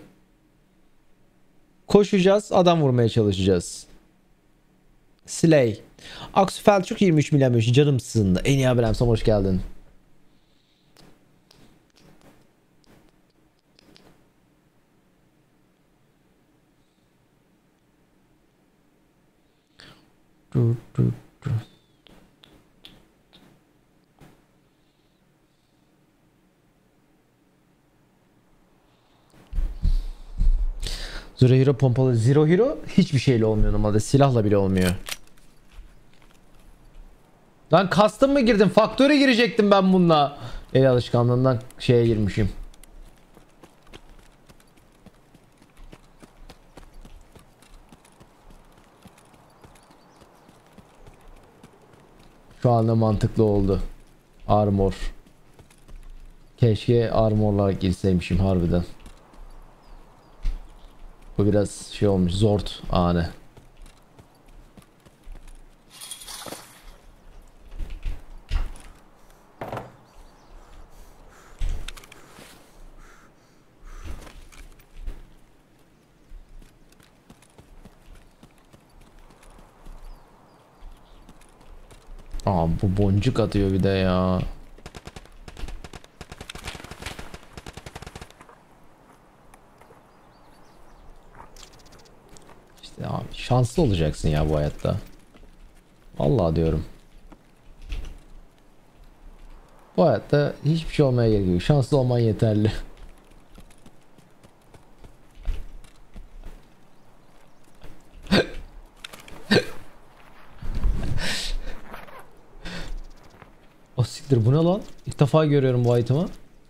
Speaker 1: Koşacağız, adam vurmaya çalışacağız. Slay. Aksufel çok yirmi üç milyonmuş canımsın. En iyi haberim sana hoş geldin. Dur dur dur. Zero Hero pompalı. Zero Hero hiçbir şeyle olmuyor normalde. Silahla bile olmuyor. Lan custom mı girdim? Faktöre girecektim ben bununla. El alışkanlığından şeye girmişim. Şu anda mantıklı oldu. Armor. Keşke armorla girseymişim harbiden. Bu biraz şey olmuş. Zort anı. Aa bu boncuk atıyor bir de ya. İşte abi şanslı olacaksın ya bu hayatta. Vallahi diyorum. Bu hayatta hiçbir şey olmaya gerek yok. Şanslı olman yeterli. O siktir, bu ne lan? İlk defa görüyorum bu item'ı.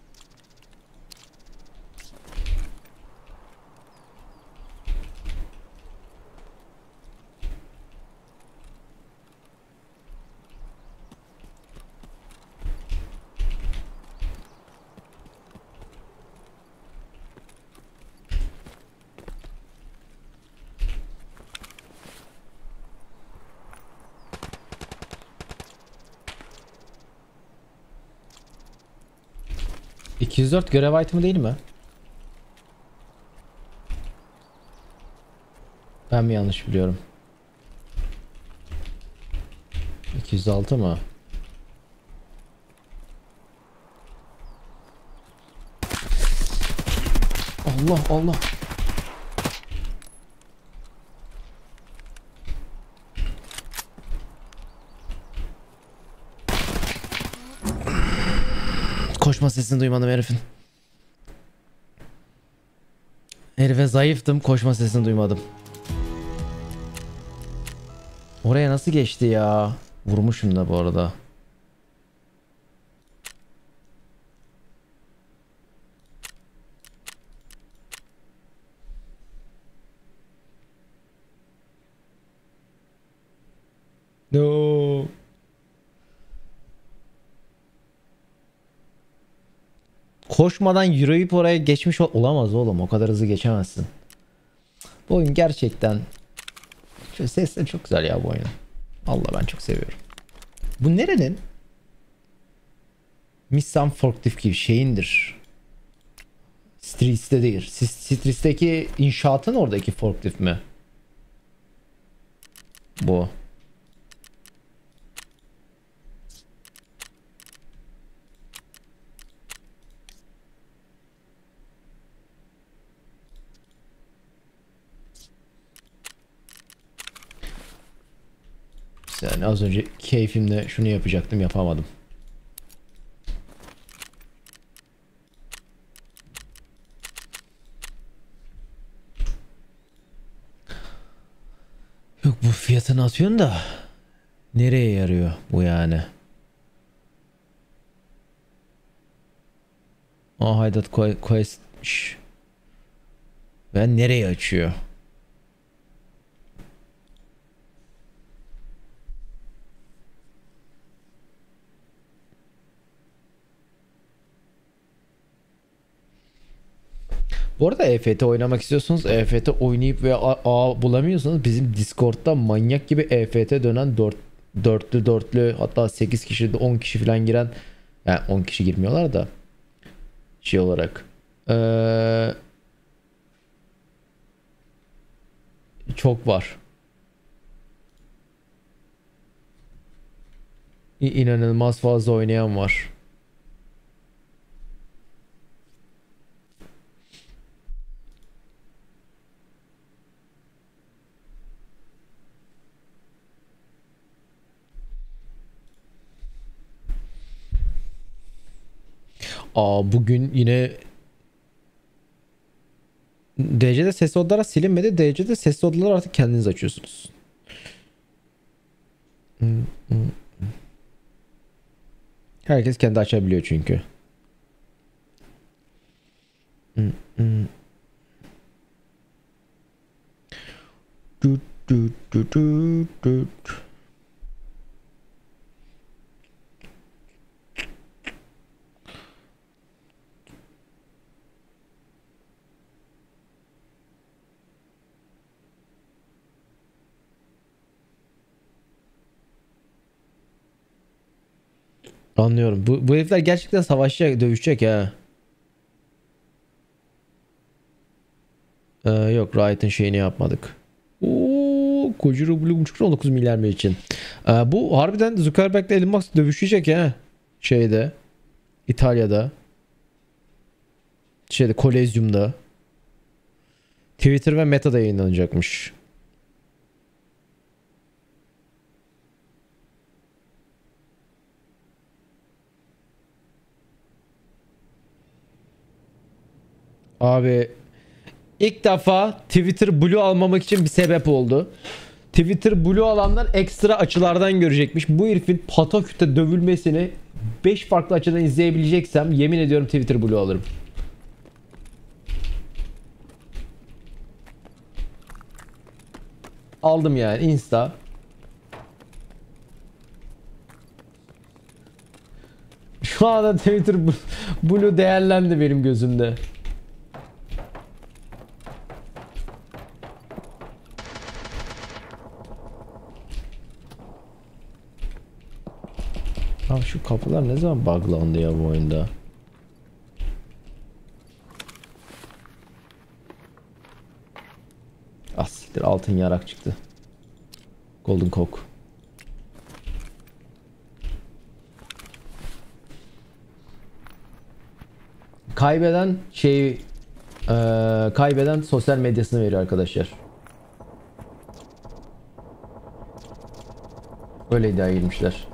Speaker 1: iki yüz dört görev item'ı değil mi? Ben mi yanlış biliyorum? iki yüz altı mı? Allah Allah. Koşma sesini duymadım herifin. Herife zayıftım, koşma sesini duymadım. Oraya nasıl geçti ya? Vurmuşum da bu arada. No. Koşmadan yürüyüp oraya geçmiş ol olamaz oğlum. O kadar hızlı geçemezsin. Bu oyun gerçekten... Şu sesleri çok güzel ya bu oyun. Allah, ben çok seviyorum. Bu nerenin? Missan Forklift gibi şeyindir. Streets'te değil. Streets'teki inşaatın oradaki forklift mi? Bu. Yani az önce keyfimle şunu yapacaktım, yapamadım. Yok, bu fiyatını atıyorsun da nereye yarıyor bu yani? Aa, Haydat Quest'miş. Ben nereye açıyor? Bu arada E F T oynamak istiyorsanız, E F T oynayıp veya A bulamıyorsanız bizim Discord'da manyak gibi E F T dönen dört, dörtlü dörtlü, hatta sekiz kişi on kişi falan giren, yani on kişi girmiyorlar da şey olarak ee, çok var. İnanılmaz fazla oynayan var. Aa, bugün yine D C'de sesli odalar silinmedi. D C'de sesli odalar artık kendiniz açıyorsunuz. Herkes kendi açabiliyor çünkü. Du, du, du, du, du. Anlıyorum. Bu, bu herifler gerçekten savaşacak, dövüşecek ha. Ee, yok, Riot'ın şeyini yapmadık. Ooo, koca rublum çıktı on dokuz milyar mı için. Ee, bu harbiden Zuckerberg'le Elon Musk dövüşecek ha. Şeyde. İtalya'da. Şeyde, Kolezyum'da. Twitter ve Meta'da yayınlanacakmış. Abi ilk defa Twitter Blue almamak için bir sebep oldu. Twitter Blue alanlar ekstra açılardan görecekmiş. Bu herifin pataküte dövülmesini beş farklı açıdan izleyebileceksem yemin ediyorum Twitter Blue alırım. Aldım yani Insta. Şu anda Twitter Blue değerlendi benim gözümde. Abi şu kapılar ne zaman buglandı ya bu oyunda? Ah siktir, altın yarak çıktı. Golden Cock. Kaybeden şey e, kaybeden sosyal medyasını veriyor arkadaşlar. Öyle iddia girmişler.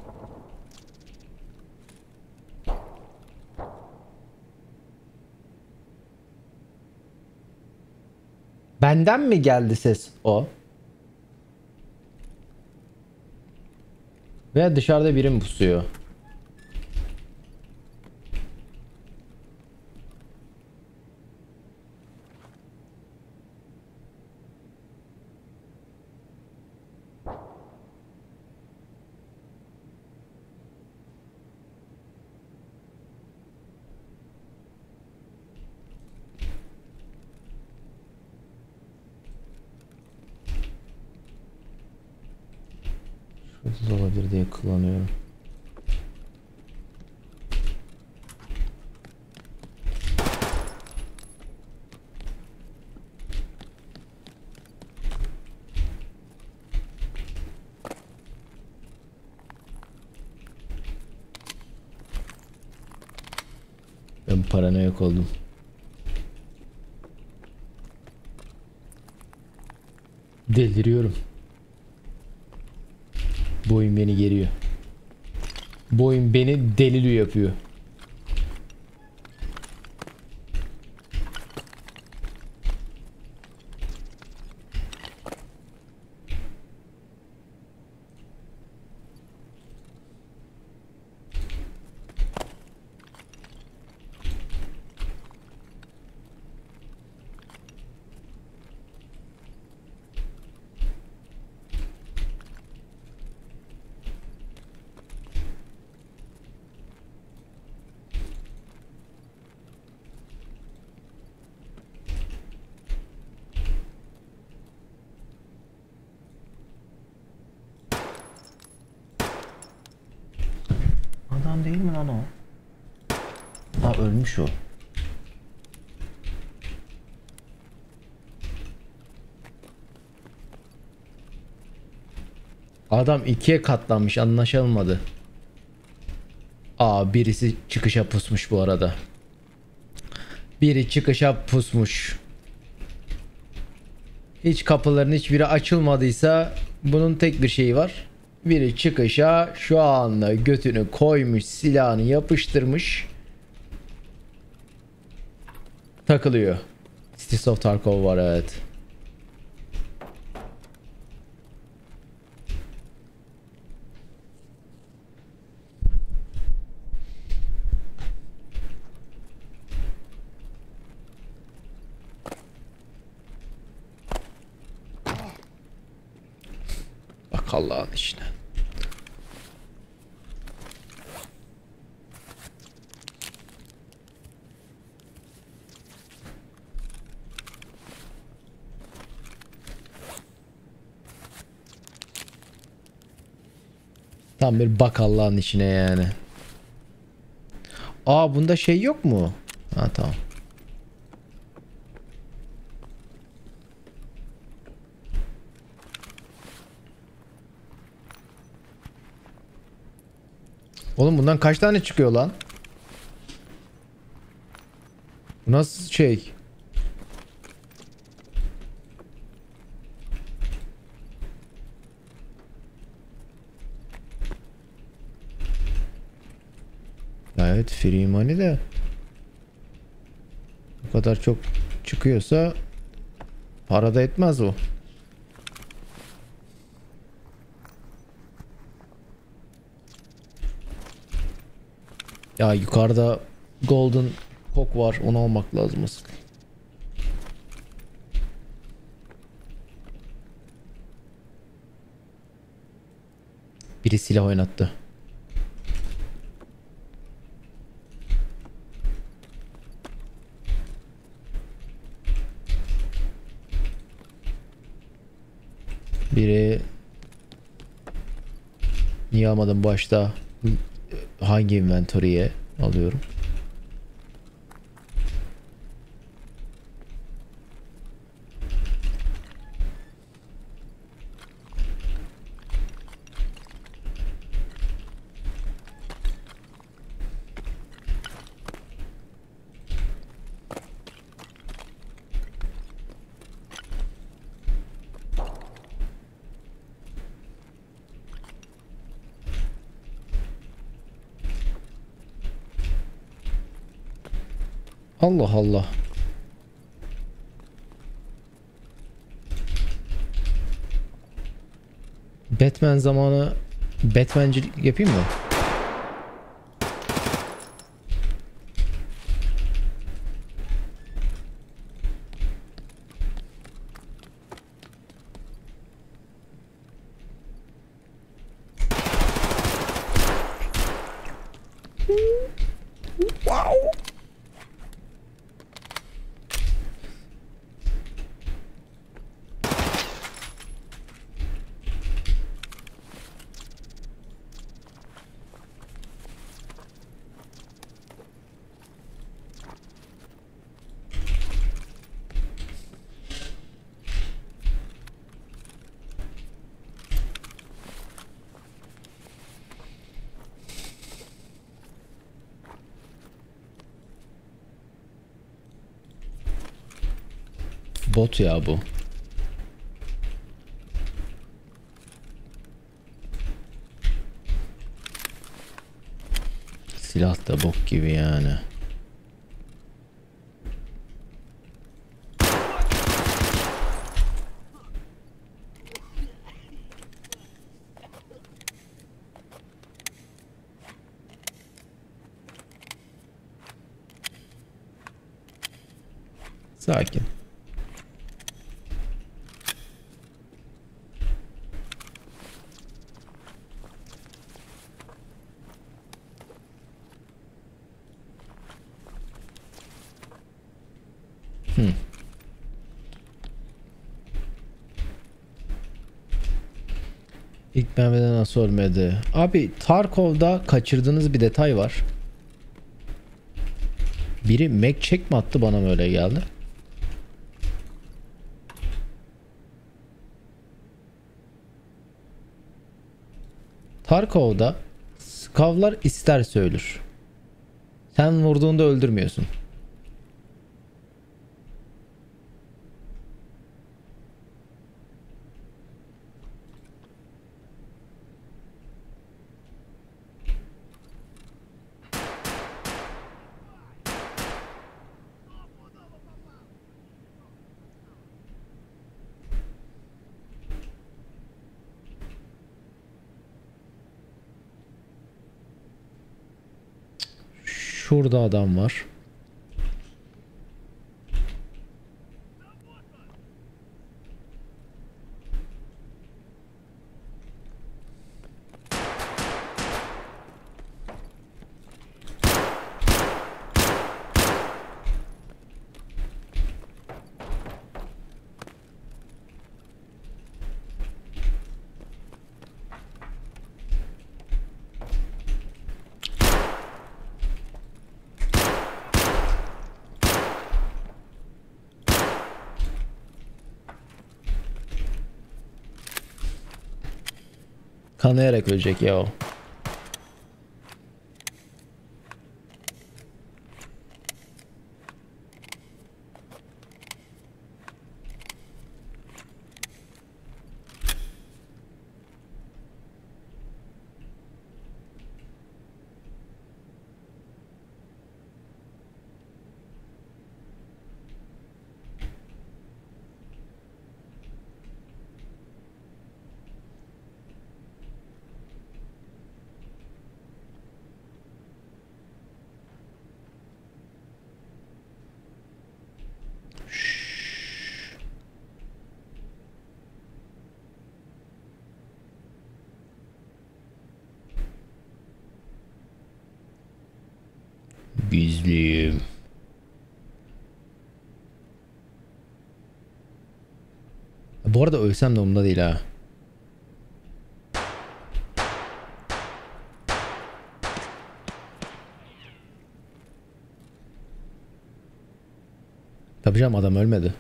Speaker 1: Benden mi geldi ses o? Veya dışarıda biri mi pusuyor? Şurada olabilir diye kullanıyorum. Ben paranoyak oldum. Deliriyorum. Bu oyun beni geriyor. Bu oyun beni delili yapıyor. Adam değil mi lan o? Ha, ölmüş o. Adam ikiye katlanmış, anlaşılmadı. Aa, birisi çıkışa pusmuş bu arada. Biri çıkışa pusmuş. Hiç kapıların hiçbiri açılmadıysa bunun tek bir şeyi var. Biri çıkışa şu anda götünü koymuş, silahını yapıştırmış, takılıyor. Cities of Tarkov var, evet. Bak Allah'ın işine. Tam bir bak Allah'ın işine yani. Aa, bunda şey yok mu? Ha, tamam. Oğlum bundan kaç tane çıkıyor lan? Bu nasıl şey? Evet, free money de. Bu kadar çok çıkıyorsa para da etmez o. Ya yukarıda golden kok var, onu almak lazım asıl. Biri silah oynattı. Biri niye almadım başta? Hangi inventory'ye alıyorum? Allah Allah. Batman zamanı Batmancilik yapayım mı? Bot ya bu. Silah da bok gibi yani. Sakin. Hmm. İlk Mehmet'e nasıl ölmedi? Abi Tarkov'da kaçırdığınız bir detay var. Biri Mac check mi attı, bana mı öyle geldi? Tarkov'da skavlar isterse ölür. Sen vurduğunda öldürmüyorsun. Şurada adam var. Kanayarak ölecek ya o. Gizliyim. Bu arada ölsem de umurumda değil ha. Tabii canım, adam ölmedi.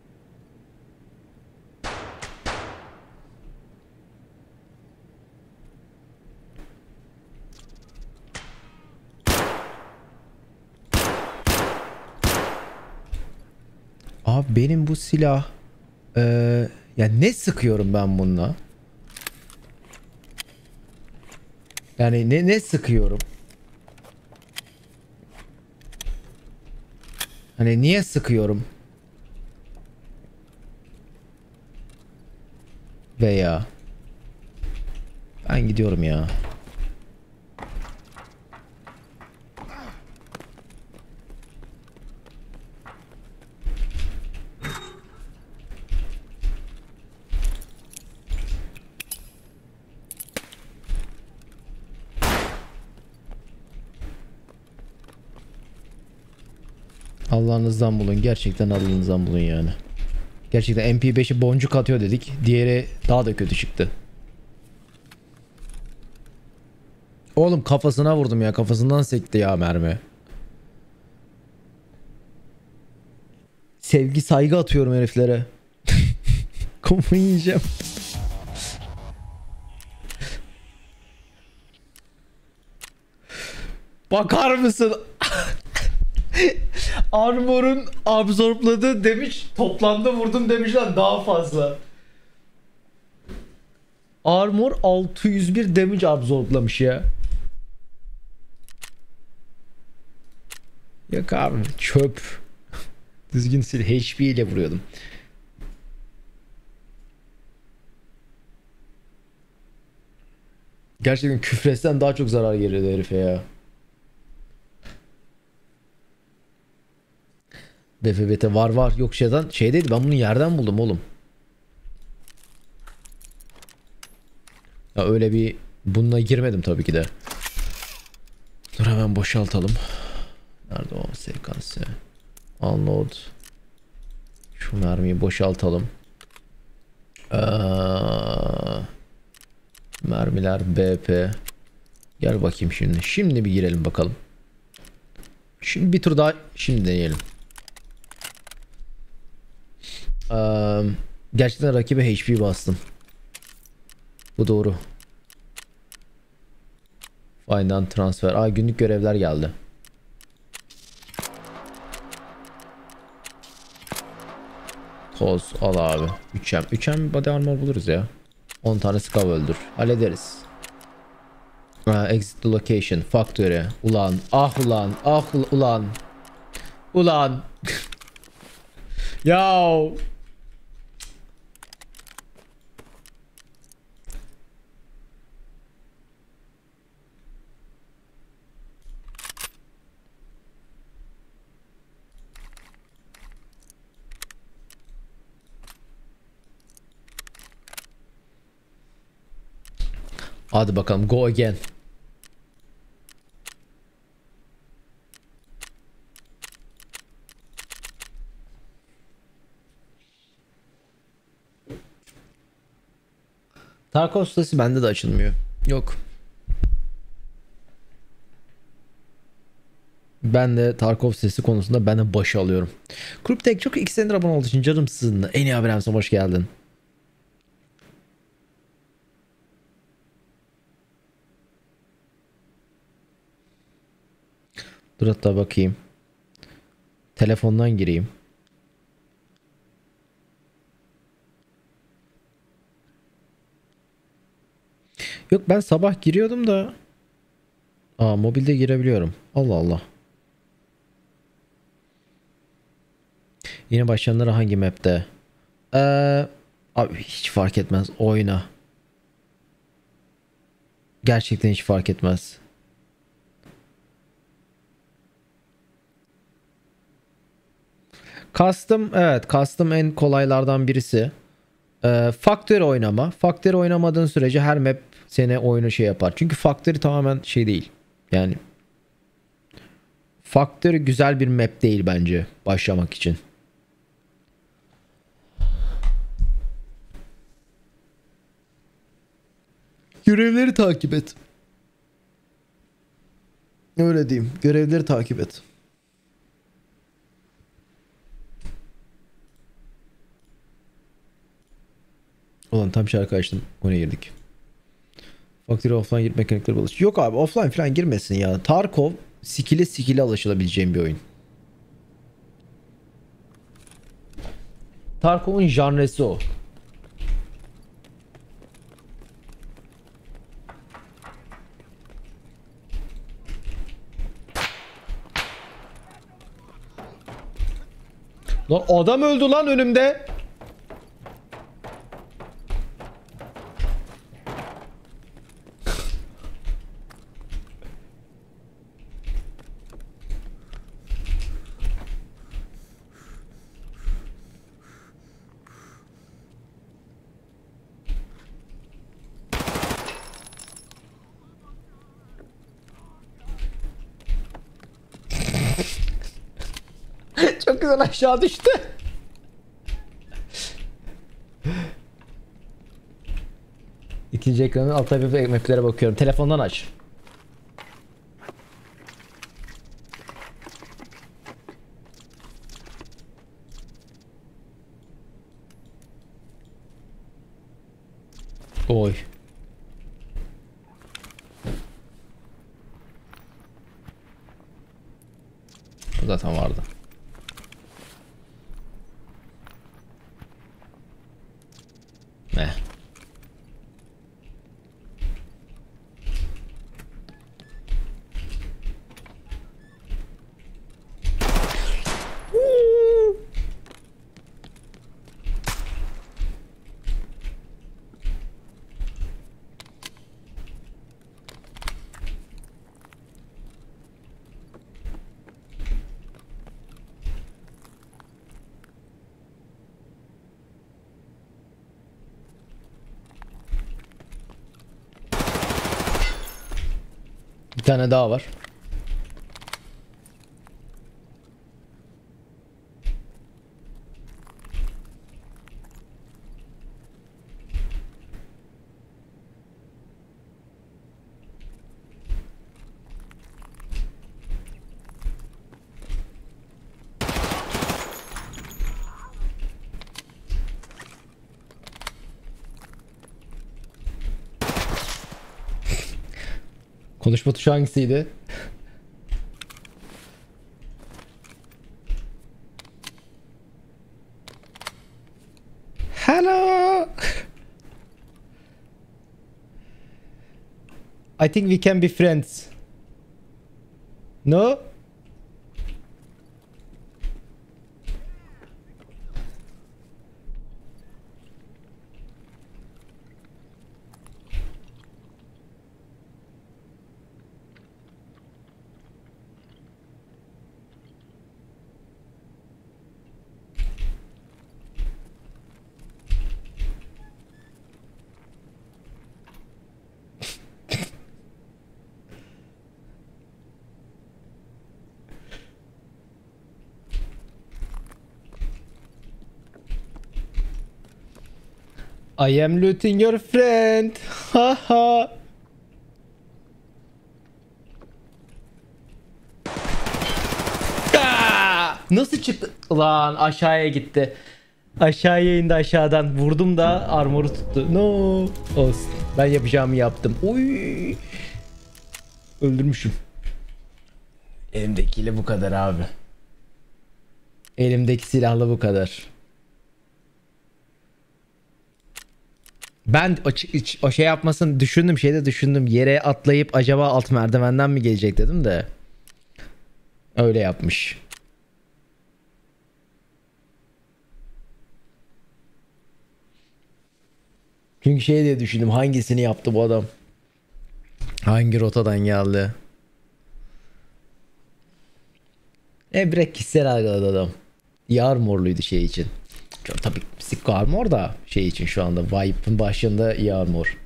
Speaker 1: Abi benim bu silah ee, ya ne sıkıyorum ben bununla? Yani ne ne sıkıyorum? Hani niye sıkıyorum? Veya ben gidiyorum ya. Allah'ınızdan bulun. Gerçekten Allah'ınızdan bulun yani. Gerçekten M P beşi boncuk atıyor dedik. Diğeri daha da kötü çıktı. Oğlum kafasına vurdum ya. Kafasından sekti ya mermi. Sevgi saygı atıyorum heriflere. Kafayı yiyeceğim. Bakar mısın? Armor'un absorpladığı damage toplamda vurdum damage'den daha fazla. Armor altı yüz bir damage absorplamış ya. Yok abi, çöp. Düzgün sil, H P ile vuruyordum. Gerçekten küfresten daha çok zarar geliyordu herife ya. B F B T var var, yok şeyden şeydeydi, ben bunu yerden buldum oğlum. Ya öyle bir bununla girmedim tabii ki de. Dur hemen boşaltalım. Nerede o sekansı? Unload. Şu mermiyi boşaltalım. Ee, mermiler B P. Gel bakayım şimdi. Şimdi bir girelim bakalım. Şimdi bir tur daha şimdi deneyelim. Ee, gerçekten rakibe H P bastım. Bu doğru. Find'dan transfer. Aa, günlük görevler geldi. Toz al abi. üç M. üç M body armor buluruz ya. on tane scav öldür. Hallederiz. Aa, exit the location. Factory. Ulan. Ah ulan. Ah ulan. Ulan. Yav. Hadi bakalım, go again. Tarkov sitesi bende de açılmıyor. Yok. Ben de Tarkov sitesi konusunda ben de başı alıyorum. Kruptek çok iki senedir abone olduğu için canım sizinle. En iyi haberimse hoş geldin. Dur hatta bakayım. Telefondan gireyim. Yok, ben sabah giriyordum da. Aa, mobilde girebiliyorum. Allah Allah. Yine başlayanları hangi map'te? Ee, abi hiç fark etmez. Oyna. Gerçekten hiç fark etmez. Custom, evet, custom en kolaylardan birisi. Ee, Factory oynama. Factory oynamadığın sürece her map seni oyunu şey yapar. Çünkü Factory tamamen şey değil. Yani Factory güzel bir map değil bence başlamak için. Görevleri takip et. Öyle diyeyim. Görevleri takip et. Ulan tam şarkı açtım. Oyuna girdik. Factory offline girip mekanikleri alış. Yok abi offline falan girmesin ya. Tarkov skill'e skill'e alışılabileceğim bir oyun. Tarkov'un janresi o. Lan adam öldü lan önümde. Çok güzel aşağı düştü. İkinci ekranın alt tarafı maplere bakıyorum. Telefondan aç. Oy. Bu zaten vardı. Ne? Bir tane daha var. Konuşma tuşu hangisiydi? Hello. I think we can be friends. No? I am looting your friend. Ha ha. Aa! Nasıl çıktı? Lan aşağıya gitti. Aşağıya indi aşağıdan. Vurdum da armoru tuttu. No. Olsun. Ben yapacağımı yaptım. Oy. Öldürmüşüm. Elimdekiyle bu kadar abi. Elimdeki silahla bu kadar. Ben o, o şey yapmasını düşündüm, şeyde düşündüm. Yere atlayıp acaba alt merdivenden mi gelecek dedim de. Öyle yapmış. Çünkü şey diye düşündüm, hangisini yaptı bu adam? Hangi rotadan geldi? E direkt kişisel algıladı adam. Yar morluydu şey için. Çok, tabii Sicko Armor da şey için şu anda Vibe'ın başında iyi armor.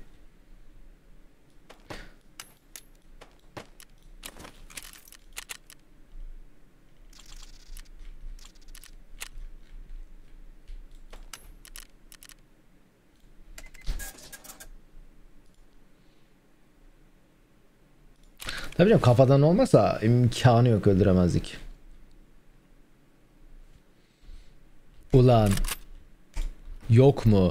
Speaker 1: Tabii canım, kafadan olmasa imkanı yok, öldüremezdik. Ulan. Yok mu?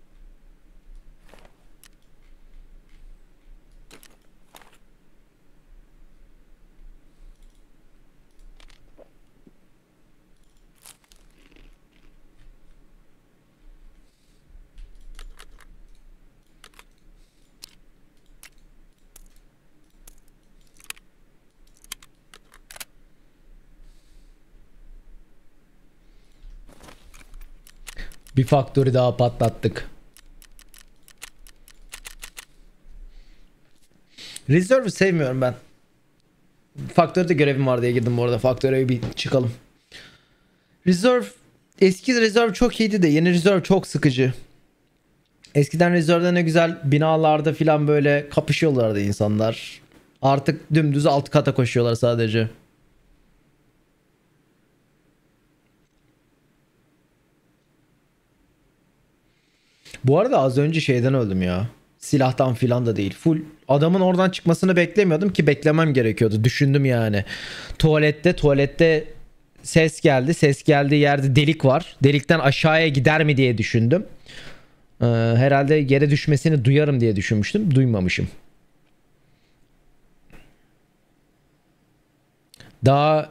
Speaker 1: Bir faktörü daha patlattık. Reserve'ı sevmiyorum ben. Faktörde görevim var diye girdim bu arada. Faktöre bir çıkalım. Reserve, eski Reserve çok iyiydi de yeni Reserve çok sıkıcı. Eskiden Reserve'de ne güzel binalarda filan böyle kapışıyorlardı insanlar. Artık dümdüz alt kata koşuyorlar sadece. Bu arada az önce şeyden öldüm ya. Silahtan filan da değil. Full adamın oradan çıkmasını beklemiyordum ki, beklemem gerekiyordu. Düşündüm yani. Tuvalette, tuvalette ses geldi. Ses geldiği yerde delik var. Delikten aşağıya gider mi diye düşündüm. Ee, herhalde yere düşmesini duyarım diye düşünmüştüm. Duymamışım. Daha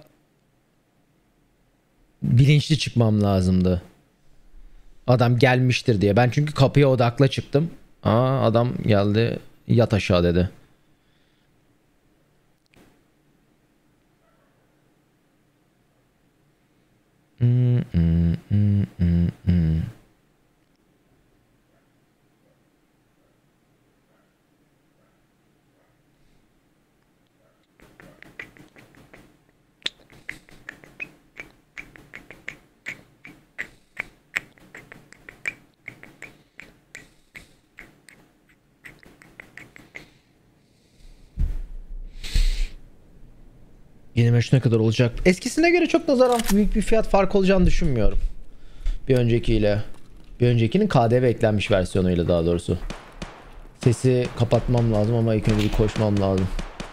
Speaker 1: bilinçli çıkmam lazımdı. Adam gelmiştir diye. Ben çünkü kapıya odakla çıktım. Aa, adam geldi, yat aşağı dedi. Hmm, hmm, hmm, hmm, hmm. yirmi beş ne kadar olacak? Eskisine göre çok nazaran büyük bir fiyat farkı olacağını düşünmüyorum. Bir öncekiyle. Bir öncekinin K D V eklenmiş versiyonuyla daha doğrusu. Sesi kapatmam lazım ama ilk önce bir koşmam lazım.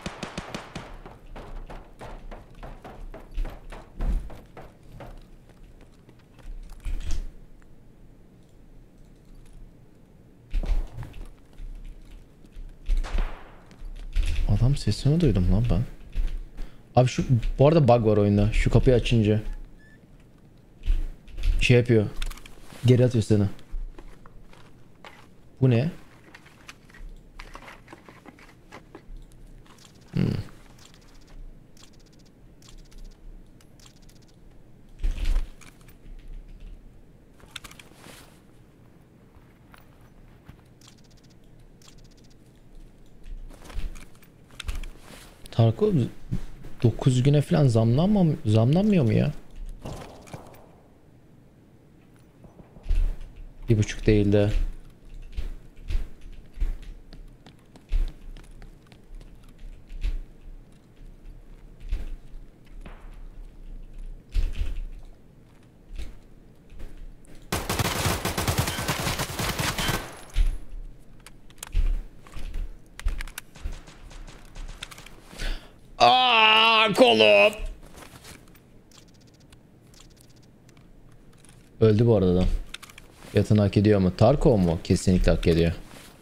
Speaker 1: Adam sesini duydum lan ben. Abi şu, bu arada bug var oyunda. Şu kapıyı açınca şey yapıyor. Geri atıyor seni. Bu ne? Hmm. Tarkov dokuz güne falan zamlanmam, zamlanmıyor mu ya? Bir buçuk değil de. Aa, kolum. Öldü bu arada adam. Yatını hak ediyor mu? Tarkov mu? Kesinlikle hak ediyor.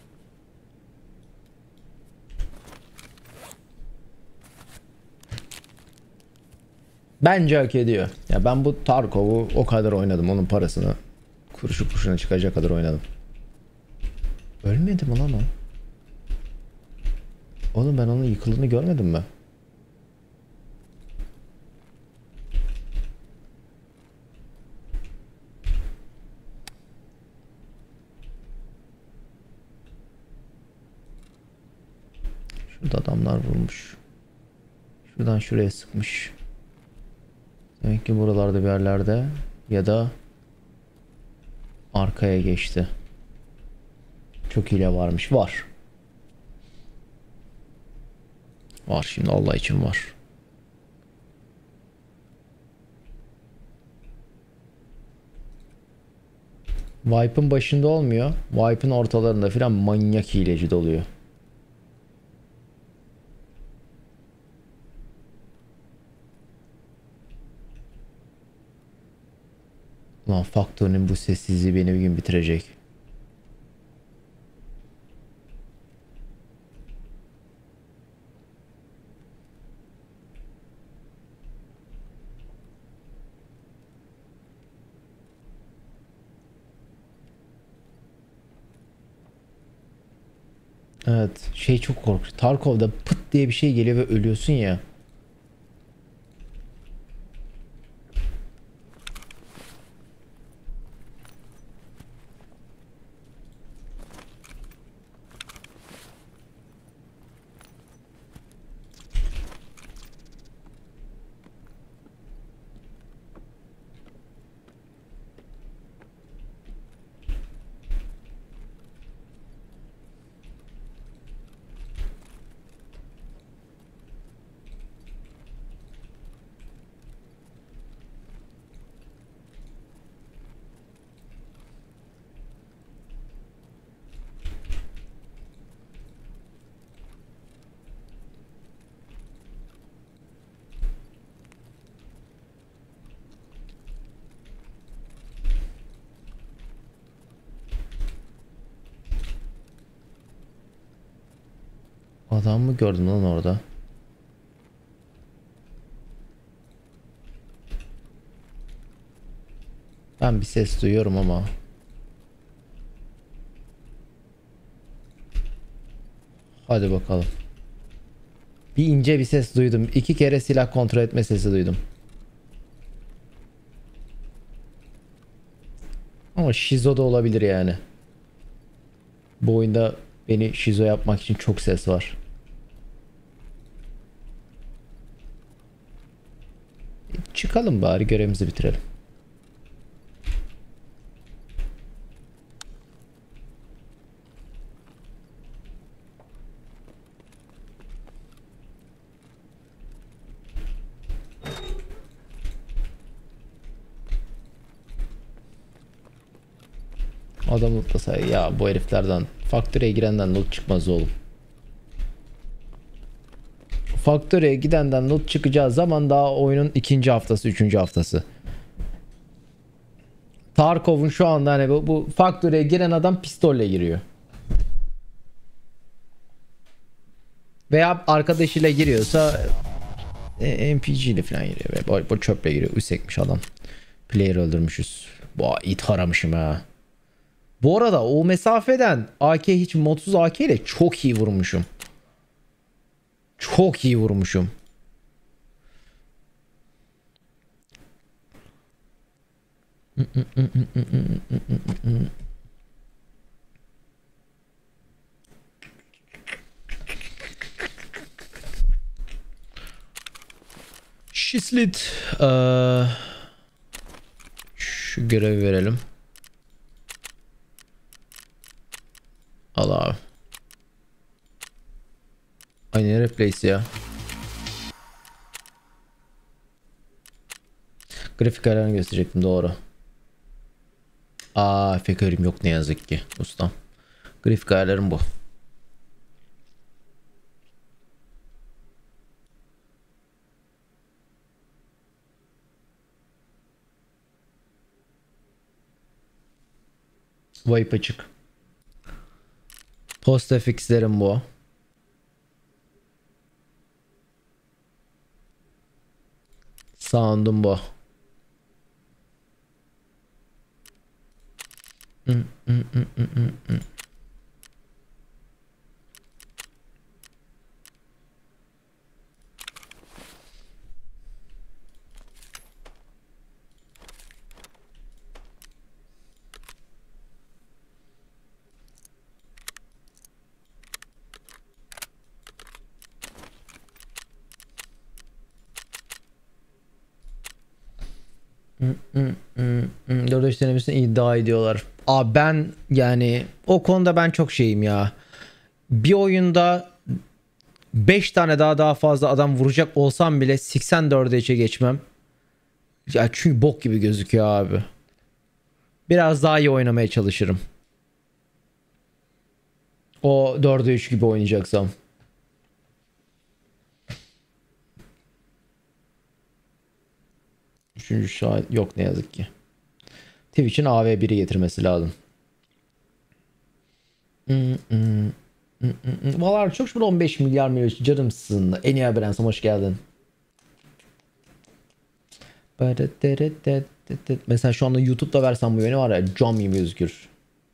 Speaker 1: Bence hak ediyor. Ya ben bu Tarkov'u o kadar oynadım. Onun parasını kuruşu kuruşuna çıkacak kadar oynadım. Ölmedi mi lan o? Oğlum ben onun yıkıldığını görmedim mi? Şurada adamlar vurmuş. Şuradan şuraya sıkmış. Demek ki buralarda bir yerlerde ya da arkaya geçti. Çok hile varmış. Var. Var şimdi, Allah için var. Wipe'ın başında olmuyor. Wipe'ın ortalarında filan manyak hileci doluyor. Ulan Faktör'ün bu sessizliği beni bir gün bitirecek. Evet, şey çok korkunç. Tarkov'da pıt diye bir şey geliyor ve ölüyorsun ya. Adam mı gördüm lan orada? Ben bir ses duyuyorum ama. Hadi bakalım. Bir ince bir ses duydum. İki kere silah kontrol etme sesi duydum. Ama şizo da olabilir yani. Bu oyunda beni şizo yapmak için çok ses var. Çıkalım bari, görevimizi bitirelim. Adam lootlasa ya, bu heriflerden faktöriye girenden loot çıkmaz oğlum. Faktöriye gidenden loot çıkacağı zaman daha oyunun ikinci haftası, üçüncü haftası. Tarkov'un şu anda hani bu, bu faktöriye giren adam pistolle giriyor. Veya arkadaşıyla giriyorsa e, M P G ile falan giriyor. Ve bu, bu çöple giriyor. Üsekmiş adam. Player öldürmüşüz. Bu it haramışım ha. Bu arada o mesafeden A K, hiç modsuz A K ile çok iyi vurmuşum. Çok iyi vurmuşum. Şislit. Ee, şu görevi verelim. Al abi. Aynı replace ya. Grafik ayarlarını gösterecektim, doğru. Aa, fikrim yok ne yazık ki ustam. Grafik ayarlarım bu. Wipe açık. Post F X'lerim bu. Sound'um bu. Mm, mm, mm, mm, mm. dört beş denemesini iddia ediyorlar. Aa, ben yani o konuda ben çok şeyim ya. Bir oyunda beş tane daha daha fazla adam vuracak olsam bile seksen dörde üçe geçmem. Ya çünkü bok gibi gözüküyor abi. Biraz daha iyi oynamaya çalışırım. O dörde üç gibi oynayacaksam. Üçüncü şahit yok ne yazık ki. Twitch'in A V bir'i getirmesi lazım. Hmm, hmm. Vallahi çok şükür on beş milyar milyon canımsın. En iyi haberin hoş geldin. Mesela şu anda YouTube'da versem bu yönü var ya cam gibi gözükür.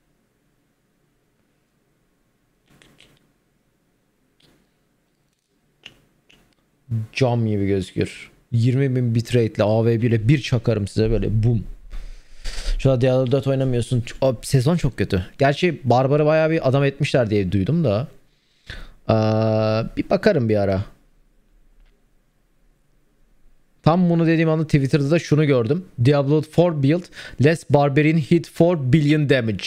Speaker 1: Cam gibi gözükür. yirmi bin bitrate ile A V bir ile bir çakarım size böyle bum. Şu an Diablo dört oynamıyorsun. O, sezon çok kötü. Gerçi Barbar'ı bayağı bir adam etmişler diye duydum da. Ee, bir bakarım bir ara. Tam bunu dediğim anda Twitter'da da şunu gördüm. Diablo four build less barbarian hit four billion damage.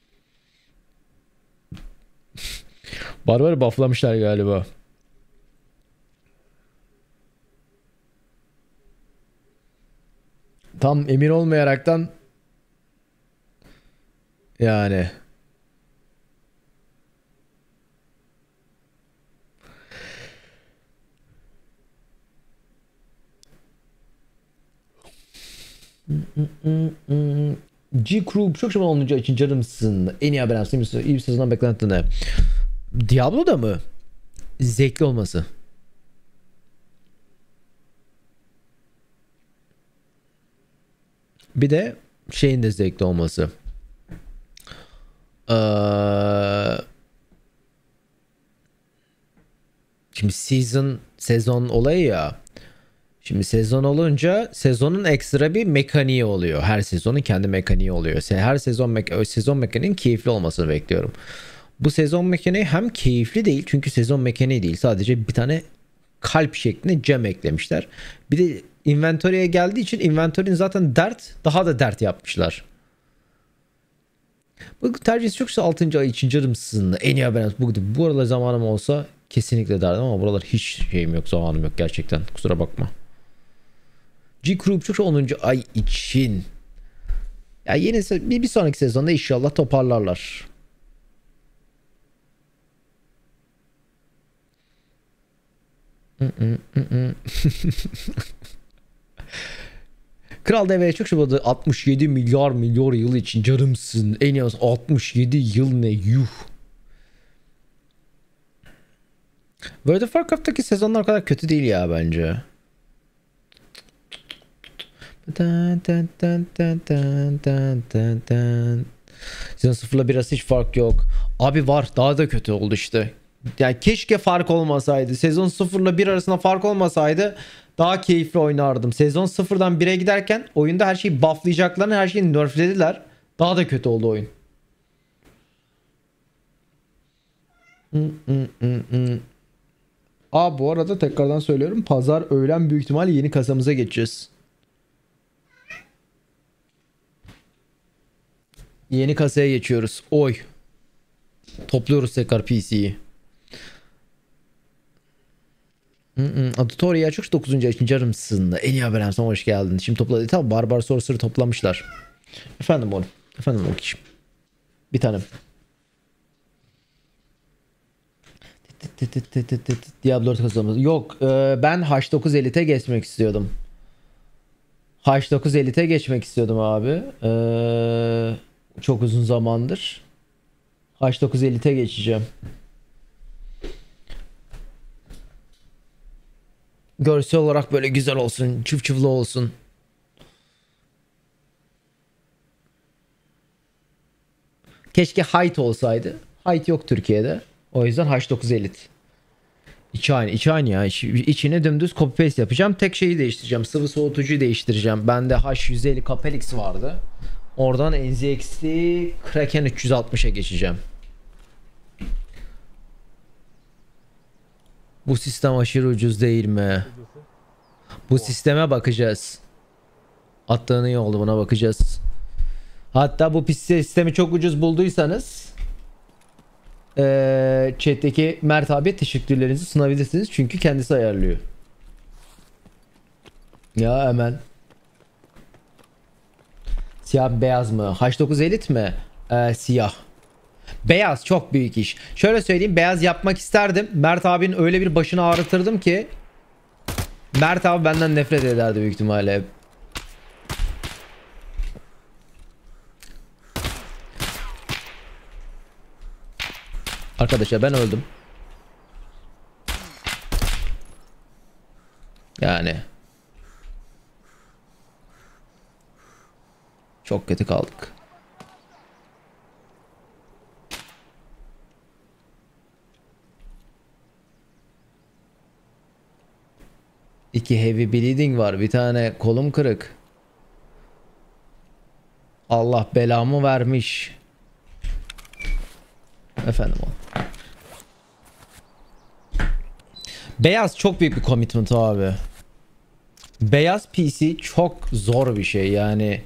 Speaker 1: Barbar'ı bufflamışlar galiba. Tam emin olmayaraktan yani G-Crew çok şaman olunca için canımsın. En iyi haber aslında iyi bir sezondan beklenti ne? Diablo'da mı? Zevkli olması. Bir de şeyin de zevkli olması. Ee, şimdi season sezon olayı ya. Şimdi sezon olunca sezonun ekstra bir mekaniği oluyor. Her sezonun kendi mekaniği oluyor. Her sezon me- sezon mekaniğinin keyifli olmasını bekliyorum. Bu sezon mekaniği hem keyifli değil çünkü sezon mekaniği değil. Sadece bir tane kalp şeklinde gem eklemişler. Bir de inventory'e geldiği için inventory'nin zaten dert daha da dert yapmışlar. Bu tercihsi çoksa altıncı ay için canımsın. En iyi haber. Bu, bu aralar zamanım olsa kesinlikle derdim ama buralar hiç şeyim yok, zamanım yok gerçekten. Kusura bakma. G-Crew çok onuncu ay için. Ya yeni bir, bir sonraki sezonda inşallah toparlarlar. Kral Deveye çok şubadı altmış yedi milyar milyar yıl için canımsın. En az altmış yedi yıl ne yuh. World of Warcraft'taki sezonlar kadar kötü değil ya bence. Sezon sıfırla biraz hiç fark yok. Abi var, daha da kötü oldu işte. Yani keşke fark olmasaydı. Sezon sıfırla bir arasında fark olmasaydı daha keyifli oynardım. Sezon sıfırdan bire giderken oyunda her şeyi bufflayacaklarını, her şeyi nerflediler. Daha da kötü oldu oyun. Aa bu arada tekrardan söylüyorum. Pazar öğlen büyük ihtimalle yeni kasamıza geçeceğiz. Yeni kasaya geçiyoruz. Oy. Topluyoruz tekrar P C'yi. Auditoria çok dokuzuncu yaşın canımsın. En iyi haber sana hoş geldin. Şimdi topladı. Tamam, Barbar Sorcerer'ı toplamışlar. Efendim oğlum. Efendim oğlum kişim. Bir tanem. Diablo kazanımız. Yok ben H dokuz Elite'e geçmek istiyordum. H dokuz Elite'e geçmek istiyordum abi. Ee, çok uzun zamandır. H dokuz Elite'e geçeceğim. Görsel olarak böyle güzel olsun. Çıf çıflı olsun. Keşke height olsaydı. Height yok Türkiye'de. O yüzden H dokuz Elite. İçi aynı. İçi aynı ya. İç, içine dümdüz copy paste yapacağım. Tek şeyi değiştireceğim. Sıvı soğutucuyu değiştireceğim. Bende H yüz elli Capelix vardı. Oradan N Z X T Kraken üç yüz altmışa geçeceğim. Bu sistem aşırı ucuz değil mi? Bu sisteme bakacağız. Attığın iyi oldu, buna bakacağız. Hatta bu sistemi çok ucuz bulduysanız ee, chat'teki Mert abi teşekkürlerinizi sunabilirsiniz. Çünkü kendisi ayarlıyor. Ya hemen. Siyah beyaz mı? H dokuz Elite mi? Ee, siyah. Beyaz çok büyük iş. Şöyle söyleyeyim, beyaz yapmak isterdim. Mert abinin öyle bir başını ağrıtırdım ki Mert abi benden nefret ederdi büyük ihtimalle. Arkadaşlar ben öldüm. Yani çok kötü kaldık. İki heavy bleeding var. Bir tane kolum kırık. Allah belamı vermiş. Efendim o. Beyaz çok büyük bir commitment abi. Beyaz P C çok zor bir şey yani.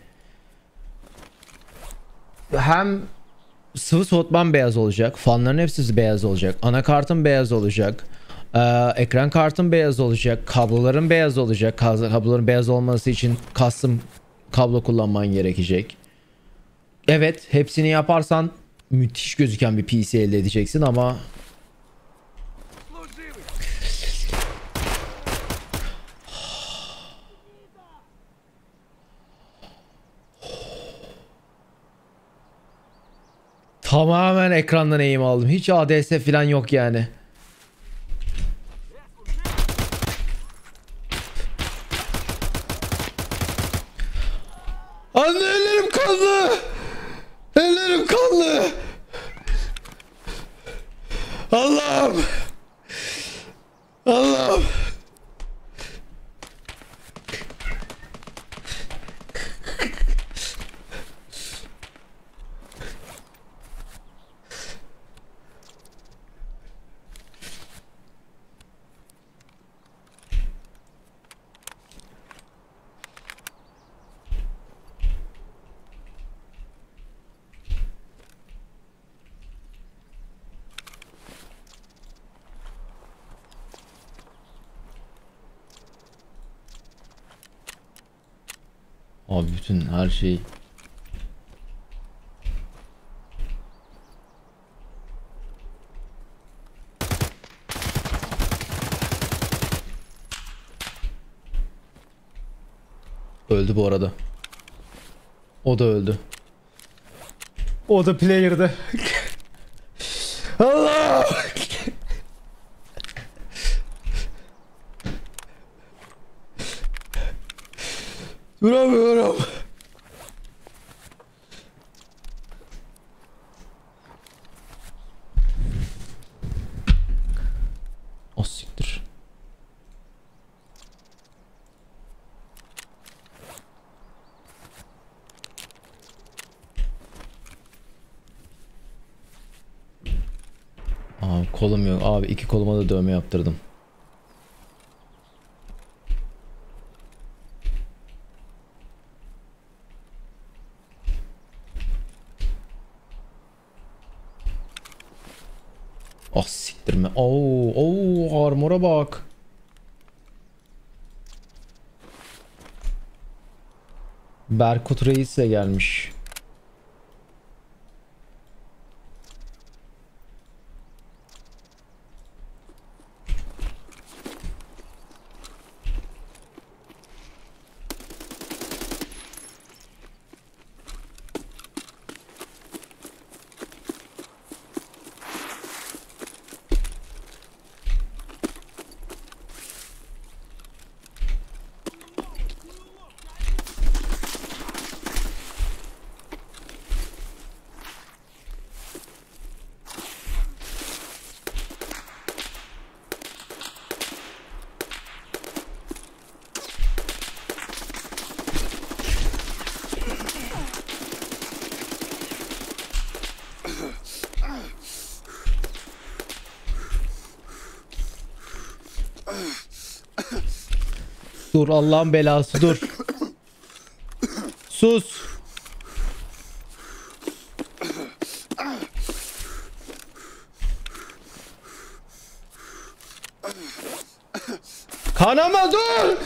Speaker 1: Hem sıvı soğutman beyaz olacak. Fanların hepsi beyaz olacak. Anakartın beyaz olacak. Ee, ekran kartın beyaz olacak. Kabloların beyaz olacak. Kabloların beyaz olması için custom kablo kullanman gerekecek. Evet, hepsini yaparsan müthiş gözüken bir P C elde edeceksin ama tamamen ekrandan eğim aldım. Hiç A D S falan yok yani. Anne ellerim kanlı. Ellerim kanlı. Allah'ım. Allah'ım. Abi bütün her şey öldü bu arada. O da öldü. O da player'dı. Allah! Duramıyorum. O siktir. Abi kolum yok. Abi iki koluma da dövme yaptırdım. Ah siktirme. Oo, oo armora bak. Berkut Reis de gelmiş. Dur Allah'ın belası dur. Sus. Kanama dur.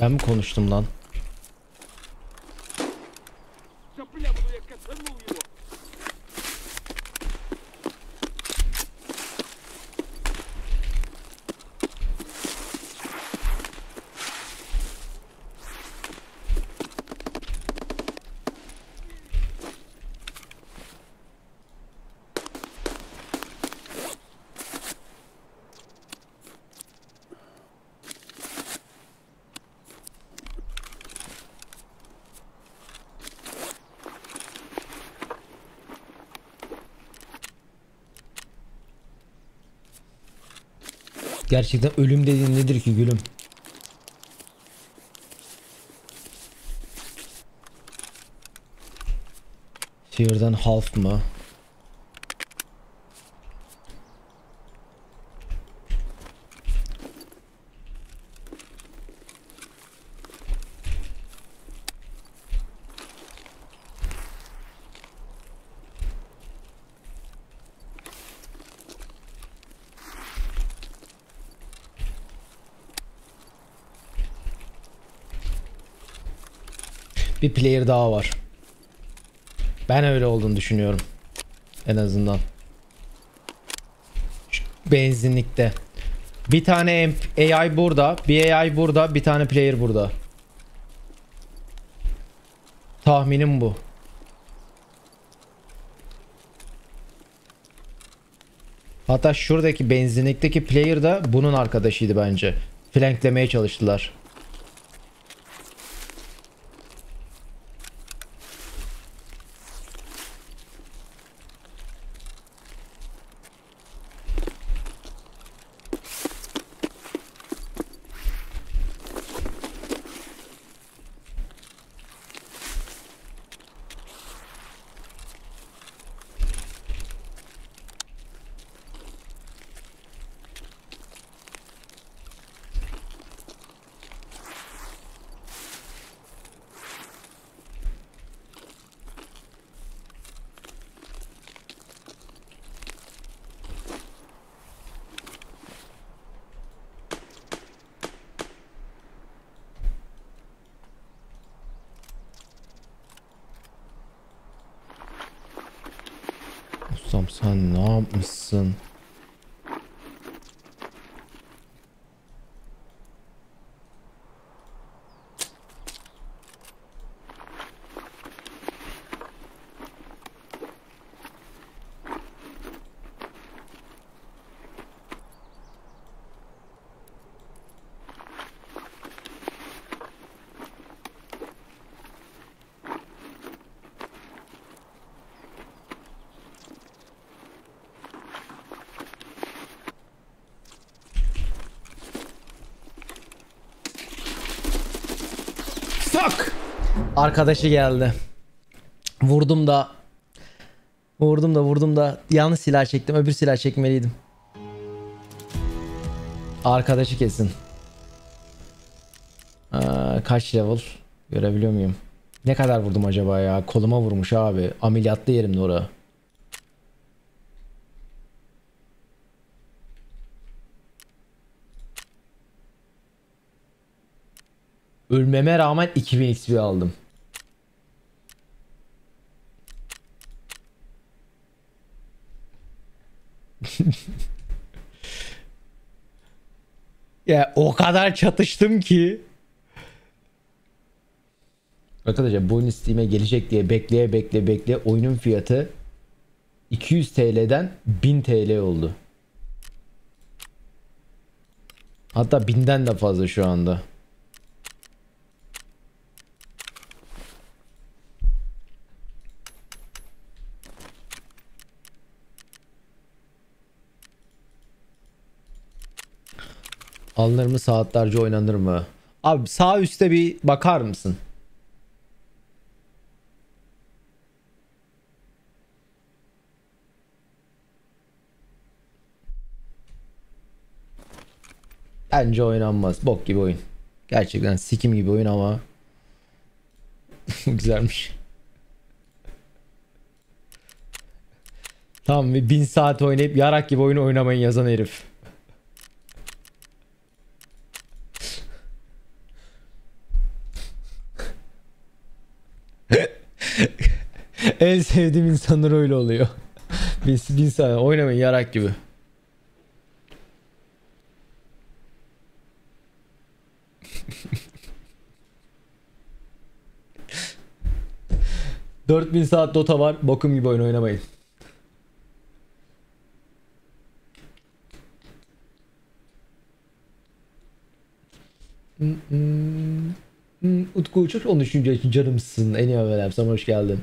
Speaker 1: Ben mi konuştum lan?
Speaker 5: За пляму я катанул его.
Speaker 1: Gerçekten ölüm dediğin nedir ki gülüm? Fear'dan half mı? Bir player daha var. Ben öyle olduğunu düşünüyorum. En azından. Şu benzinlikte. Bir tane A I burada, bir A I burada, bir tane player burada. Tahminim bu. Hatta şuradaki benzinlikteki player da bunun arkadaşıydı bence. Flanklemeye çalıştılar. Ustam sen ne yapmışsın? Fuck! Arkadaşı geldi. Vurdum da Vurdum da vurdum da yanlış silah çektim. Öbür silah çekmeliydim. Arkadaşı kesin. Aa, kaç level? Görebiliyor muyum? Ne kadar vurdum acaba ya? Koluma vurmuş abi. Ameliyatlı yerimde oraya. Ölmeme rağmen iki bin X P aldım. Ya o kadar çatıştım ki. Arkadaşlar bu oyun Steam'e gelecek diye bekleye bekleye bekleye oyunun fiyatı iki yüz T L'den bin T L oldu. Hatta binden de fazla şu anda. Alınır mı, saatlerce oynanır mı? Abi sağ üstte bir bakar mısın? Bence oynanmaz. Bok gibi oyun. Gerçekten sikim gibi oyun ama güzelmiş. Tamam, bir bin saat oynayıp yarak gibi oyun oynamayın yazan herif. En sevdiğim insanlar öyle oluyor. Bir, bir insan oynamayın yarak gibi. dört bin saat Dota var. Bokum gibi oyun oynamayın. Hmm, hmm, hmm. Utku Uçur on üçüncü yaşın canımsın. En iyi haberler. Sana hoş geldin.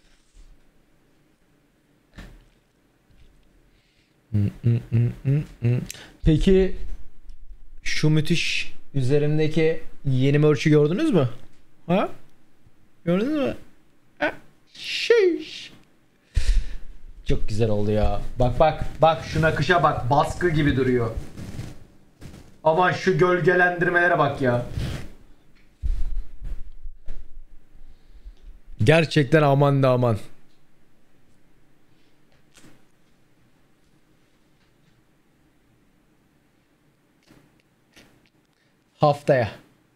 Speaker 1: Hmm, hmm, hmm, hmm, hmm. Peki şu müthiş üzerimdeki yeni merch'ü gördünüz mü? Ha? Gördünüz mü? Ha? Şiş. Çok güzel oldu ya. Bak bak bak şu nakışa bak. Baskı gibi duruyor. Aman şu gölgelendirmelere bak ya. Gerçekten aman da aman. Haftaya.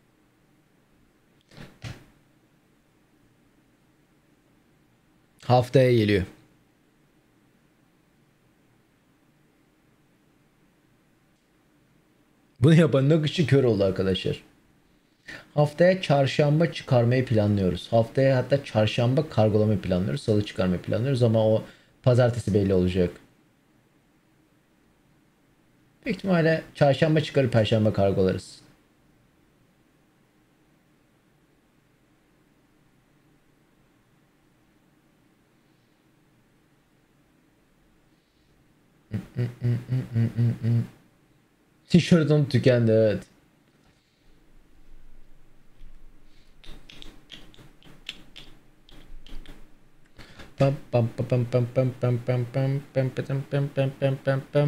Speaker 1: Haftaya geliyor. Bunu yapan nakışçı kör oldu arkadaşlar. Haftaya çarşamba çıkarmayı planlıyoruz. Haftaya hatta çarşamba kargolamayı planlıyoruz. Salı çıkarmayı planlıyoruz ama o pazartesi belli olacak. Büyük ihtimalle çarşamba çıkarıp perşembe kargolarız. Tişörtüm tükendi, evet. Pam pam pam pam pam pam pam pam pam pam pam pam pam pam pam.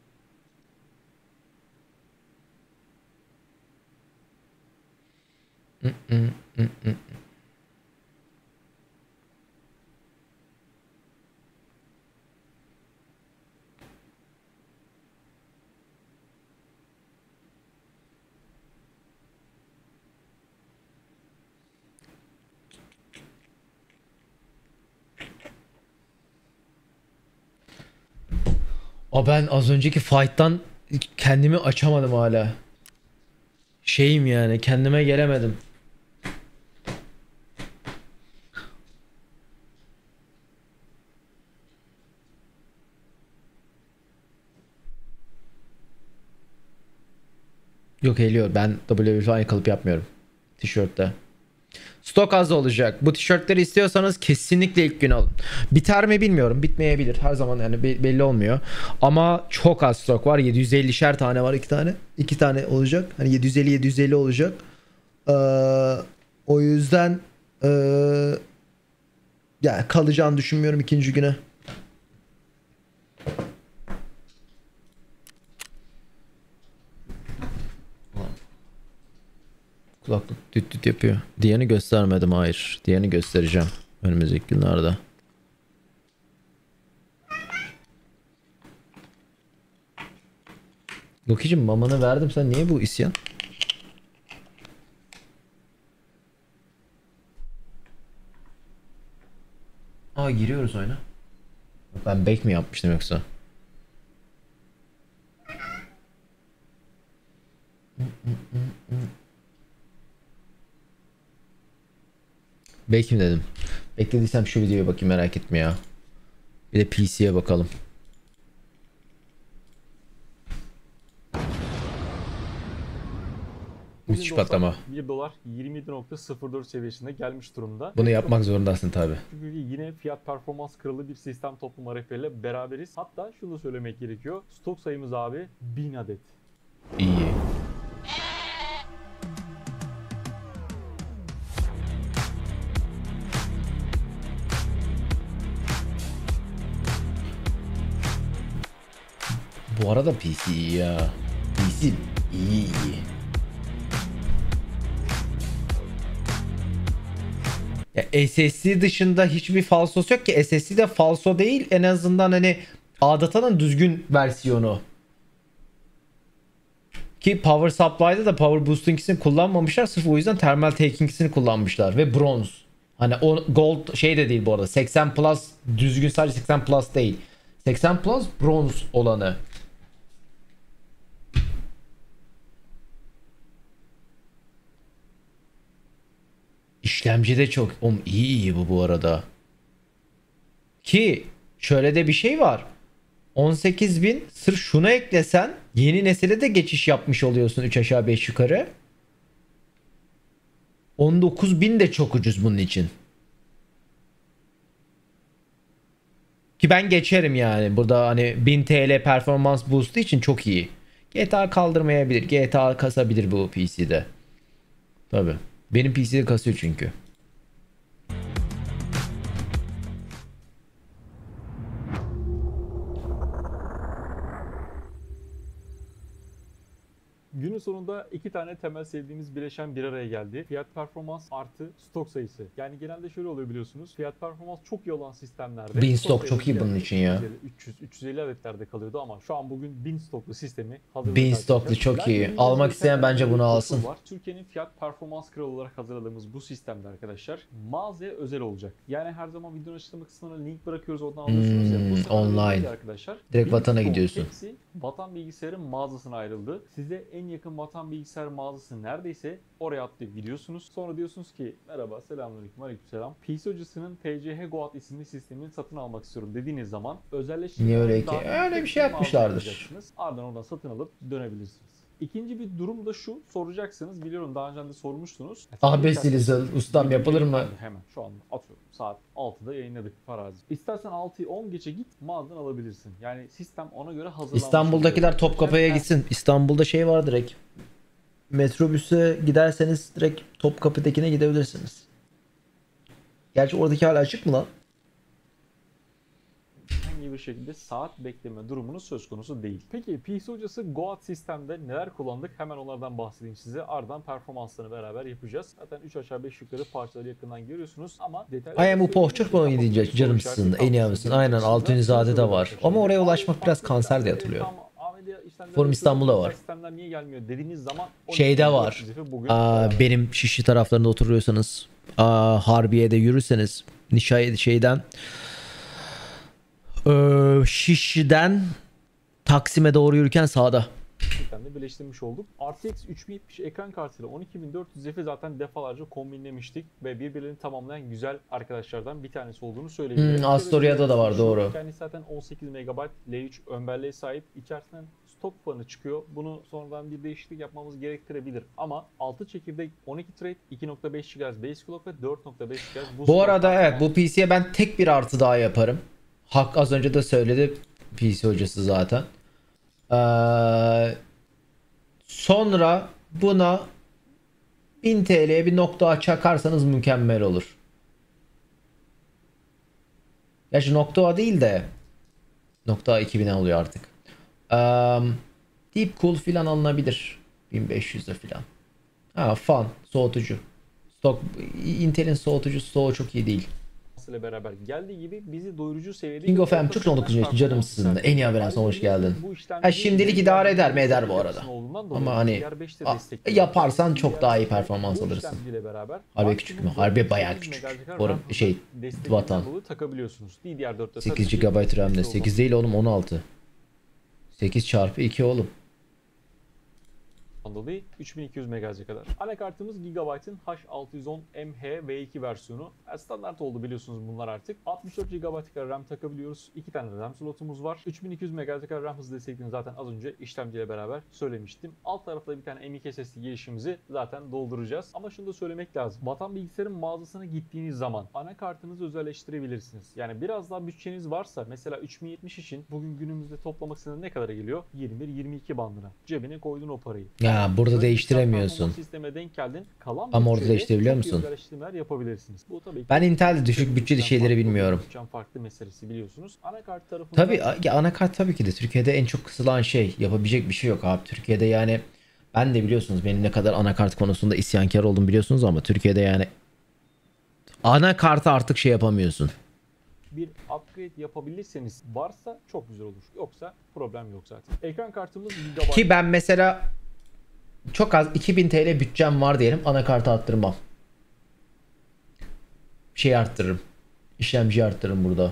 Speaker 1: O ben az önceki fight'tan kendimi açamadım hala. Şeyim yani kendime gelemedim. Yok eliyor. Ben W W F kalıp yapmıyorum. Tişörtte. Stok az olacak. Bu tişörtleri istiyorsanız kesinlikle ilk gün alın. Biter mi bilmiyorum. Bitmeyebilir. Her zaman yani belli olmuyor. Ama çok az stok var. yedi yüz ellişer tane var. iki tane. iki tane olacak. Hani yedi yüz elli yedi yüz elli olacak. Ee, o yüzden ee, yani kalacağını düşünmüyorum ikinci güne. Kulaklık düt düt yapıyor. Diğerini göstermedim, hayır. Diğerini göstereceğim önümüzdeki günlerde. Lokicim mamanı verdim, sen niye bu isyan? Aa giriyoruz oyuna. Ben bake mi yapmıştım yoksa? Belki mi dedim. Beklediysem şu videoya bakayım, merak etme ya. Bir de P C'ye bakalım. Müthiş patlama.
Speaker 6: bir dolar yirmi yedi nokta sıfır dört seviyesine gelmiş durumda.
Speaker 1: Bunu yapmak zorundasın tabi.
Speaker 6: Çünkü yine fiyat performans kralı bir sistem toplum R F ile beraberiz. Hatta şunu da söylemek gerekiyor. Stok sayımız abi bin adet.
Speaker 1: İyi. Bu arada P C iyi ya. P C iyi iyi. Ya S S D dışında hiçbir falsosu yok ki. S S D de falso değil. En azından hani A D A T'nın düzgün versiyonu. Ki Power Supply'da da Power Boost'un ikisini kullanmamışlar. Sırf o yüzden Thermal Taking'sini kullanmışlar. Ve bronz. Hani o gold şey de değil bu arada. seksen plus düzgün, sadece seksen plus değil. seksen plus bronz olanı. İşlemci de çok oğlum, iyi iyi bu bu arada. Ki şöyle de bir şey var. on sekiz bin sırf şuna eklesen yeni nesile de geçiş yapmış oluyorsun üç aşağı beş yukarı. on dokuz bin de çok ucuz bunun için. Ki ben geçerim yani. Burada hani bin T L performans boost'u için çok iyi. G T A kaldırmayabilir. G T A kasabilir bu P C'de. Tabii. Benim P C'de kasıyor çünkü.
Speaker 6: Günün sonunda iki tane temel sevdiğimiz bileşen bir araya geldi. Fiyat performans artı stok sayısı. Yani genelde şöyle oluyor biliyorsunuz. Fiyat performans çok iyi olan sistemlerde
Speaker 1: Bin
Speaker 6: stok
Speaker 1: stok çok
Speaker 6: sayısı
Speaker 1: iyi bunun için ya.
Speaker 6: üç yüz üç yüz elli adetlerde kalıyordu ama şu an bugün bin stoklu sistemi hazırladık.
Speaker 1: Bin stoklu çok iyi. Almak isteyen bence bunu alsın.
Speaker 6: Var. Türkiye'nin fiyat performans kralı olarak hazırladığımız bu sistemde arkadaşlar mağazaya özel olacak. Yani her zaman videonun açıklama kısmına link bırakıyoruz, oradan alıyorsunuz ya. Bu
Speaker 1: Hmm,
Speaker 6: sefer
Speaker 1: online.
Speaker 6: öyle değil arkadaşlar.
Speaker 1: Direkt
Speaker 6: Bin
Speaker 1: Vatan'a
Speaker 6: stok
Speaker 1: gidiyorsun.
Speaker 6: Hepsi Vatan Bilgisayar'ın mağazasına ayrıldı. Size en yakın Vatan Bilgisayar mağazası neredeyse oraya atlayıp gidiyorsunuz. Sonra diyorsunuz ki merhaba, selamünaleyküm, aleykümselam. P C Hocası'nın P C H Goat isimli sistemini satın almak istiyorum dediğiniz zaman özelleştirme
Speaker 1: Niye öyle ki? Öyle bir şey yapmışlardır.
Speaker 6: Ardından oradan satın alıp dönebilirsiniz. İkinci bir durum da şu, soracaksınız. Biliyorum daha önce de sormuştunuz.
Speaker 1: Abesili ustam yapılır mı?
Speaker 6: Hemen şu an atıyorum. Saat altıda yayınladık farazi. İstersen altıyı on geçe git mağazadan alabilirsin. Yani sistem ona göre hazırlanmış.
Speaker 1: İstanbul'dakiler Topkapı'ya gitsin. İstanbul'da şey var direkt. Metrobüse giderseniz direkt Topkapı'dakine gidebilirsiniz. Gerçi oradaki hala açık mı lan?
Speaker 6: Herhangi bir şekilde saat bekleme durumunuz söz konusu değil. Peki P C Hocası Goat sistemde neler kullandık? Hemen onlardan bahsedeyim size. Ardından performanslarını beraber yapacağız. Zaten üç aşağı beş yukarı parçaları yakından görüyorsunuz ama detaylı...
Speaker 1: I am u pohçuk mu oynayacak canımsın, en iyi misin? Aynen Altunizade de var. Ama oraya ulaşmak biraz kanser diye hatırlıyorum. Forum İstanbul'da var.
Speaker 6: Sistemler niye gelmiyor dediğiniz zaman
Speaker 1: Şeyde var. Aa, benim Şişli taraflarında oturuyorsanız, aa, Harbiye'de yürürseniz, Nişay şeyden, ee, Şişli'den Taksim'e doğru yürürken sağda.
Speaker 6: sistemle birleştirmiş olduk. R T X üç bin yetmiş ekran kartıyla on iki bin dört yüz F'i zaten defalarca kombinlemiştik ve birbirlerini tamamlayan güzel arkadaşlardan bir tanesi olduğunu söyleyebilirim.
Speaker 1: Hmm, Astoria'da da var, doğru.
Speaker 6: Kendisi zaten on sekiz megabayt L üç ön belleğe sahip. İçerisinden stok fanı çıkıyor. Bunu sonradan bir değişiklik yapmamız gerektirebilir. Ama altı çekirdek, on iki thread, iki nokta beş gigahertz base clock ve dört nokta beş gigahertz boost.
Speaker 1: Bu arada evet, bu P C'ye ben tek bir artı daha yaparım. Hak az önce de söyledi P C hocası zaten. Ee, sonra buna bin T L'ye bir nokta çakarsanız mükemmel olur. Gerçi nokta A değil de nokta iki bine oluyor artık. Ee, Deep Cool filan alınabilir. bin beş yüzde filan. Ha, fan soğutucu. Stok, Intel'in soğutucu stoğu çok iyi değil.
Speaker 6: ile beraber geldiği gibi bizi doyurucu seviyede...
Speaker 1: King of M çok on dokuz yaşında canım sizin de. En iyi haberden hoş geldin. Ha, şimdilik idare eder mi eder bu arada. Ama hani a, yaparsan çok daha iyi performans alırsın. Harbi küçük mü? Harbi bayağı küçük. Forum şey Vatan.
Speaker 6: Takabiliyorsunuz. D D R dörtte
Speaker 1: sekiz gigabayt RAM'de. sekiz değil oğlum, on altı. sekiz çarpı iki oğlum.
Speaker 6: dolayı üç bin iki yüz megahertz'e kadar. Anakartımız Gigabyte'ın H altı yüz on M H V iki versiyonu. Yani standart oldu biliyorsunuz bunlar artık. altmış dört gigabayt kadar RAM takabiliyoruz. iki tane RAM slotumuz var. üç bin iki yüz megahertz'e kadar RAM hızı desteklerini zaten az önce işlemciyle beraber söylemiştim. Alt tarafta bir tane M iki S S D girişimizi zaten dolduracağız. Ama şunu da söylemek lazım. Vatan Bilgisayar'ın mağazasına gittiğiniz zaman anakartınızı özelleştirebilirsiniz. Yani biraz daha bütçeniz varsa mesela üç bin yetmiş için bugün günümüzde toplamak istediğinde ne kadara geliyor? yirmi bir yirmi iki bandına. Cebine koydun o parayı.
Speaker 1: Ya burada değiştiremiyorsun.
Speaker 6: Sisteme denk geldin. Kalan
Speaker 1: ama orada değiştirebiliyor musun?
Speaker 6: Yapabilirsiniz. Bu tabii
Speaker 1: ben Intel'de düşük bütçeli şeyleri bilmiyorum.
Speaker 6: Farklı meselesi biliyorsunuz. Anakart tarafında
Speaker 1: tabii anakart tabii ki de Türkiye'de en çok kısılan şey. Yapabilecek bir şey yok abi. Türkiye'de yani ben de biliyorsunuz benim ne kadar anakart konusunda isyankar oldum biliyorsunuz ama Türkiye'de yani anakartı artık şey yapamıyorsun.
Speaker 6: Bir upgrade yapabilirseniz varsa çok güzel olur. Yoksa problem yok zaten. Ekran kartımız Gigabyte.
Speaker 1: Ki ben mesela çok az iki bin T L bütçem var diyelim, anakartı attırmam. şey arttırırım. İşlemci arttırırım burada.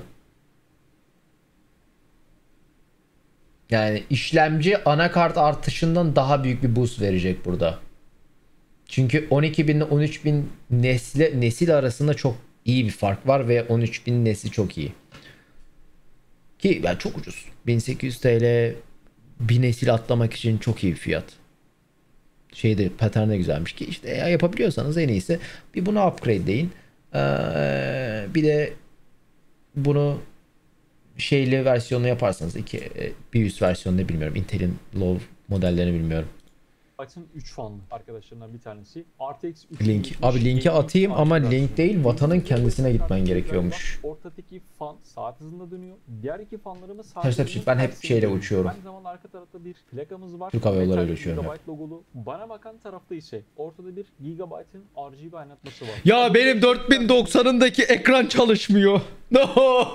Speaker 1: Yani işlemci anakart artışından daha büyük bir boost verecek burada. Çünkü on iki bin ile on üç bin nesli, nesil arasında çok iyi bir fark var ve on üç bin nesli çok iyi. Ki yani çok ucuz. bin sekiz yüz TL bir nesil atlamak için çok iyi bir fiyat. Şeyde pattern de güzelmiş ki işte ya yapabiliyorsanız en iyisi bir bunu upgrade'leyin. Ee, bir de bunu şeyli versiyonu yaparsanız iki bir üst versiyonunu bilmiyorum. Intel'in low modellerini bilmiyorum.
Speaker 6: Gigabyte'ın üç fanlı arkadaşlarından bir tanesi. R T X
Speaker 1: Link. Abi linki atayım ama link değil vatanın kendisine gitmen gerekiyormuş.
Speaker 6: Ortadaki fan saat hızında dönüyor. Diğer iki fanlarımız saat
Speaker 1: Ters tepsi. Ben hep şeyle uçuyorum.
Speaker 6: Aynı zamanda arka tarafta bir plakamız var.
Speaker 1: Türk Hava Yolları ile uçuyorum.
Speaker 6: Gigabyte logolu. Bana bakan tarafta ise ortada bir Gigabyte'ın R G B aydınlatması var.
Speaker 1: Ya benim dört bin doksanındaki ekran çalışmıyor. No.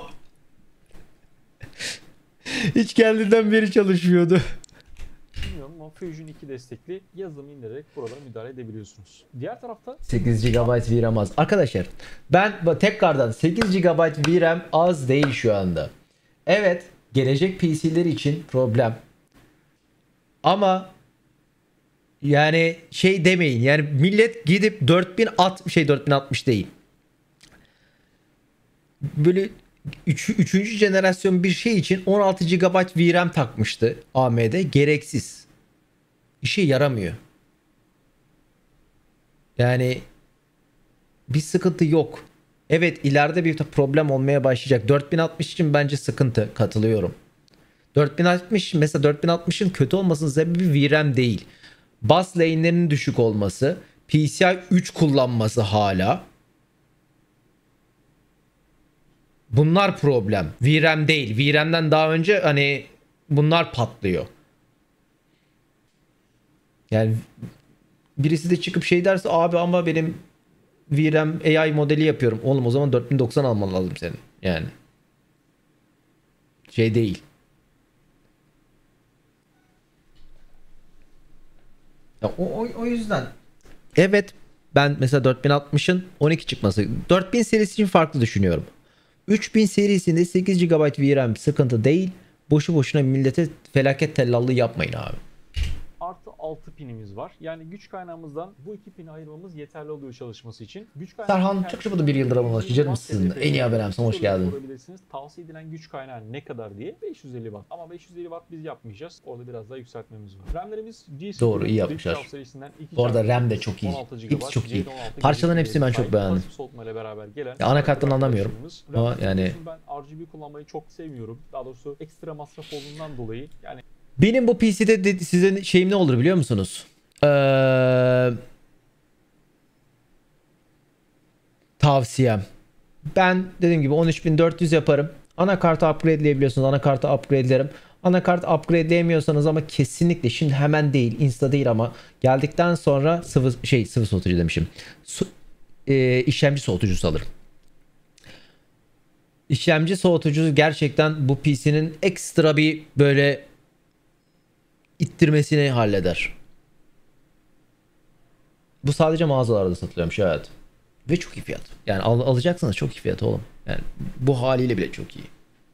Speaker 1: Hiç geldiğinden beri çalışmıyordu.
Speaker 6: Bilmiyorum ama Fusion iki destekli yazılımı indirerek buralara müdahale edebiliyorsunuz. Diğer tarafta
Speaker 1: sekiz gigabayt V RAM az. Arkadaşlar ben tekrardan sekiz gigabayt V RAM az değil şu anda. Evet gelecek P C'ler için problem. Ama yani şey demeyin yani millet gidip dört bin altmış şey dört bin altmış değil. Böyle üç, üçüncü jenerasyon bir şey için on altı gigabayt V RAM takmıştı A M D. Gereksiz. İşe yaramıyor. Yani bir sıkıntı yok. Evet ileride bir problem olmaya başlayacak. dört bin altmış için bence sıkıntı. Katılıyorum. dört bin altmış mesela dört bin altmışın kötü olmasının sebebi V RAM değil. Bus lane'lerinin düşük olması. P C I üç kullanması hala. Bunlar problem. V RAM değil. V RAM'den daha önce hani bunlar patlıyor. Yani birisi de çıkıp şey derse abi ama benim V RAM A I modeli yapıyorum. Oğlum o zaman dört bin doksan alman lazım senin. Yani. Şey değil. Ya o, o, o yüzden. Evet ben mesela dört bin altmışın on iki çıkması. dört bin serisi için farklı düşünüyorum. üç bin serisinde sekiz gigabayt V RAM sıkıntı değil. Boşu boşuna millete felaket tellallığı yapmayın abi.
Speaker 6: Artı altı pinimiz var. Yani güç kaynağımızdan bu iki pini ayırmamız yeterli oluyor çalışması için. Güç
Speaker 1: Serhan çok şıpıdı bir yıldır abone olmuş. Canım sizin. En iyi abonemsin. Hoş geldin.
Speaker 6: Tavsiye edilen güç kaynağı ne kadar diye beş yüz elli watt. Ama beş yüz elli watt biz yapmayacağız. Orada biraz daha yükseltmemiz var. RAM'lerimiz G S
Speaker 1: Doğru iyi yapmışlar. Bu arada RAM de çok iyi. Hepsi çok iyi. Parçaların hepsini ben çok beğendim. Ya, anakarttan anlamıyorum. Ama yani
Speaker 6: ben R G B kullanmayı çok sevmiyorum. Daha doğrusu ekstra masraf olduğundan dolayı yani
Speaker 1: benim bu P C'de de sizin şeyim ne olur biliyor musunuz? Ee, tavsiyem. Ben dediğim gibi on üç bin dört yüz yaparım. Anakartı upgrade'leyebiliyorsunuz. Anakartı upgrade'lerim. Anakart upgrade'leyemiyorsanız ama kesinlikle şimdi hemen değil, insta değil ama geldikten sonra sıvı şey sıvı soğutucu demişim. Su, e, işlemci soğutucusu alırım. İşlemci soğutucusu gerçekten bu P C'nin ekstra bir böyle ittirmesini halleder. Bu sadece mağazalarda satılıyormuş evet. Ve çok iyi fiyat. Yani al alacaksanız çok iyi fiyat oğlum. Yani bu haliyle bile çok iyi.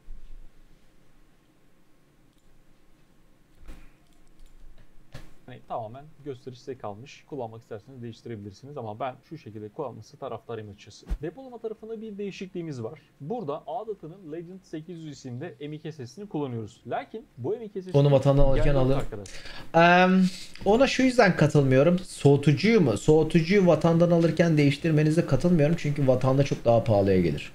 Speaker 6: Yani tamamen gösteriş size kalmış. Kullanmak isterseniz değiştirebilirsiniz ama ben şu şekilde kullanması taraftarıyım açıkçası. Depolama tarafında bir değişikliğimiz var. Burada A D A T'nın Legend sekiz yüz isimli M iki S S D'sini kullanıyoruz. Lakin bu M iki S S D
Speaker 1: onu vatandan alırken alır. Um, ona şu yüzden katılmıyorum. Soğutucuyu mu? Soğutucuyu vatandan alırken değiştirmenize katılmıyorum. Çünkü vatanda çok daha pahalıya gelir.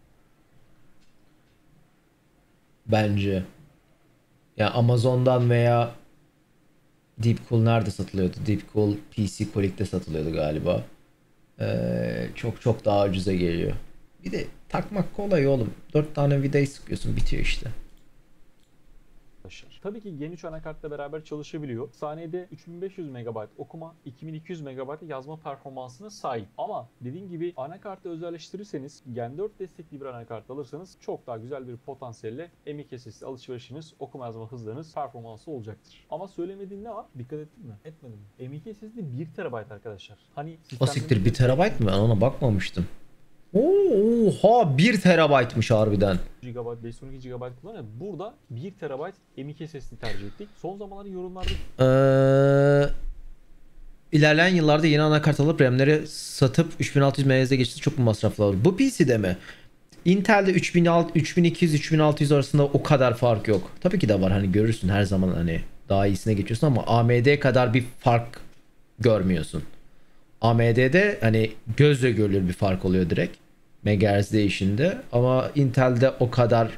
Speaker 1: Bence. Ya Amazon'dan veya Deepcool nerede satılıyordu? Deepcool P C Colic'te satılıyordu galiba. Ee, çok çok daha ucuza geliyor. Bir de takmak kolay oğlum. dört tane vidayı sıkıyorsun bitiyor işte.
Speaker 6: Tabii ki Gen üç anakartla beraber çalışabiliyor. Saniyede üç bin beş yüz megabayt okuma, iki bin iki yüz megabayt yazma performansına sahip. Ama dediğim gibi anakartı özelleştirirseniz, Gen dört destekli bir anakart alırsanız çok daha güzel bir potansiyelle M iki S S D alışverişiniz, okuma yazma hızlarınız, performansı olacaktır. Ama söylemediğin ne var? Dikkat ettin mi? Etmedim mi? M iki S S D bir terabayt arkadaşlar. Hani
Speaker 1: o siktir bir terabayt mı? Ben ona bakmamıştım. Oha bir terabaytmış harbiden.
Speaker 6: gigabayt, beş yüz on iki gigabayt kullanıyor. Burada bir terabayt M iki S S D tercih ettik. Son zamanlarda yorumlarda
Speaker 1: Ee, ilerleyen yıllarda yeni anakart alıp RAM'leri satıp üç bin altı yüz M H Z'e geçti, çok mu masraflı olur? Bu P C'de mi? Intel'de üç bin iki yüz üç bin altı yüz arasında o kadar fark yok. Tabii ki de var, hani görürsün her zaman, hani daha iyisine geçiyorsun ama A M D kadar bir fark görmüyorsun. A M D'de hani gözle görülür bir fark oluyor direkt megahertz değişinde, ama Intel'de o kadar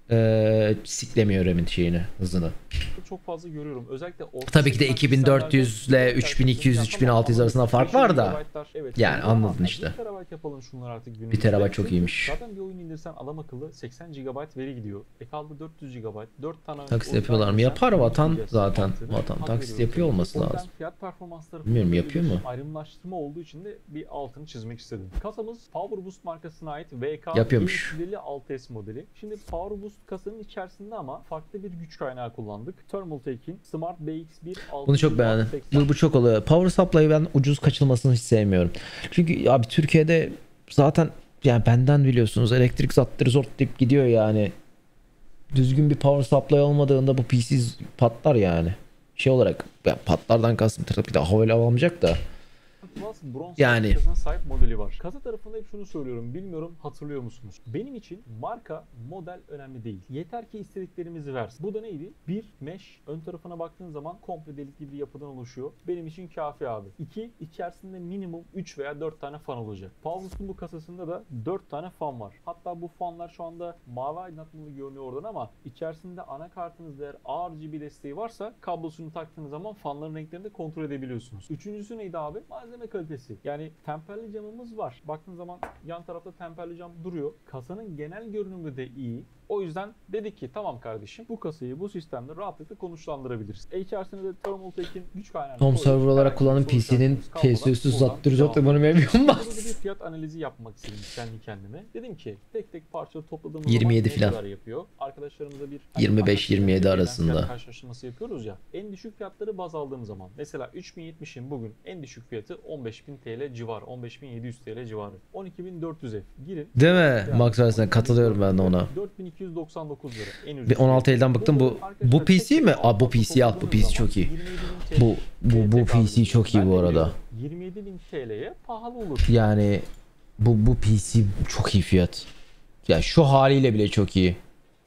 Speaker 1: e, siklemiyor RAM'in şeyini, hızını.
Speaker 6: çok fazla görüyorum. Özellikle orta
Speaker 1: Tabii ki de
Speaker 6: segment
Speaker 1: iki bin dört yüz ile
Speaker 6: sistemlerde
Speaker 1: üç bin iki yüz üç bin altı yüz arasında fark var da.
Speaker 6: Evet,
Speaker 1: Yani anladın işte.
Speaker 6: bir terabayt yapalım şunlar artık günümüzde.
Speaker 1: bir terabayt çok
Speaker 6: Çünkü
Speaker 1: iyiymiş.
Speaker 6: Zaten bir oyun indirsen adam akıllı seksen gigabayt veri gidiyor. E kaldı dört yüz gigabayt. dört tane
Speaker 1: Taksit
Speaker 6: oyun
Speaker 1: yapıyorlar mı?
Speaker 6: indirsen
Speaker 1: Yapar vatan
Speaker 6: yükleyeceğiz
Speaker 1: zaten.
Speaker 6: mantığını.
Speaker 1: Vatan
Speaker 6: Hak
Speaker 1: taksit
Speaker 6: veriyorum.
Speaker 1: yapıyor olması
Speaker 6: O yüzden
Speaker 1: lazım.
Speaker 6: fiyat performansları
Speaker 1: Bilmiyorum,
Speaker 6: böyle
Speaker 1: yapıyor
Speaker 6: bir
Speaker 1: mu?
Speaker 6: Ayrımlaştırma olduğu için de bir altını çizmek istedim. Kasamız Power Boost markasına ait V K
Speaker 1: Yapıyormuş.
Speaker 6: bin üç yüz elli altı S modeli. Şimdi Power Boost kasanın içerisinde ama farklı bir güç kaynağı kullandık. Thermaltake'in Smart B X bir
Speaker 1: Bunu çok beğendim. Bu, bu çok oluyor. Power supply'ı ben ucuz kaçılmasını hiç sevmiyorum. Çünkü abi Türkiye'de zaten, yani benden biliyorsunuz, elektrik zattırı zort deyip gidiyor yani. Düzgün bir power supply olmadığında bu P C patlar yani. Şey olarak, yani patlardan kastım tabii ki de havalı alamayacak da.
Speaker 6: Plus bronz
Speaker 1: Yani.
Speaker 6: kasasına sahip modeli var. Kasa tarafında hep şunu söylüyorum, bilmiyorum hatırlıyor musunuz? Benim için marka, model önemli değil. Yeter ki istediklerimizi versin. Bu da neydi? Bir, mesh. Ön tarafına baktığın zaman komple delikli bir yapıdan oluşuyor. Benim için kafi abi. İki, içerisinde minimum üç veya dört tane fan olacak. Powerboost'un bu kasasında da dört tane fan var. Hatta bu fanlar şu anda mavi aydınlatmalı görünüyor oradan ama içerisinde anakartınızda eğer R G B desteği varsa kablosunu taktığınız zaman fanların renklerini de kontrol edebiliyorsunuz. Üçüncüsü neydi abi? Malzeme kalitesi. Yani temperli camımız var. Baktığın zaman yan tarafta temperli cam duruyor. Kasanın genel görünümü de iyi. O yüzden dedik ki tamam kardeşim, bu kasayı bu sistemde rahatlıkla konuşlandırabiliriz. E içerisinde de Thermaltake'in güç kaynağı.
Speaker 1: Home server olarak kullanılan P C'nin T S U'suz zattırı zort bunu memnun
Speaker 6: Burada bir fiyat analizi yapmak istedim kendi kendime. Dedim ki tek tek parça topladığımız
Speaker 1: yirmi yedi
Speaker 6: zaman ne
Speaker 1: falan.
Speaker 6: kadar yapıyor? Arkadaşlarımıza bir
Speaker 1: yirmi beş yirmi yedi
Speaker 6: fiyat
Speaker 1: arasında.
Speaker 6: karşılaştırması yapıyoruz ya. En düşük fiyatları baz aldığım zaman mesela üç bin yetmişin bugün en düşük fiyatı on beş bin T L civarı, on beş bin yedi yüz T L civarı. on iki bin dört yüz F girin.
Speaker 1: Değil mi? Max Verstappen, katılıyorum ben de ona.
Speaker 6: dört bin iki yüz doksan dokuz lira en ucuz.
Speaker 1: Bir on altı elden baktım, bu bu P C mi? Aa, bu P C al, bu P C çok iyi. Bu bu bu P C çok iyi bu arada.
Speaker 6: yirmi yedi bin T L'ye pahalı olur.
Speaker 1: Yani bu bu P C çok iyi fiyat. Ya şu haliyle bile çok iyi.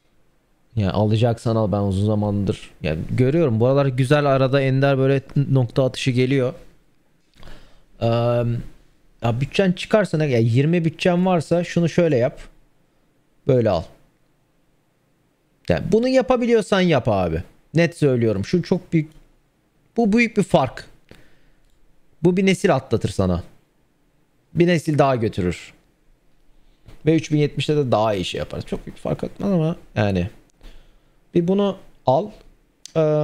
Speaker 1: Yani alacaksan al, ben uzun zamandır yani görüyorum bu aralar güzel, arada ender böyle nokta atışı geliyor. Ee, ya bütçen çıkarsa ne, ya yirmi bütçen varsa şunu şöyle yap. Böyle al. Yani bunu yapabiliyorsan yap abi. Net söylüyorum. Şu çok büyük, bu büyük bir fark. Bu bir nesil atlatır sana. Bir nesil daha götürür. Ve üç bin yetmişte de daha iyi şey yaparız. Çok büyük fark etmez ama yani. Bir bunu al. Ee,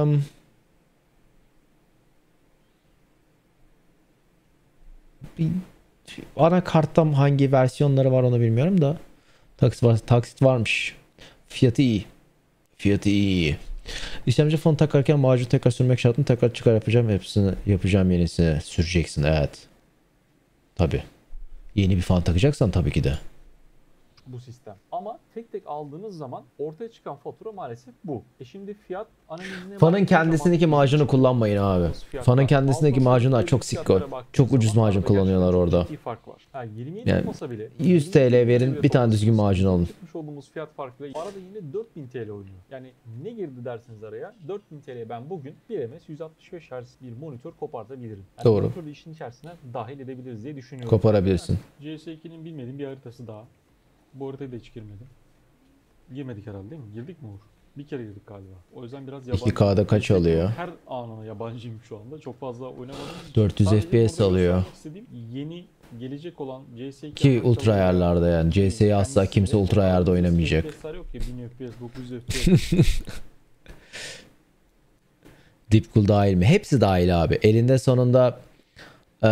Speaker 1: bir anakarttan hangi versiyonları var onu bilmiyorum da. Taksit var, taksit varmış. Fiyatı iyi. Fiyatı iyi. İşlemci fonu takarken macunu tekrar sürmek şart mı? Tekrar çıkar yapacağım. Hepsini yapacağım, yenisini süreceksin. Evet. Tabi. Yeni bir fan takacaksan tabii ki de.
Speaker 6: Bu sistem. Ama tek tek aldığınız zaman ortaya çıkan fatura maalesef bu. E şimdi fiyat analizine
Speaker 1: Fanın kendisindeki macunu kullanmayın abi. Fanın kendisindeki macunlar çok sikko. Çok ucuz macun kullanıyorlar orada.
Speaker 6: Fark var. Ha, yirmi yedi
Speaker 1: Yani
Speaker 6: olmasa bile
Speaker 1: yüz T L verin, bir tane düzgün macun alın.
Speaker 6: Çıkmış olduğumuz fiyat farkıyla arada yine dört bin T L oynuyor. Yani ne girdi dersiniz araya? dört bin T L ben bugün bir M S yüz altmış beş Hz bir monitör kopartabilirim. Yani
Speaker 1: Doğru.
Speaker 6: monitörü işin içerisine dahil edebiliriz diye düşünüyorum.
Speaker 1: Koparabilirsin.
Speaker 6: C S iki'nin bilmediğim bir haritası daha. Bu haritayı da hiç girmedim. Girmedik herhalde değil mi? Girdik mi Uğur? Bir kere girdik galiba. O yüzden biraz yabancı.
Speaker 1: iki K'da kaç alıyor?
Speaker 6: Her anına yabancıyım şu anda. Çok fazla oynamadım.
Speaker 1: dört yüz
Speaker 6: Sadece
Speaker 1: F P S
Speaker 6: burada
Speaker 1: alıyor.
Speaker 6: göstermek istediğim yeni gelecek olan C S iki
Speaker 1: Ki ultra ayarlarda yani. C S'yi asla kimse ultra ayarda oynamayacak.
Speaker 6: F P S'ler yok ya, bin F P S, dokuz yüz F P S.
Speaker 1: Deepcool dahil mi? Hepsi dahil abi. Elinde sonunda ee,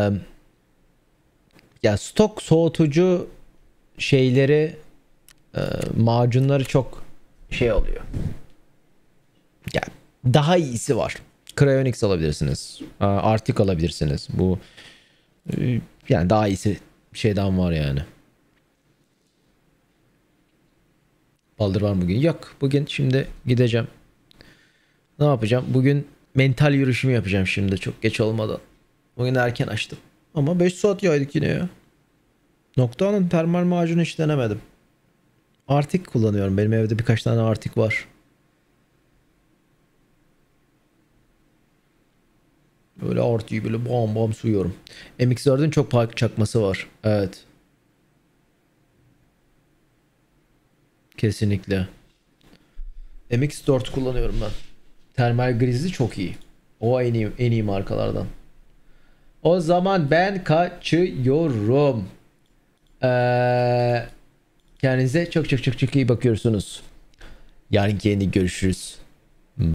Speaker 1: ya stok soğutucu şeyleri, e, macunları çok şey oluyor. Ya daha iyisi var. Cryonics alabilirsiniz. Arctic alabilirsiniz. Bu e, yani daha iyisi şeyden var yani. Baldır var mı bugün? Yok. Bugün şimdi gideceğim. Ne yapacağım? Bugün mental yürüyüşümü yapacağım şimdi çok geç olmadan. Bugün erken açtım. Ama beş saat yaydık yine ya. Noktanın termal macunu hiç denemedim. Arctic kullanıyorum. Benim evde birkaç tane Arctic var. Böyle Arctic'i böyle bam bam suyuyorum. M X dördün çok farklı çakması var. Evet. Kesinlikle. M X dört kullanıyorum ben. Termal Grizzly çok iyi. O en iyi, en iyi markalardan. O zaman ben kaçıyorum. Ee, kendinize çok çok çok çok iyi bakıyorsunuz. Yarın yeni görüşürüz.